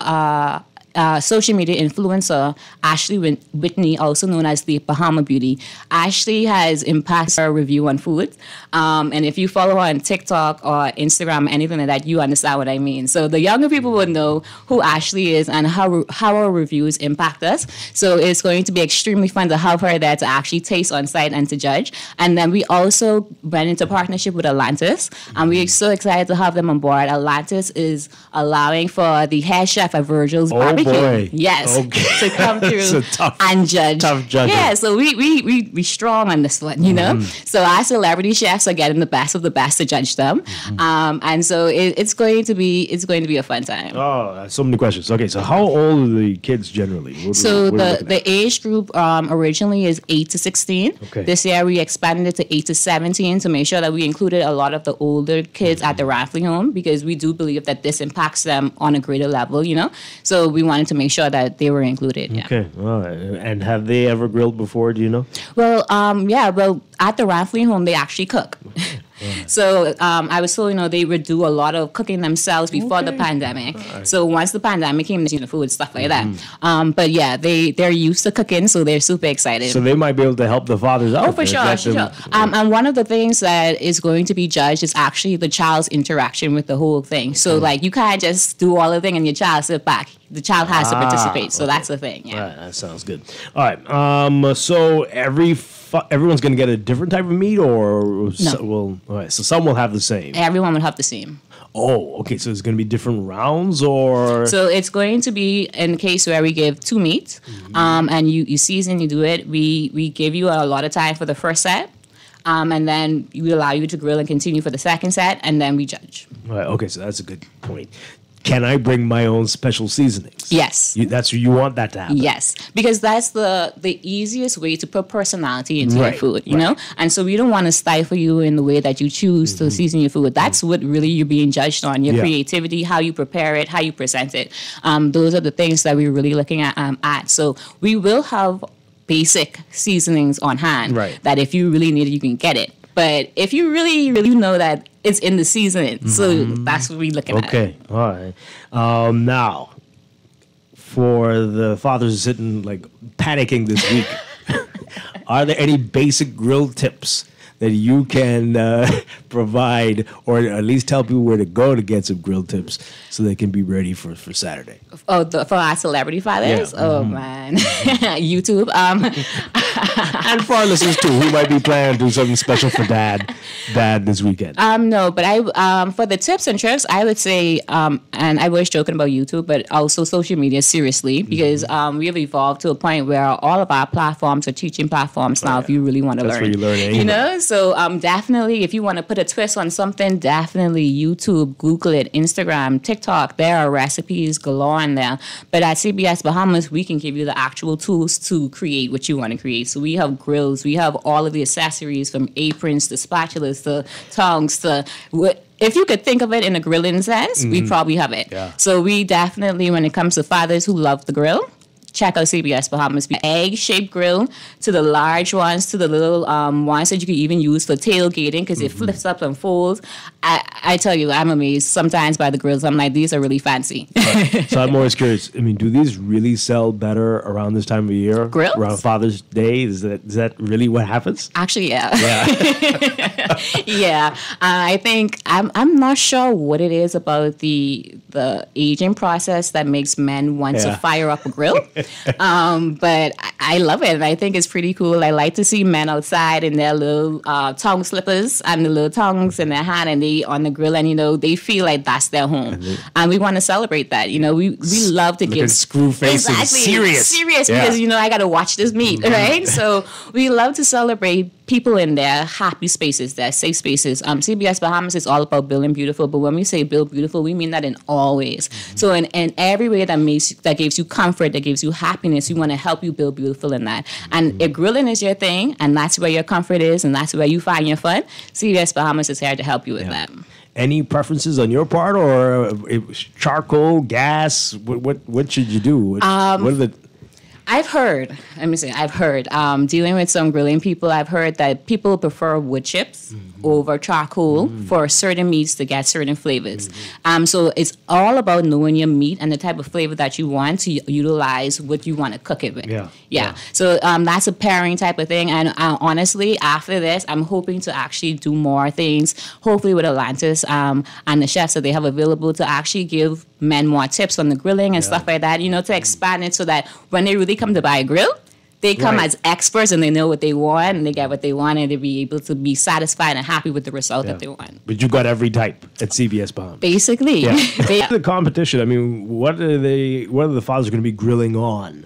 social media influencer Ashley Whitney, also known as the Bahama Beauty. Ashley has impacted her review on food. And if you follow her on TikTok or Instagram, anything like that, you understand what I mean. So the younger people would know who Ashley is and how her reviews impact us. So it's going to be extremely fun to have her there to actually taste on site and to judge. And then we also went into partnership with Atlantis, and we're so excited to have them on board. Atlantis is allowing for the head chef at Virgil's Barbecue. Boy. Yes, Okay. to come through So tough. and judge. Tough judging. Yeah, so we strong on this one, So our celebrity chefs are getting the best of the best to judge them, and so it's going to be a fun time. Oh, so many questions. Okay, so how old are the kids generally? So the age group originally is 8 to 16. Okay. This year we expanded it to 8 to 17 to make sure that we included a lot of the older kids at the Rafley home, because we do believe that this impacts them on a greater level, So we wanted to make sure that they were included. Yeah. Okay. All right. And have they ever grilled before? Do you know? Well, well, at the Ranfley home, they actually cook. So I was told, they would do a lot of cooking themselves before the pandemic. Right. So once the pandemic came, the food, stuff like that. But yeah, they're used to cooking, so they're super excited. So they might be able to help the fathers out. Oh, for sure. And one of the things that is going to be judged is actually the child's interaction with the whole thing. So like you can't just do all the thing and your child sit back. The child has to participate. So that's the thing. Yeah. Right, that sounds good. All right. So everyone's going to get a different type of meat, or No. all right. So some will have the same. Everyone will have the same. Oh, okay. So it's going to be different rounds, or so it's going to be in the case where we give 2 meats, and you season, you do it. We give you a lot of time for the first set. And then we allow you to grill and continue for the second set, and then we judge. Right. Okay, so that's a good point. Can I bring my own special seasonings? Yes. You want that to happen? Yes, because that's the easiest way to put personality into your food, you know? And so we don't want to stifle you in the way that you choose to season your food. That's what really you're being judged on, your creativity, how you prepare it, how you present it. Those are the things that we're really looking at. So we will have basic seasonings on hand that if you really need it, you can get it. But if you really, really know that it's in the season, so that's what we're looking at. Okay, all right. Now, for the fathers sitting like panicking this week, are there any basic grill tips that you can provide, or at least tell people where to go to get some grill tips so they can be ready for Saturday? Oh, for our celebrity fathers? Yeah. Oh, man. YouTube. And for our listeners, too, who might be planning to do something special for dad this weekend. No, but for the tips and tricks, I would say, and I was joking about YouTube, but also social media, seriously, because we have evolved to a point where all of our platforms are teaching platforms now if you really want to learn. That's where you learn anyway. You know? So definitely, if you want to put a twist on something, definitely YouTube, Google it, Instagram, TikTok. There are recipes galore in there. But at CBS Bahamas, we can give you the actual tools to create what you want to create. So we have grills, we have all of the accessories from aprons to spatulas to tongs to if you could think of it in a grilling sense, we probably have it. Yeah. So we definitely, when it comes to fathers who love the grill, check out CBS Bahamas. Egg-shaped grill to the large ones, to the little ones that you can even use for tailgating because it flips up and folds. I tell you, I'm amazed sometimes by the grills. I'm like, these are really fancy. Right. So I'm always curious. I mean, do these really sell better around this time of year? Grills? Around Father's Day? Is that really what happens? Actually, yeah. Yeah. I think I'm not sure what it is about the aging process that makes men want to fire up a grill. But I love it. And I think it's pretty cool. I like to see men outside in their little tongue slippers and the little tongues in their hand and they on the grill and, they feel like that's their home. And we want to celebrate that. We love to give screw faces serious because, I got to watch this meat, right? So we love to celebrate people in their happy spaces, their safe spaces. CBS Bahamas is all about building beautiful, but when we say build beautiful, we mean that in all ways. So in every way that gives you comfort, that gives you happiness, we want to help you build beautiful in that. And if grilling is your thing, and that's where your comfort is, and that's where you find your fun, CBS Bahamas is here to help you with that. Any preferences on your part, or charcoal, gas? What should you do? What are the I've heard, dealing with some grilling people, I've heard that people prefer wood chips over charcoal for certain meats to get certain flavors. So it's all about knowing your meat and the type of flavor that you want to utilize what you want to cook it with. Yeah. So that's a pairing type of thing. And honestly, after this, I'm hoping to actually do more things, hopefully with Atlantis and the chefs that they have available to actually give men more tips on the grilling and stuff like that, to expand it so that when they really come to buy a grill, they come as experts and they know what they want and they get what they want and they'll be able to be satisfied and happy with the result that they want. But you got every type at CBS Bahamas. Basically. The competition, I mean, what are the fathers going to be grilling on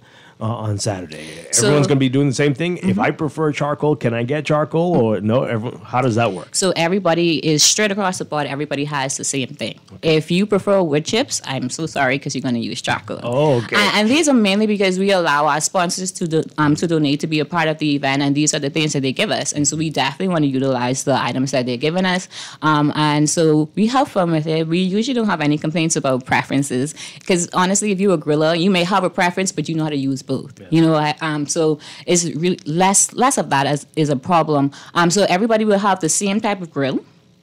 on Saturday? So- Everyone's going to be doing the same thing. If I prefer charcoal, can I get charcoal or no? How does that work? So everybody is straight across the board. Everybody has the same thing. If you prefer wood chips, I'm so sorry because you're going to use charcoal. Oh, okay. And these are mainly because we allow our sponsors to donate to be a part of the event, and these are the things that they give us. And so we definitely want to utilize the items that they're giving us. And so we have fun with it. We usually don't have any complaints about preferences because honestly, if you're a griller, you may have a preference, but you know how to use both. Yeah. You know, so it's really less of that is a problem. So everybody will have the same type of grill.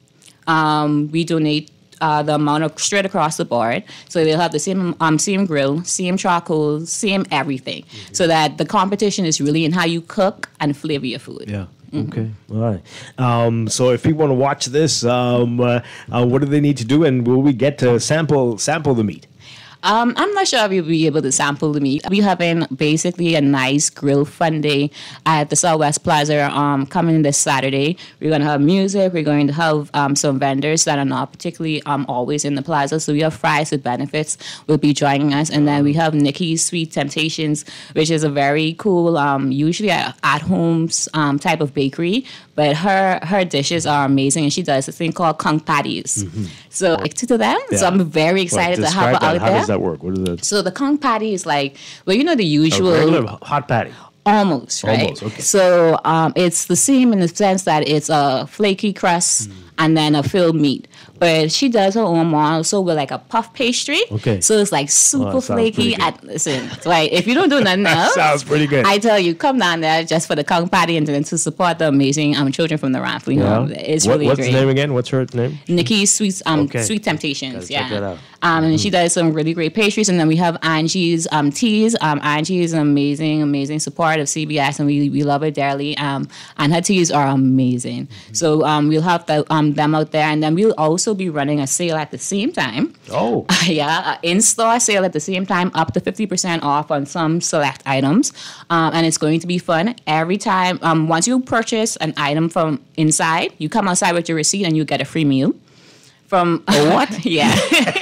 We donate the amount of straight across the board, so they'll have the same grill, same charcoal, same everything, so that the competition is really in how you cook and flavor your food. Yeah. Okay. All right. So if people want to watch this, what do they need to do, and will we get to sample the meat? I'm not sure if you'll be able to sample the meat. We're having basically a nice grill fun day at the Southwest Plaza coming this Saturday. We're going to have music. We're going to have some vendors that are not particularly always in the plaza. So we have Fries with Benefits will be joining us. And then we have Nikki's Sweet Temptations, which is a very cool, usually at-home type of bakery. But her dishes are amazing, and she does a thing called conch patties. Mm-hmm. So to them. Yeah. So I'm very excited to have her out there. How does that work? What is that? So the conch patty is like, well, you know, the usual. A regular hot patty. Almost, right? Almost, okay. So it's the same in the sense that it's a flaky crust and then a filled meat. But she does her own one also with like a puff pastry. Okay. So it's like super flaky. Listen, Dwight, if you don't do nothing else, sounds pretty good. I tell you, come down there just for the conch patty and then to support the amazing children from the Raffley home. It's really what's great. What's the name again? What's her name? Nikki's Sweet Temptations. Check that out. And she does some really great pastries. And then we have Angie's teas. Angie is an amazing support of CBS, and we love her dearly. And her teas are amazing. So we'll have them out there, and then we'll also be running a sale at the same time. Oh. Yeah, in-store sale at the same time, up to 50% off on some select items. And it's going to be fun. Every time, once you purchase an item from inside, you come outside with your receipt and you get a free meal. From what? Yeah.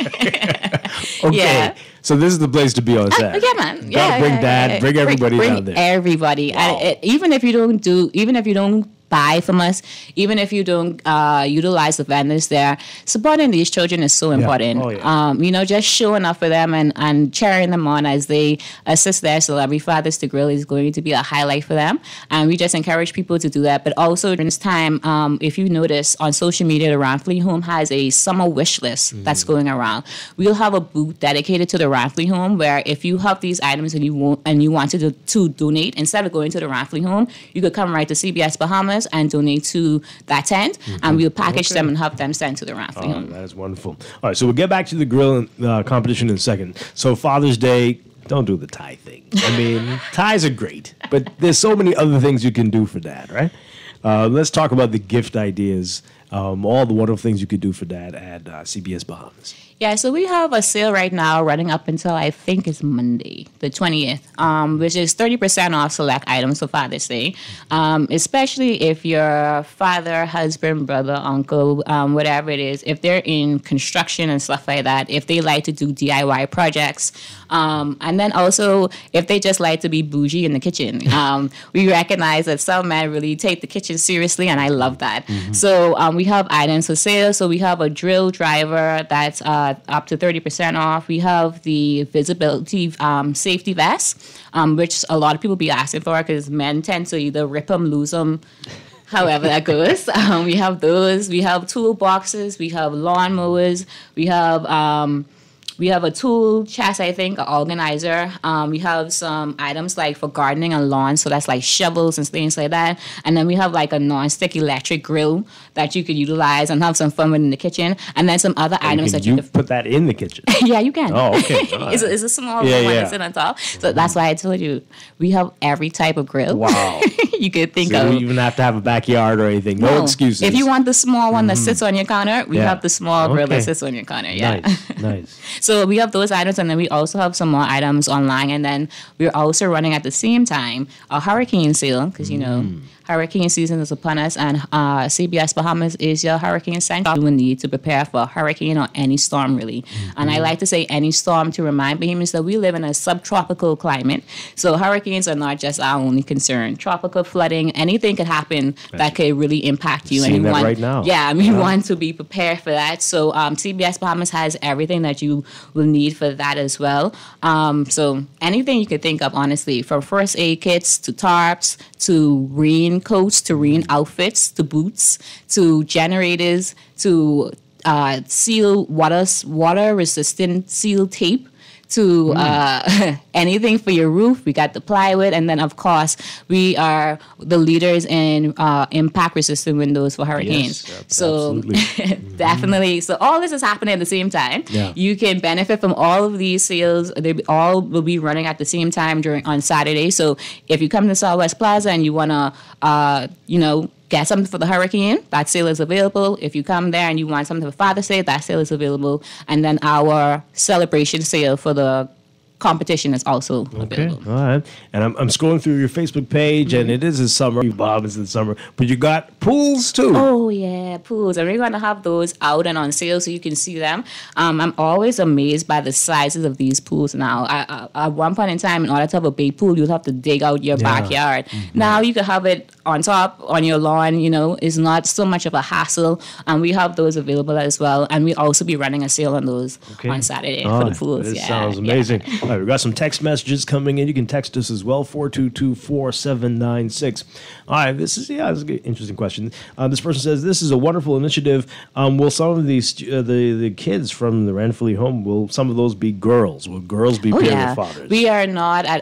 Okay. Yeah. So this is the place to be on Saturday. Yeah, man. Gotta bring Dad. Bring everybody down there. Everybody. Wow. And even if you don't buy from us, even if you don't utilize the vendors there, supporting these children is so important. Oh, yeah. Just showing up for them and cheering them on as they assist their celebrity fathers to grill is going to be a highlight for them. And we just encourage people to do that. But also during this time, if you notice on social media, the Raffley Home has a summer wish list that's going around. We'll have a booth dedicated to the Raffley Home where if you have these items and you want to donate, instead of going to the Raffley Home, you could come right to CBS Bahamas and donate to that tent, and we'll package them and have them sent to the Raffley Home. That is wonderful. All right, so we'll get back to the grill competition in a second. So Father's Day, don't do the tie thing. I mean, ties are great, but there's so many other things you can do for Dad, right? Let's talk about the gift ideas, all the wonderful things you could do for Dad at CBS Bahamas. Yeah, so we have a sale right now running up until I think it's Monday, the 20th, which is 30% off select items for Father's Day, especially if your father, husband, brother, uncle, whatever it is, if they're in construction and stuff like that, if they like to do DIY projects, and then also if they just like to be bougie in the kitchen. We recognize that some men really take the kitchen seriously, and I love that. Mm-hmm. So we have items for sale. So we have a drill driver that's up to 30% off. We have the visibility safety vest, which a lot of people be asking for because men tend to either rip them, lose them, however that goes. We have those. We have toolboxes. We have lawnmowers. We have a tool chest, I think, an organizer. We have some items like for gardening and lawn, so that's like shovels and things like that. And then we have like a non-stick electric grill that you could utilize and have some fun with in the kitchen. And then some other items that you could put that in the kitchen. Yeah, you can. Oh, okay. It's a small one that's in on top. So that's why I told you we have every type of grill. Wow. You could think so of. You don't even have to have a backyard or anything. No excuses. If you want the small one that sits on your counter, we have the small grill that sits on your counter. Yeah. Nice. So we have those items, and then we also have some more items online, and then we're also running at the same time a hurricane sale because hurricane season is upon us, and CBS Bahamas is your hurricane center. You will need to prepare for a hurricane or any storm, really. And I like to say any storm to remind Bahamians that we live in a subtropical climate. So hurricanes are not just our only concern. Tropical flooding, anything could happen that could really impact you. Seeing that right now. Yeah, we want to be prepared for that. So CBS Bahamas has everything that you will need for that as well. So anything you could think of, honestly, from first aid kits to tarps to raincoats to rain outfits to boots to generators to seal water resistant seal tape to anything for your roof. We got the plywood, and then of course we are the leaders in impact resistant windows for hurricanes. Yes, so definitely, so all this is happening at the same time. Yeah. You can benefit from all of these sales. They all will be running at the same time on Saturday. So if you come to Southwest Plaza and you want to get something for the hurricane, that sale is available. If you come there and you want something for Father's Day, that sale is available. And then our celebration sale for the competition is also available. All right. And I'm scrolling through your Facebook page, and it is the summer. Bob, it's the summer. But you got pools, too. Oh, yeah, pools. And we're going to have those out and on sale so you can see them. I'm always amazed by the sizes of these pools now. At one point in time, in order to have a big pool, you'd have to dig out your backyard. Now you can have it on top, on your lawn, it's not so much of a hassle. And we have those available as well. And we'll also be running a sale on those on Saturday for the pools. This sounds amazing. All right, we've got some text messages coming in. You can text us as well, 422-4796. All right, this is an interesting question. This person says, this is a wonderful initiative. Will some of these, the kids from the Ranfilly home, will some of those be girls? Will girls be paired with fathers? We are not at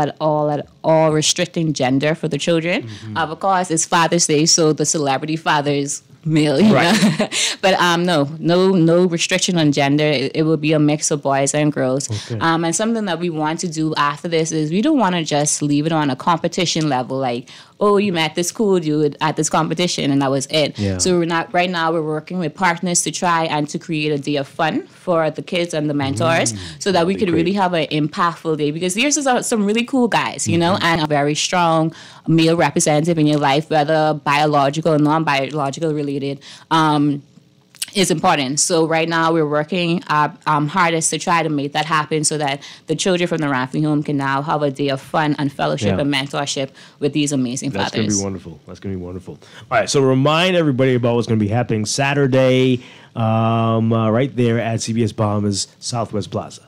all restricting gender for the children. Of course, it's Father's Day, so the celebrity fathers male, you know? But no restriction on gender. It will be a mix of boys and girls. And something that we want to do after this is we don't want to just leave it on a competition level, like, oh, you met this cool dude at this competition and that was it. So right now we're working with partners to try and to create a day of fun for the kids and the mentors so that we could really have an impactful day, because there's some really cool guys, and a very strong male representative in your life, whether biological or non-biological related, is important. So right now we're working hardest to try to make that happen so that the children from the Ranfilly home can now have a day of fun and fellowship and mentorship with these amazing fathers. That's going to be wonderful. That's going to be wonderful. All right, so remind everybody about what's going to be happening Saturday right there at CBS Bahamas Southwest Plaza.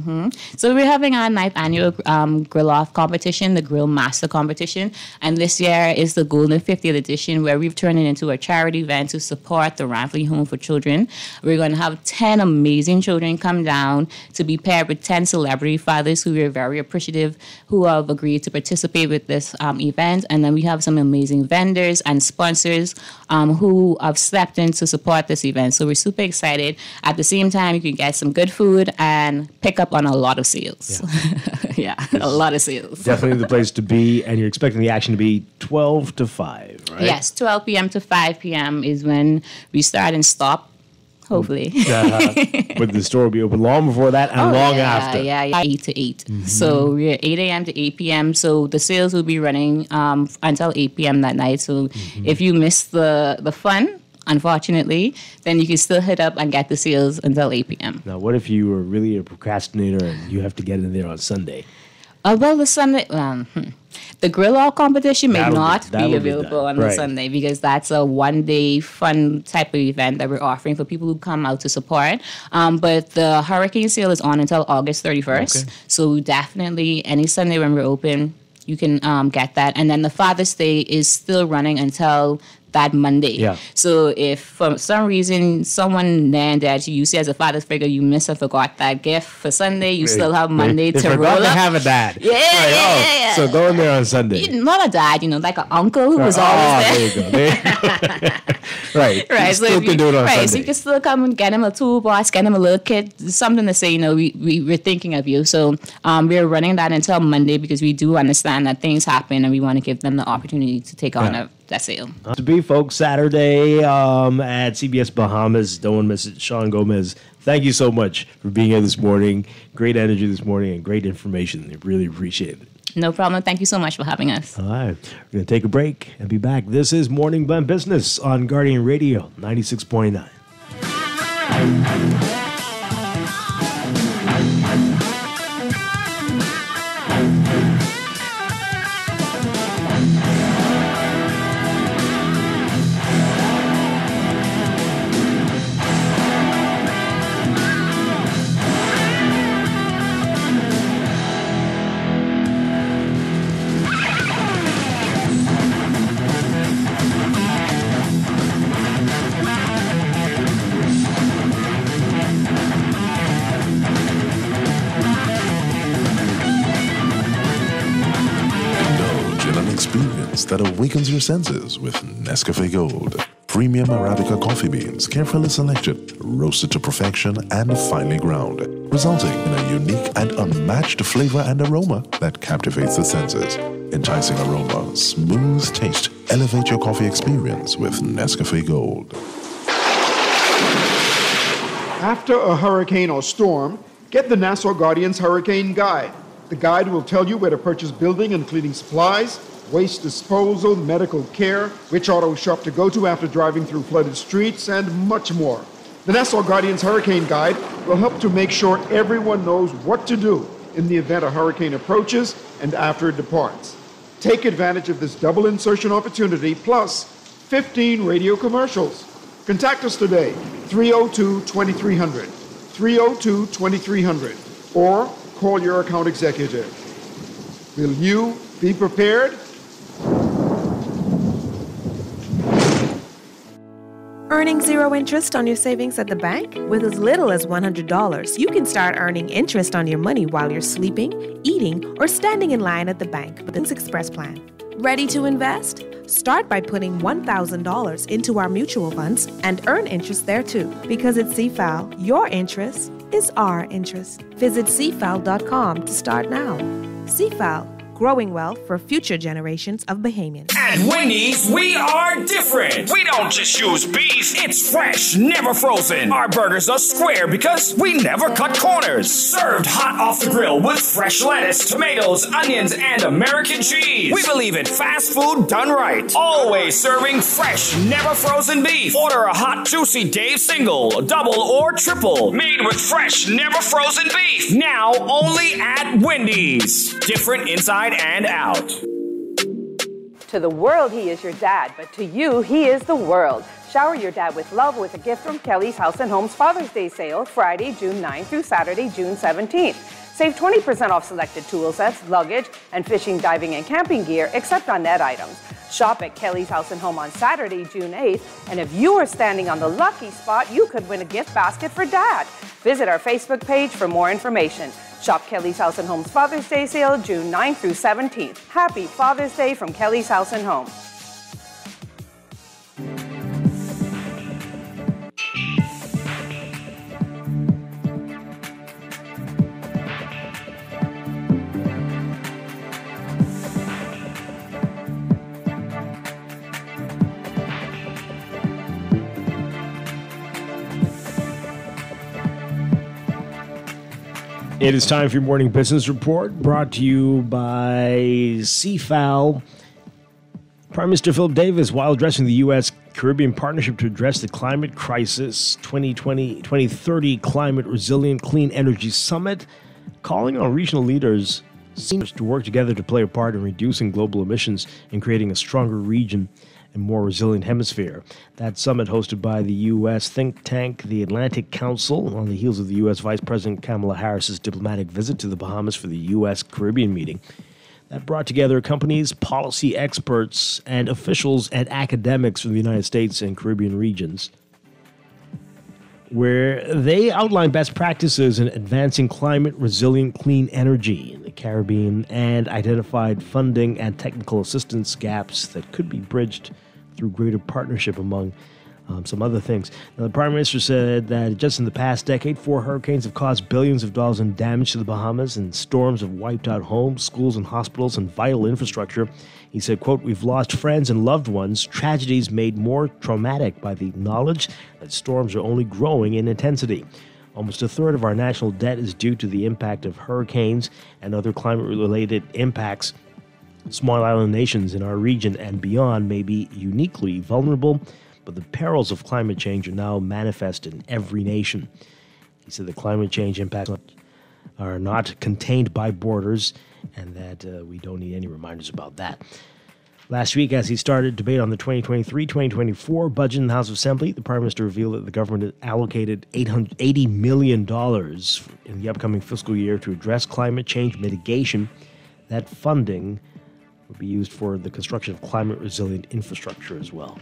So we're having our 9th annual grill-off competition, the Grill Master competition. And this year is the Golden 50th edition, where we've turned it into a charity event to support the Ranfilly Home for Children. We're going to have 10 amazing children come down to be paired with 10 celebrity fathers who we're very appreciative who have agreed to participate with this event. And then we have some amazing vendors and sponsors who have stepped in to support this event. So we're super excited. At the same time, you can get some good food and pick up on a lot of sales. A lot of sales. Definitely the place to be, and you're expecting the action to be 12 to 5, right? Yes, 12 p.m. to 5 p.m. is when we start and stop, hopefully. But the store will be open long before that and long after. 8 to 8. So we're 8 a.m. to 8 p.m. So the sales will be running until 8 p.m. that night. So if you miss the fun, unfortunately, then you can still hit up and get the sales until 8 p.m. Now, what if you were really a procrastinator and you have to get in there on Sunday? Well, the Sunday, the grill-off competition may not be available on the Sunday, because that's a one-day fun type of event that we're offering for people who come out to support. But the hurricane sale is on until August 31st. So definitely any Sunday when we're open, you can get that. And then the Father's Day is still running until that Monday. So if for some reason someone there that you see as a father's figure, you miss or forgot that gift for Sunday, you still have Monday to roll up. They have a dad. Yeah. So go in there on Sunday. Not a dad, like an uncle who was always there. There you go. Right. You still can do it on Sunday. So you can still come and get him a toolbox, get him a little kit, something to say, we're thinking of you. So we're running that until Monday, because we do understand that things happen and we want to give them the opportunity to take on that sale. To be, folks, Saturday at CBS Bahamas. Don't miss it. Sean Gomez, thank you so much for being here this morning. Great energy this morning and great information. I really appreciate it. No problem. Thank you so much for having us. All right. We're going to take a break and be back. This is Morning Blend Business on Guardian Radio 96.9. That awakens your senses with Nescafe Gold. Premium Arabica coffee beans, carefully selected, roasted to perfection, and finely ground, resulting in a unique and unmatched flavor and aroma that captivates the senses. Enticing aroma, smooth taste. Elevate your coffee experience with Nescafe Gold. After a hurricane or storm, get the Nassau Guardian's Hurricane Guide. The guide will tell you where to purchase building and cleaning supplies, waste disposal, medical care, which auto shop to go to after driving through flooded streets, and much more. The Nassau Guardian's Hurricane Guide will help to make sure everyone knows what to do in the event a hurricane approaches and after it departs. Take advantage of this double insertion opportunity plus 15 radio commercials. Contact us today, 302-2300, 302-2300, or call your account executive. Will you be prepared? Earning zero interest on your savings at the bank? With as little as $100, you can start earning interest on your money while you're sleeping, eating, or standing in line at the bank with an Express plan. Ready to invest? Start by putting $1,000 into our mutual funds and earn interest there too. Because at CFAL, your interest is our interest. Visit CFAL.com to start now. CFAL, growing wealth for future generations of Bahamians. At Wendy's, we are different. We don't just use beef. It's fresh, never frozen. Our burgers are square because we never cut corners. Served hot off the grill with fresh lettuce, tomatoes, onions, and American cheese. We believe in fast food done right. Always serving fresh, never frozen beef. Order a hot, juicy Dave single, double, or triple. Made with fresh, never frozen beef. Now only at Wendy's. Different inside and out. To the world, he is your dad, but to you, he is the world. Shower your dad with love with a gift from Kelly's House and Home's Father's Day sale, Friday, June 9th through Saturday, June 17th. Save 20% off selected tool sets, luggage, and fishing, diving, and camping gear, except on net items. Shop at Kelly's House and Home on Saturday, June 8th, and if you are standing on the lucky spot, you could win a gift basket for Dad. Visit our Facebook page for more information. Shop Kelly's House and Home's Father's Day sale, June 9th through 17th. Happy Father's Day from Kelly's House and Home. It is time for your morning business report, brought to you by CFAL. Prime Minister Philip Davis, while addressing the U.S.-Caribbean Partnership to address the climate crisis 2020-2030 Climate Resilient Clean Energy Summit, calling on regional leaders to work together to play a part in reducing global emissions and creating a stronger region and more resilient hemisphere. That summit, hosted by the U.S. think tank, the Atlantic Council, on the heels of the U.S. Vice President Kamala Harris's diplomatic visit to the Bahamas for the U.S.-Caribbean meeting. That brought together companies, policy experts, and officials and academics from the United States and Caribbean regions, where they outlined best practices in advancing climate-resilient clean energy in the Caribbean and identified funding and technical assistance gaps that could be bridged through greater partnership among some other things. Now, the Prime Minister said that just in the past decade, 4 hurricanes have caused billions of dollars in damage to the Bahamas, and storms have wiped out homes, schools, and hospitals and vital infrastructure. He said, quote, "We've lost friends and loved ones, tragedies made more traumatic by the knowledge that storms are only growing in intensity. Almost a third of our national debt is due to the impact of hurricanes and other climate-related impacts. Small island nations in our region and beyond may be uniquely vulnerable, but the perils of climate change are now manifest in every nation. He said the climate change impacts are not contained by borders, and that we don't need any reminders about that. Last week, as he started debate on the 2023-2024 budget in the House of Assembly, the Prime Minister revealed that the government had allocated $80 million in the upcoming fiscal year to address climate change mitigation. That funding will be used for the construction of climate-resilient infrastructure as well.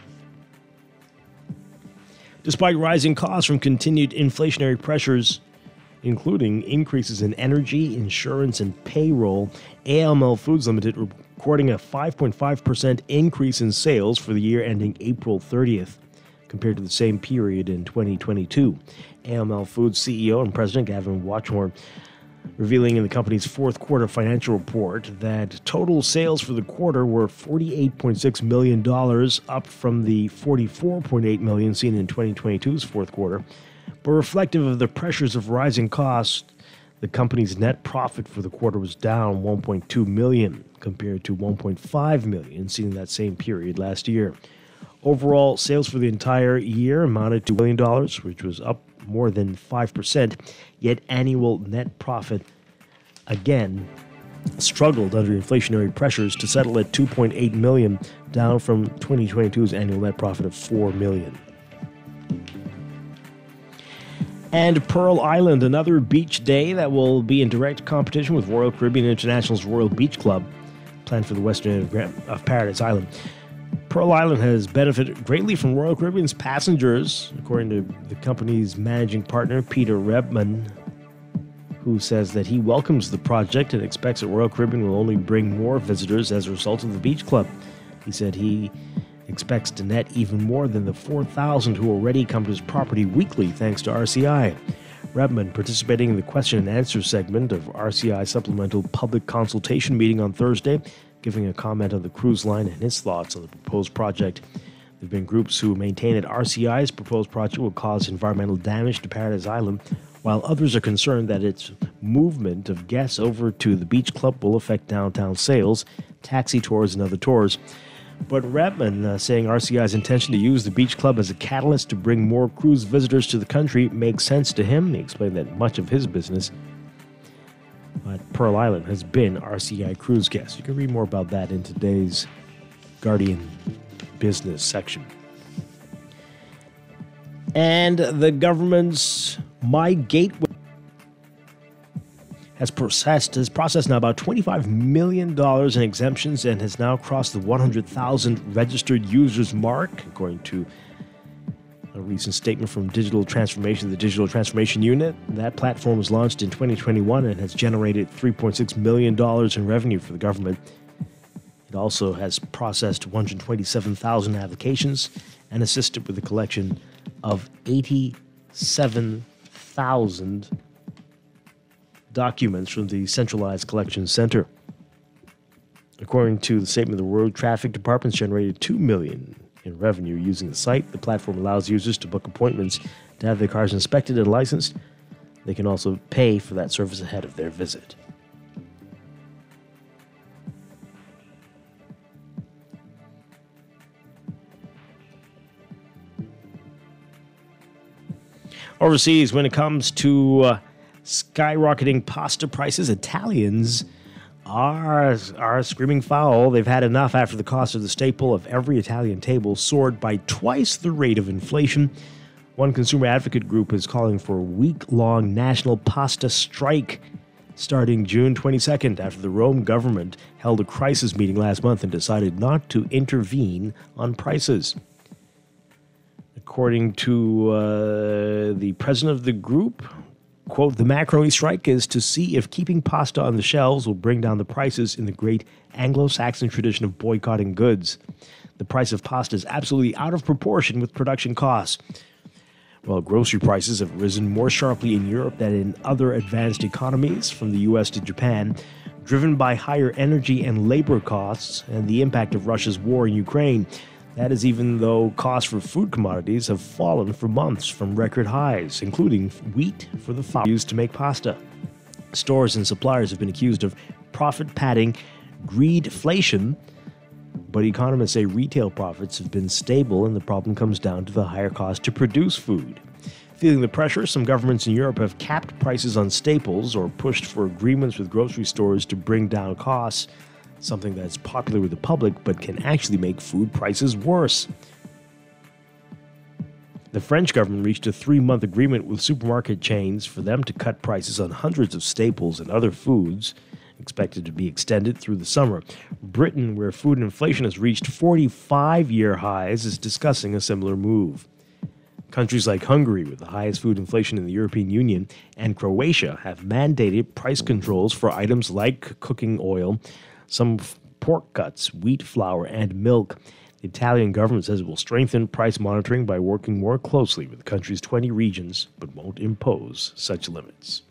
Despite rising costs from continued inflationary pressures, including increases in energy, insurance, and payroll, AML Foods Limited recording a 5.5% increase in sales for the year ending April 30th, compared to the same period in 2022. AML Foods CEO and President Gavin Watchmore revealing in the company's fourth quarter financial report that total sales for the quarter were $48.6 million, up from the $44.8 million seen in 2022's fourth quarter. But reflective of the pressures of rising costs, the company's net profit for the quarter was down $1.2 million compared to $1.5 million seen in that same period last year. Overall, sales for the entire year amounted to $1 million, which was up more than 5%, yet annual net profit again struggled under inflationary pressures to settle at $2.8 million, down from 2022's annual net profit of $4 million. And Pearl Island, another beach day that will be in direct competition with Royal Caribbean International's Royal Beach Club, planned for the western end of Paradise Island. Pearl Island has benefited greatly from Royal Caribbean's passengers, according to the company's managing partner, Peter Rebman, who says that he welcomes the project and expects that Royal Caribbean will only bring more visitors as a result of the beach club. He said he expects to net even more than the 4,000 who already come to his property weekly thanks to RCI. Rebman, participating in the question and answer segment of RCI supplemental public consultation meeting on Thursday, giving a comment on the cruise line and his thoughts on the proposed project. There have been groups who maintain that RCI's proposed project will cause environmental damage to Paradise Island, while others are concerned that its movement of guests over to the beach club will affect downtown sales, taxi tours, and other tours. But Redman saying RCI's intention to use the beach club as a catalyst to bring more cruise visitors to the country makes sense to him. He explained that much of his business at Pearl Island has been RCI cruise guests. You can read more about that in today's Guardian business section. And the government's My Gateway has processed now about $25 million in exemptions and has now crossed the 100,000 registered users mark, according to a recent statement from the Digital Transformation Unit. That platform was launched in 2021 and has generated $3.6 million in revenue for the government. It also has processed 127,000 applications and assisted with the collection of 87,000 documents from the centralized collection center. According to the statement, the Road Traffic Department generated $2 million in revenue using the site. The platform allows users to book appointments to have their cars inspected and licensed. They can also pay for that service ahead of their visit. Overseas, when it comes to skyrocketing pasta prices, Italians are screaming foul. They've had enough after the cost of the staple of every Italian table soared by twice the rate of inflation. One consumer advocate group is calling for a week-long national pasta strike starting June 22nd after the Rome government held a crisis meeting last month and decided not to intervene on prices. According to the president of the group, quote, the macaroni strike is to see if keeping pasta on the shelves will bring down the prices in the great Anglo-Saxon tradition of boycotting goods. The price of pasta is absolutely out of proportion with production costs. Well, grocery prices have risen more sharply in Europe than in other advanced economies, from the U.S. to Japan, driven by higher energy and labor costs and the impact of Russia's war in Ukraine. That is even though costs for food commodities have fallen for months from record highs, including wheat for the flour used to make pasta. Stores and suppliers have been accused of profit padding, greedflation, but economists say retail profits have been stable and the problem comes down to the higher cost to produce food. Feeling the pressure, some governments in Europe have capped prices on staples or pushed for agreements with grocery stores to bring down costs, something that's popular with the public but can actually make food prices worse. The French government reached a 3-month agreement with supermarket chains for them to cut prices on hundreds of staples and other foods, expected to be extended through the summer. Britain, where food inflation has reached 45-year highs, is discussing a similar move. Countries like Hungary, with the highest food inflation in the European Union, and Croatia have mandated price controls for items like cooking oil, some pork cuts, wheat flour, and milk. The Italian government says it will strengthen price monitoring by working more closely with the country's 20 regions, but won't impose such limits.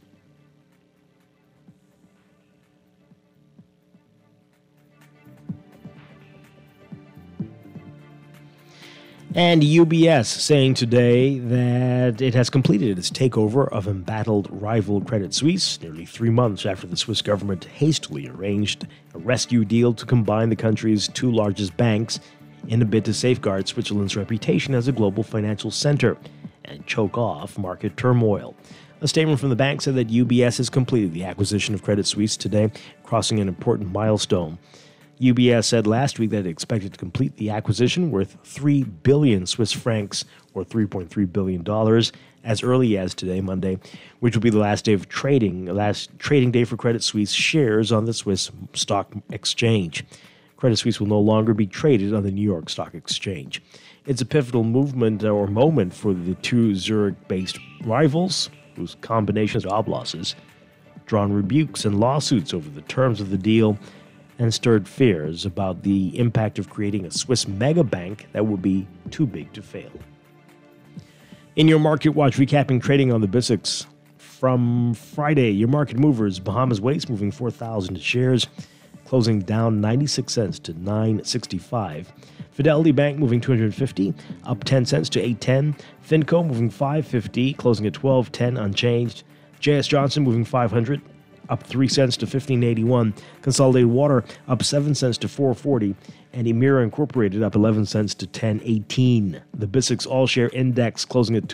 And UBS saying today that it has completed its takeover of embattled rival Credit Suisse, nearly 3 months after the Swiss government hastily arranged a rescue deal to combine the country's 2 largest banks in a bid to safeguard Switzerland's reputation as a global financial center and choke off market turmoil. A statement from the bank said that UBS has completed the acquisition of Credit Suisse today, crossing an important milestone. UBS said last week that it expected to complete the acquisition worth 3 billion Swiss francs, or $3.3 billion, as early as today, Monday, which will be the last trading day for Credit Suisse shares on the Swiss stock exchange. Credit Suisse will no longer be traded on the New York Stock Exchange. It's a pivotal movement or moment for the 2 Zurich-based rivals, whose combinations of job losses drawn rebukes and lawsuits over the terms of the deal and stirred fears about the impact of creating a Swiss mega bank that would be too big to fail. In your Market Watch, recapping trading on the BISX from Friday, your market movers, Bahamas Waste moving 4,000 shares, closing down 96 cents to $9.65. Fidelity Bank moving 250, up 10 cents to $8.10. Finco moving 550, closing at $12.10 unchanged. J.S. Johnson moving 500, up 3 cents to $15.81. Consolidated Water up 7 cents to $4.40. And Emira Incorporated up 11 cents to $10.18. The BISX All-Share Index closing at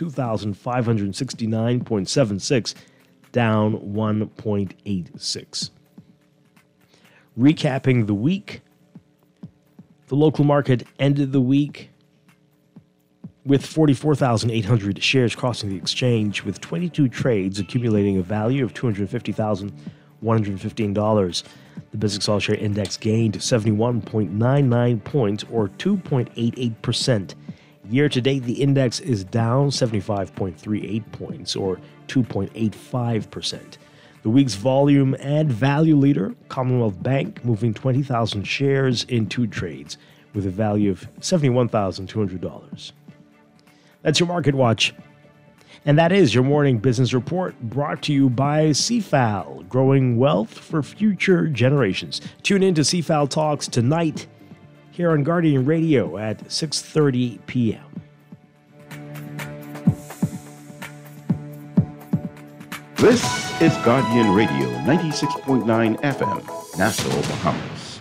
2,569.76, down 1.86. Recapping the week, the local market ended the week with 44,800 shares crossing the exchange, with 22 trades accumulating a value of $250,115. The BISX All-Share Index gained 71.99 points, or 2.88%. Year-to-date, the index is down 75.38 points, or 2.85%. The week's volume and value leader, Commonwealth Bank, moving 20,000 shares in 2 trades with a value of $71,200. That's your Market Watch. And that is your morning business report, brought to you by CFAL, growing wealth for future generations. Tune in to CFAL Talks tonight here on Guardian Radio at 6:30 p.m. This is Guardian Radio 96.9 FM, Nassau, Bahamas.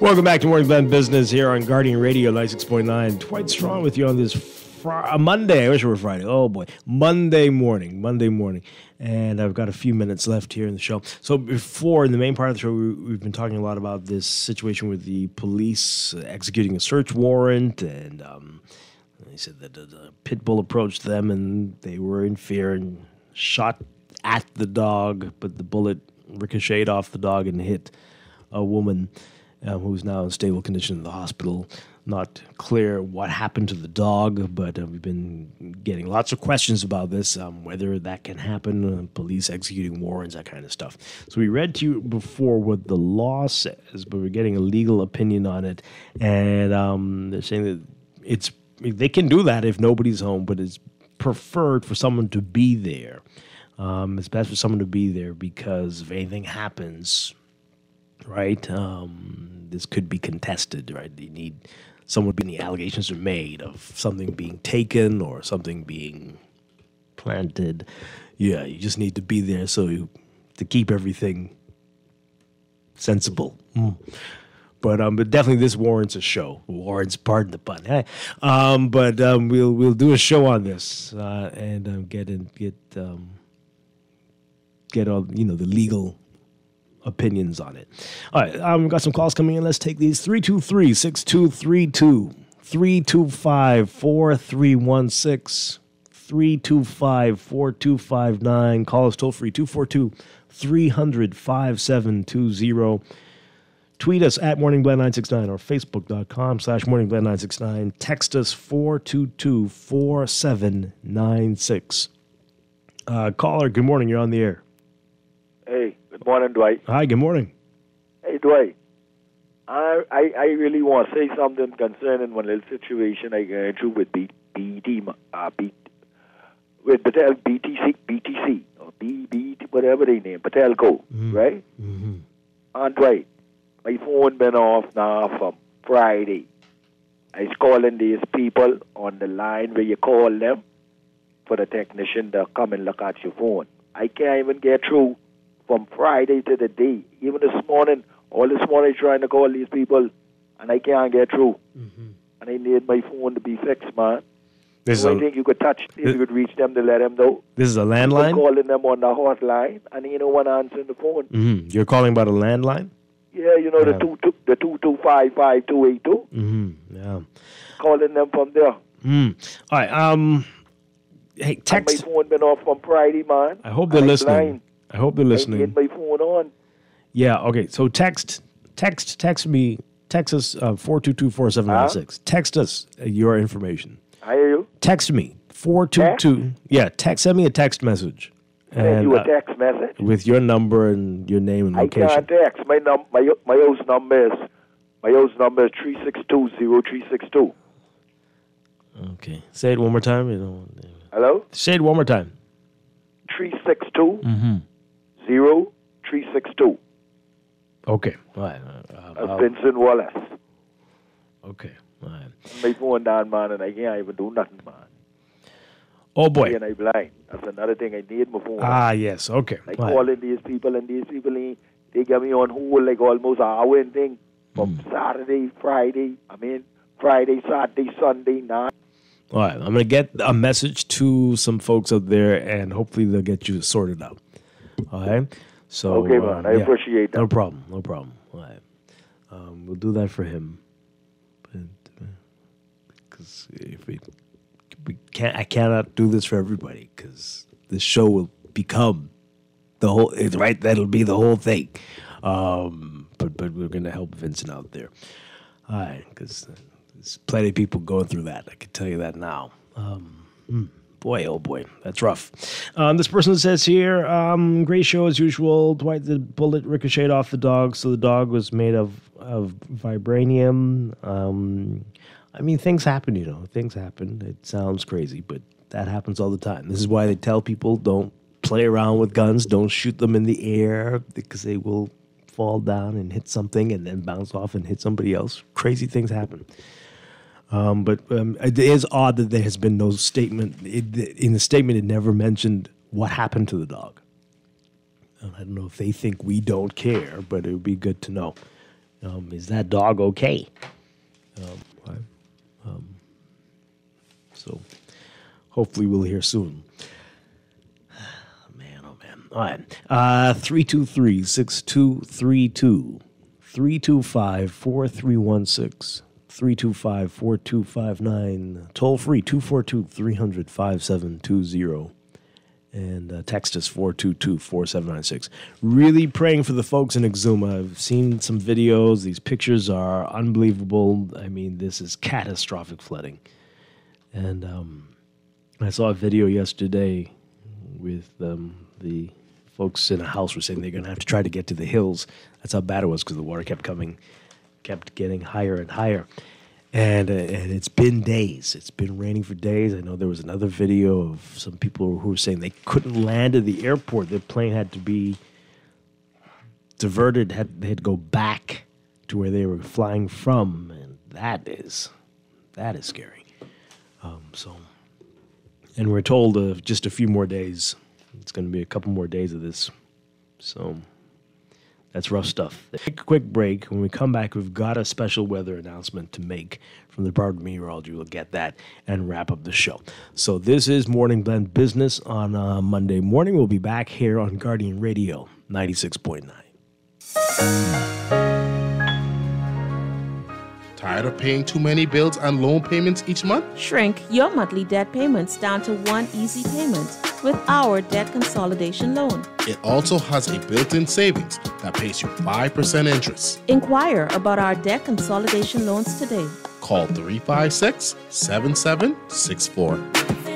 Welcome back to Morning Blend Business here on Guardian Radio 96.9. Dwight Strong with you on this Monday. I wish it were Friday. Oh, boy. Monday morning. And I've got a few minutes left here in the show. So before, in the main part of the show, we've been talking a lot about this situation with the police executing a search warrant. And they said that the pit bull approached them and they were in fear and shot at the dog, but the bullet ricocheted off the dog and hit a woman who's now in stable condition in the hospital. Not clear what happened to the dog, but we've been getting lots of questions about this, whether that can happen, police executing warrants, that kind of stuff. So we read to you before what the law says, but we're getting a legal opinion on it, and they're saying that they can do that if nobody's home, but it's preferred for someone to be there. It's best for someone to be there because if anything happens, right, this could be contested, right? They need someone being the allegations are made of something being taken or something being planted. Yeah, you just need to be there to keep everything sensible. But definitely this warrants a show. Warrants, pardon the pun. Hey. But we'll do a show on this and get all the legal opinions on it. All right, we've got some calls coming in. Let's take these. 323-6232, 325-4316, 325-4259. Call us toll free, 242-300-5720. Tweet us at morningblend969 or facebook.com/morningblend969. Text us 422-4796. Caller, good morning. You're on the air. Hey, good morning, Dwight. Hi, good morning. Hey, Dwight. I really want to say something concerning one little situation I got into with with Patel BTC or BT, whatever they name, Patelco, right? Mm-hmm. And Dwight, my phone been off now from Friday. I was calling these people on the line where you call them for the technician to come and look at your phone. I can't even get through from Friday to the day. Even this morning, trying to call these people, and I can't get through. Mm-hmm. And I need my phone to be fixed, man. I think you could touch, you could reach them to let them know. This is a landline? I'm calling them on the hotline, and no one answering the phone. Mm-hmm. You're calling about a landline? Yeah, the 2255-282. Mm-hmm. Yeah. Calling them from there. All right. Hey, text. And my phone been off from Friday, man. I hope they're listening. Blind. I hope they're listening. I need my phone on. Yeah. Okay. So text me. Text us 422-4796. Text us your information. I hear you. Text me 422. Yeah. Send me a text message. Send you a text message with your number and your name and location. I can't text. My house number is 362-0362. Okay. Say it one more time. Hello? Say it one more time. 362-0362. Okay. All right. Vincent Wallace. Okay. All right. My phone down, man, and I can't even do nothing, man. Oh, boy. And I blind. That's another thing. I need my phone. Ah, yes. Okay. I calling these people, and these people, they get me on hold like almost an hour and thing from Saturday, Friday, Saturday, Sunday night. All right. I'm going to get a message to some folks out there, and hopefully they'll get you sorted out. All right? So, okay, man. I appreciate that. No problem. All right. We'll do that for him. Because I cannot do this for everybody because this show will become the whole, right? That'll be the whole thing. But we're going to help Vincent out there. All right, because there's plenty of people going through that. I can tell you that now. Boy, oh boy, that's rough. This person says here, great show as usual. Dwight, the bullet ricocheted off the dog, so the dog was made of vibranium. I mean, things happen, Things happen. It sounds crazy, but that happens all the time. This is why they tell people don't play around with guns, don't shoot them in the air, because they will fall down and hit something and then bounce off and hit somebody else. Crazy things happen. But it is odd that there has been no statement. In the statement, it never mentioned what happened to the dog. I don't know if they think we don't care, but it would be good to know. Is that dog okay? So hopefully we'll hear soon. Man, oh man. All right. 323-6232. 325-4316. 325-4259. Toll free 242-300-5720. And text us 422-4796. Really praying for the folks in Exuma. I've seen some videos. These pictures are unbelievable. I mean, this is catastrophic flooding. And I saw a video yesterday with the folks in a house were saying they're going to have to try to get to the hills. That's how bad it was because the water kept getting higher and higher. And it's been days. It's been raining for days. I know there was another video of some people who were saying they couldn't land at the airport. Their plane had to be diverted. They had to go back to where they were flying from. And that is scary. And we're told just a few more days. It's going to be a couple more days of this. So that's rough stuff. Take a quick break. When we come back, we've got a special weather announcement to make from the Department of Meteorology. We'll get that and wrap up the show. So this is Morning Blend Business on Monday morning. We'll be back here on Guardian Radio 96.9. Tired of paying too many bills and loan payments each month? Shrink your monthly debt payments down to one easy payment with our debt consolidation loan. It also has a built-in savings that pays you 5% interest. Inquire about our debt consolidation loans today. Call 356-7764.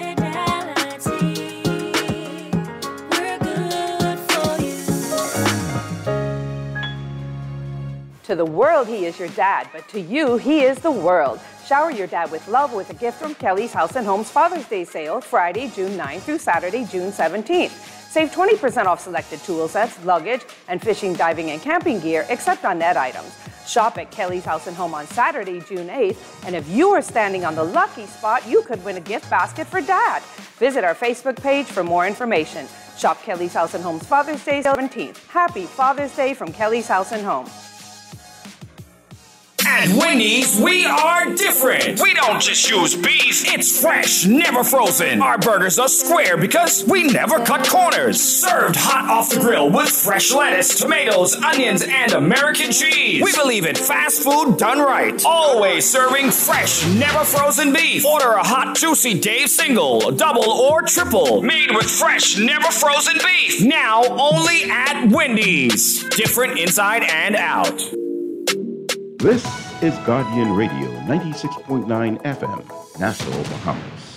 To the world, he is your dad, but to you, he is the world. Shower your dad with love with a gift from Kelly's House and Home's Father's Day sale, Friday, June 9th through Saturday, June 17th. Save 20% off selected tool sets, luggage, and fishing, diving, and camping gear, except on net items. Shop at Kelly's House and Home on Saturday, June 8th, and if you are standing on the lucky spot, you could win a gift basket for Dad. Visit our Facebook page for more information. Shop Kelly's House and Home's Father's Day 17th. Happy Father's Day from Kelly's House and Home. At Wendy's, we are different. We don't just use beef. It's fresh, never frozen. Our burgers are square because we never cut corners. Served hot off the grill with fresh lettuce, tomatoes, onions, and American cheese. We believe in fast food done right. Always serving fresh, never frozen beef. Order a hot, juicy Dave single, double, or triple. Made with fresh, never frozen beef. Now only at Wendy's. Different inside and out. This is Guardian Radio 96.9 FM, Nassau, Bahamas.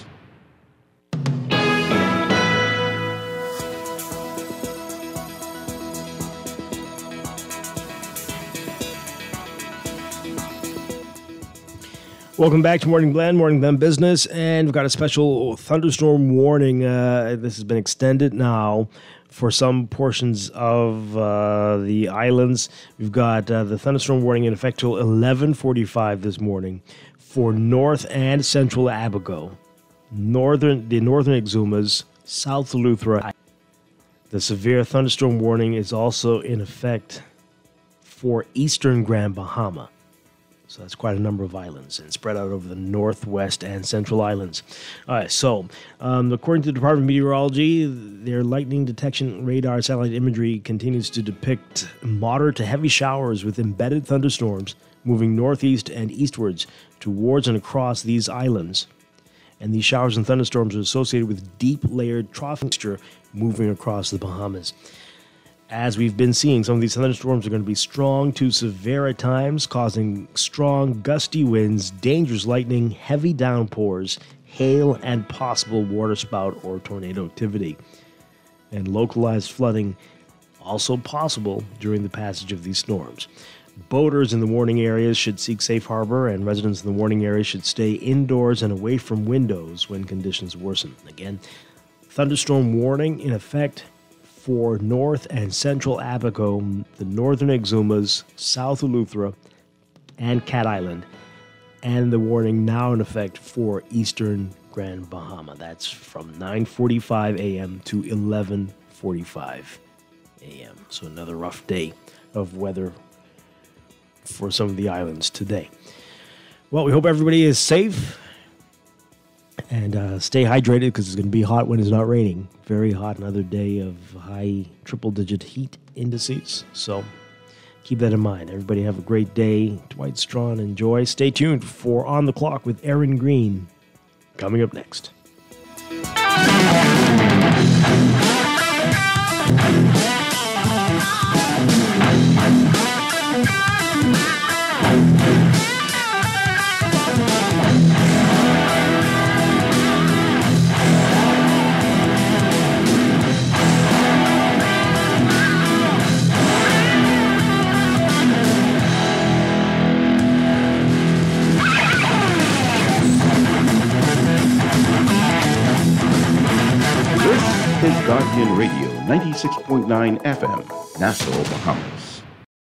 Welcome back to Morning Blend Business, and we've got a special thunderstorm warning. This has been extended now for some portions of the islands. We've got the thunderstorm warning in effect till 11:45 this morning for North and Central Abaco, the northern Exumas, South Eleuthera. The severe thunderstorm warning is also in effect for Eastern Grand Bahama. So that's quite a number of islands and spread out over the northwest and central islands. All right, so according to the Department of Meteorology, their lightning detection radar satellite imagery continues to depict moderate to heavy showers with embedded thunderstorms moving northeast and eastwards towards and across these islands. And these showers and thunderstorms are associated with deep layered trough mixture moving across the Bahamas. As we've been seeing, some of these thunderstorms are going to be strong to severe at times, causing strong, gusty winds, dangerous lightning, heavy downpours, hail, and possible waterspout or tornado activity. And localized flooding also possible during the passage of these storms. Boaters in the warning areas should seek safe harbor, and residents in the warning areas should stay indoors and away from windows when conditions worsen. Again, thunderstorm warning in effect for North and Central Abaco, the Northern Exumas, South Eleuthera, and Cat Island, and the warning now in effect for Eastern Grand Bahama. That's from 9:45 a.m. to 11:45 a.m. So another rough day of weather for some of the islands today. Well, we hope everybody is safe and stay hydrated because it's going to be hot when it's not raining. Very hot, another day of high triple-digit heat indices. So keep that in mind. Everybody have a great day. Dwight, Strachan, and Joy. Stay tuned for On the Clock with Aaron Green coming up next. This is Guardian Radio 96.9 FM, Nassau, Bahamas.